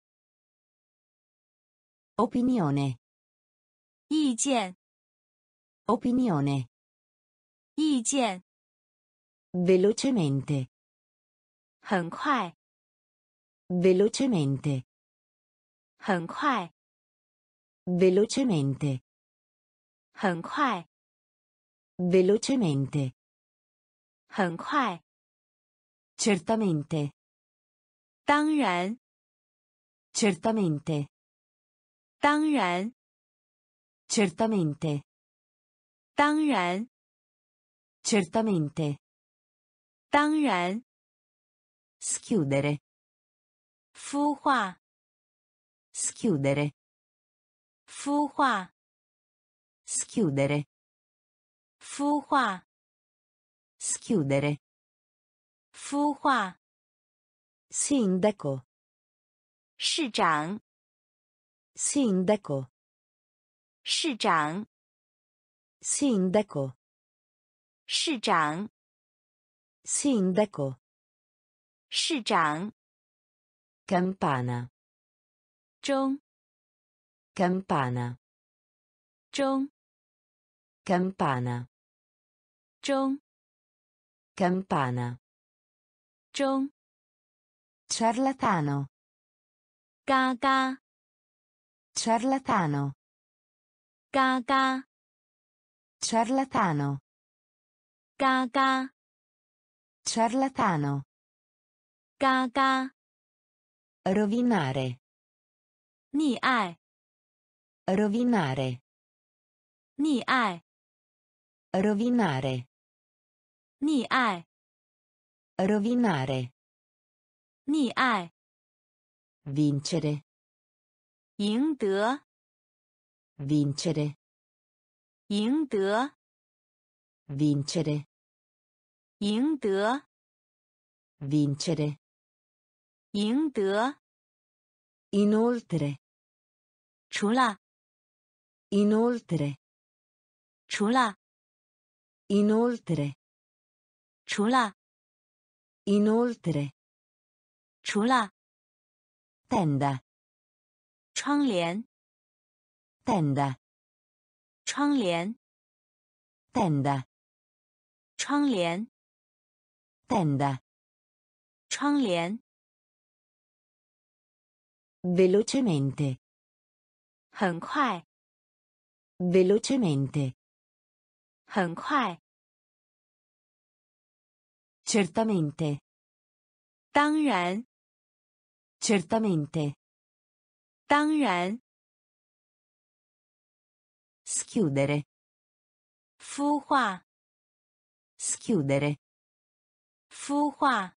opinione, 意见， opinione, 意见， velocemente, 很快， velocemente, 很快， velocemente, 很快， velocemente, 很快， certamente, 当然， certamente, 当然， certamente, 当然， certamente, 当然， schiudere, 孵化， schiudere, 孵化， schiudere, 孵化， schiudere, 孵化， sindaco, 市长， sindaco, 市长， sindaco, 市长， sindaco, 市长， campana, 钟， campana, 钟， campana, 钟， campana, 钟， ciarlatano, 嘎嘎， ciarlatano, 嘎嘎， ciarlatano, 嘎嘎， ciarlatano, 嘎嘎， rovinare, 溺爱， rovinare, 溺爱， rovinare, 溺爱， rovinare, 溺爱， vincere, 赢得， vincere, 赢得， vincere, 赢得， vincere, 赢得， inoltre, 除了， inoltre, 除了， inoltre, 除了， inoltre, 除了， tenda, 窗帘， tenda, 窗帘， tenda, 窗帘， tenda, 窗帘， velocemente, 很快， velocemente, 很快， certamente, 当然， certamente, 当然， schiudere, 孵化， schiudere, 孵化，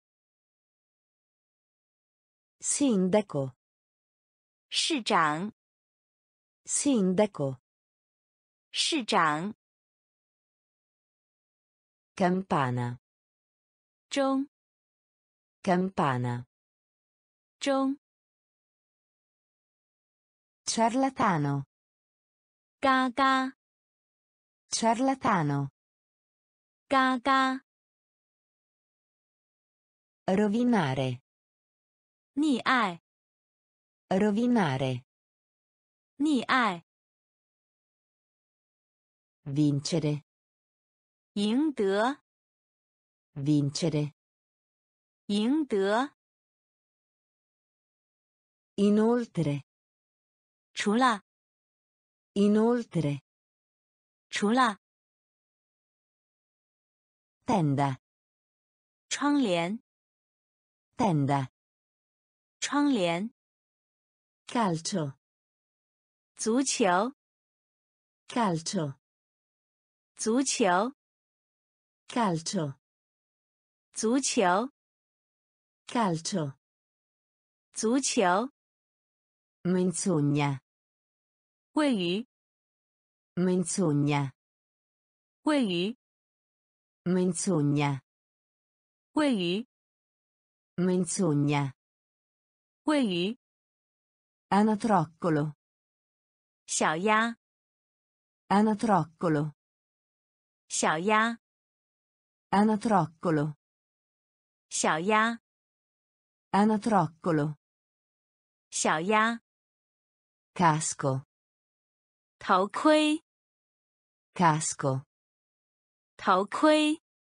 sindaco, 市长， sindaco, 市长， campana, 钟， campana, 钟， ciarlatano, 嘎嘎， ciarlatano, 嘎嘎， Rovinare. 溺爱， Rovinare. 溺爱， Vincere. 赢得， Vincere. 赢得， Inoltre. 除了， Inoltre. 除了， Tenda. 窗帘， Tenda. 窗帘， Calcio. 足球， Calcio. 足球， Calcio. 足球， Calcio. 足球， Menzogna. 位于， Menzogna. 位于， Menzogna. 位于， Menzogna. 位于， Anatroccolo. 小鸭， Anatroccolo. 小鸭， Anatroccolo. 小鸭， Anatroccolo. 小鸭， Casco. 头盔， Casco. 头盔，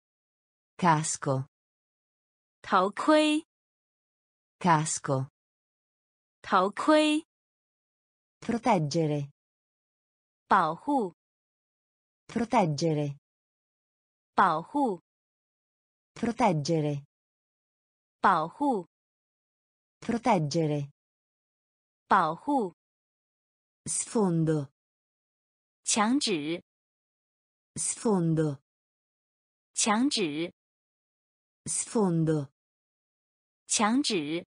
Casco. 头盔， Casco. 头盔， Proteggere. 保护， Proteggere. 保护， Proteggere. 保护， Proteggere. 保护， Sfondo. 墙纸， Sfondo. 墙纸， Sfondo. 墙纸，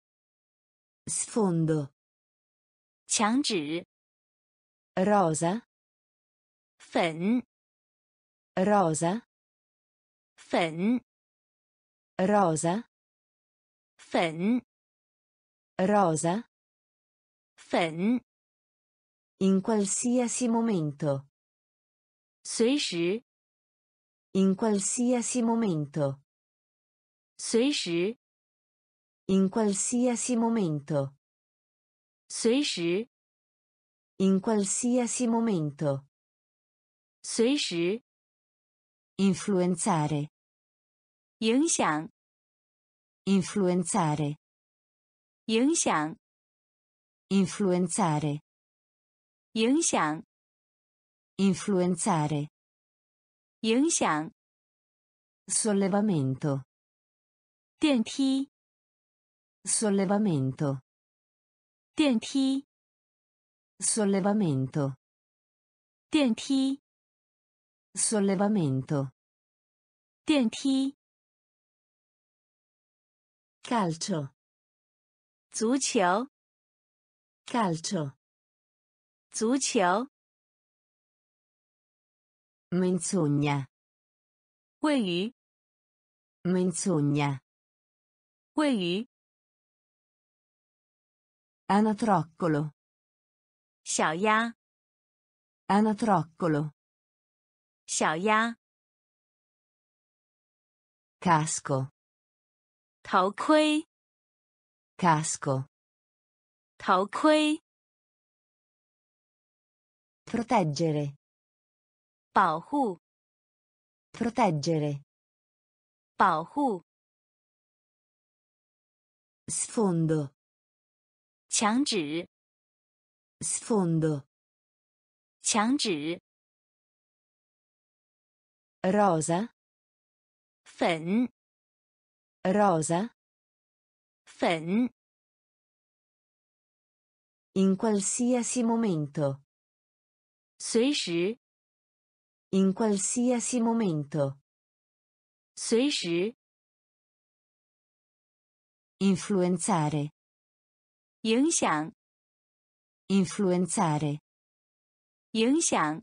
Sfondo. 墙纸， Rosa. 粉， Rosa. 粉， Rosa. 粉， Rosa. 粉， In qualsiasi momento. 随时， In qualsiasi momento. 随时， In qualsiasi momento. 随时， In qualsiasi momento. 随时， Influenzare. 影响， Influenzare. 影响， Influenzare. 影响， Influenzare. 影响， Sollevamento. 电梯， Sollevamento. 电梯， Sollevamento. 电梯， Sollevamento. 电梯， Calcio. 足球， Calcio. 足球， Menzogna. 位于， Menzogna. 位于， Anatroccolo. 小鸭， Anatroccolo. 小鸭， Casco. 头盔， Casco. 头盔， Proteggere. 保护， Proteggere. 保护， Sfondo. 墙纸， Sfondo. 墙纸， Rosa. 粉， Rosa. 粉， In qualsiasi momento. 随时， In qualsiasi momento. 随时， Influenzare. 影响， Influenzare. 影响，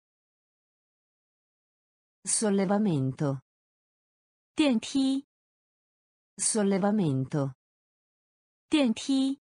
Sollevamento. 电梯， Sollevamento. 电梯，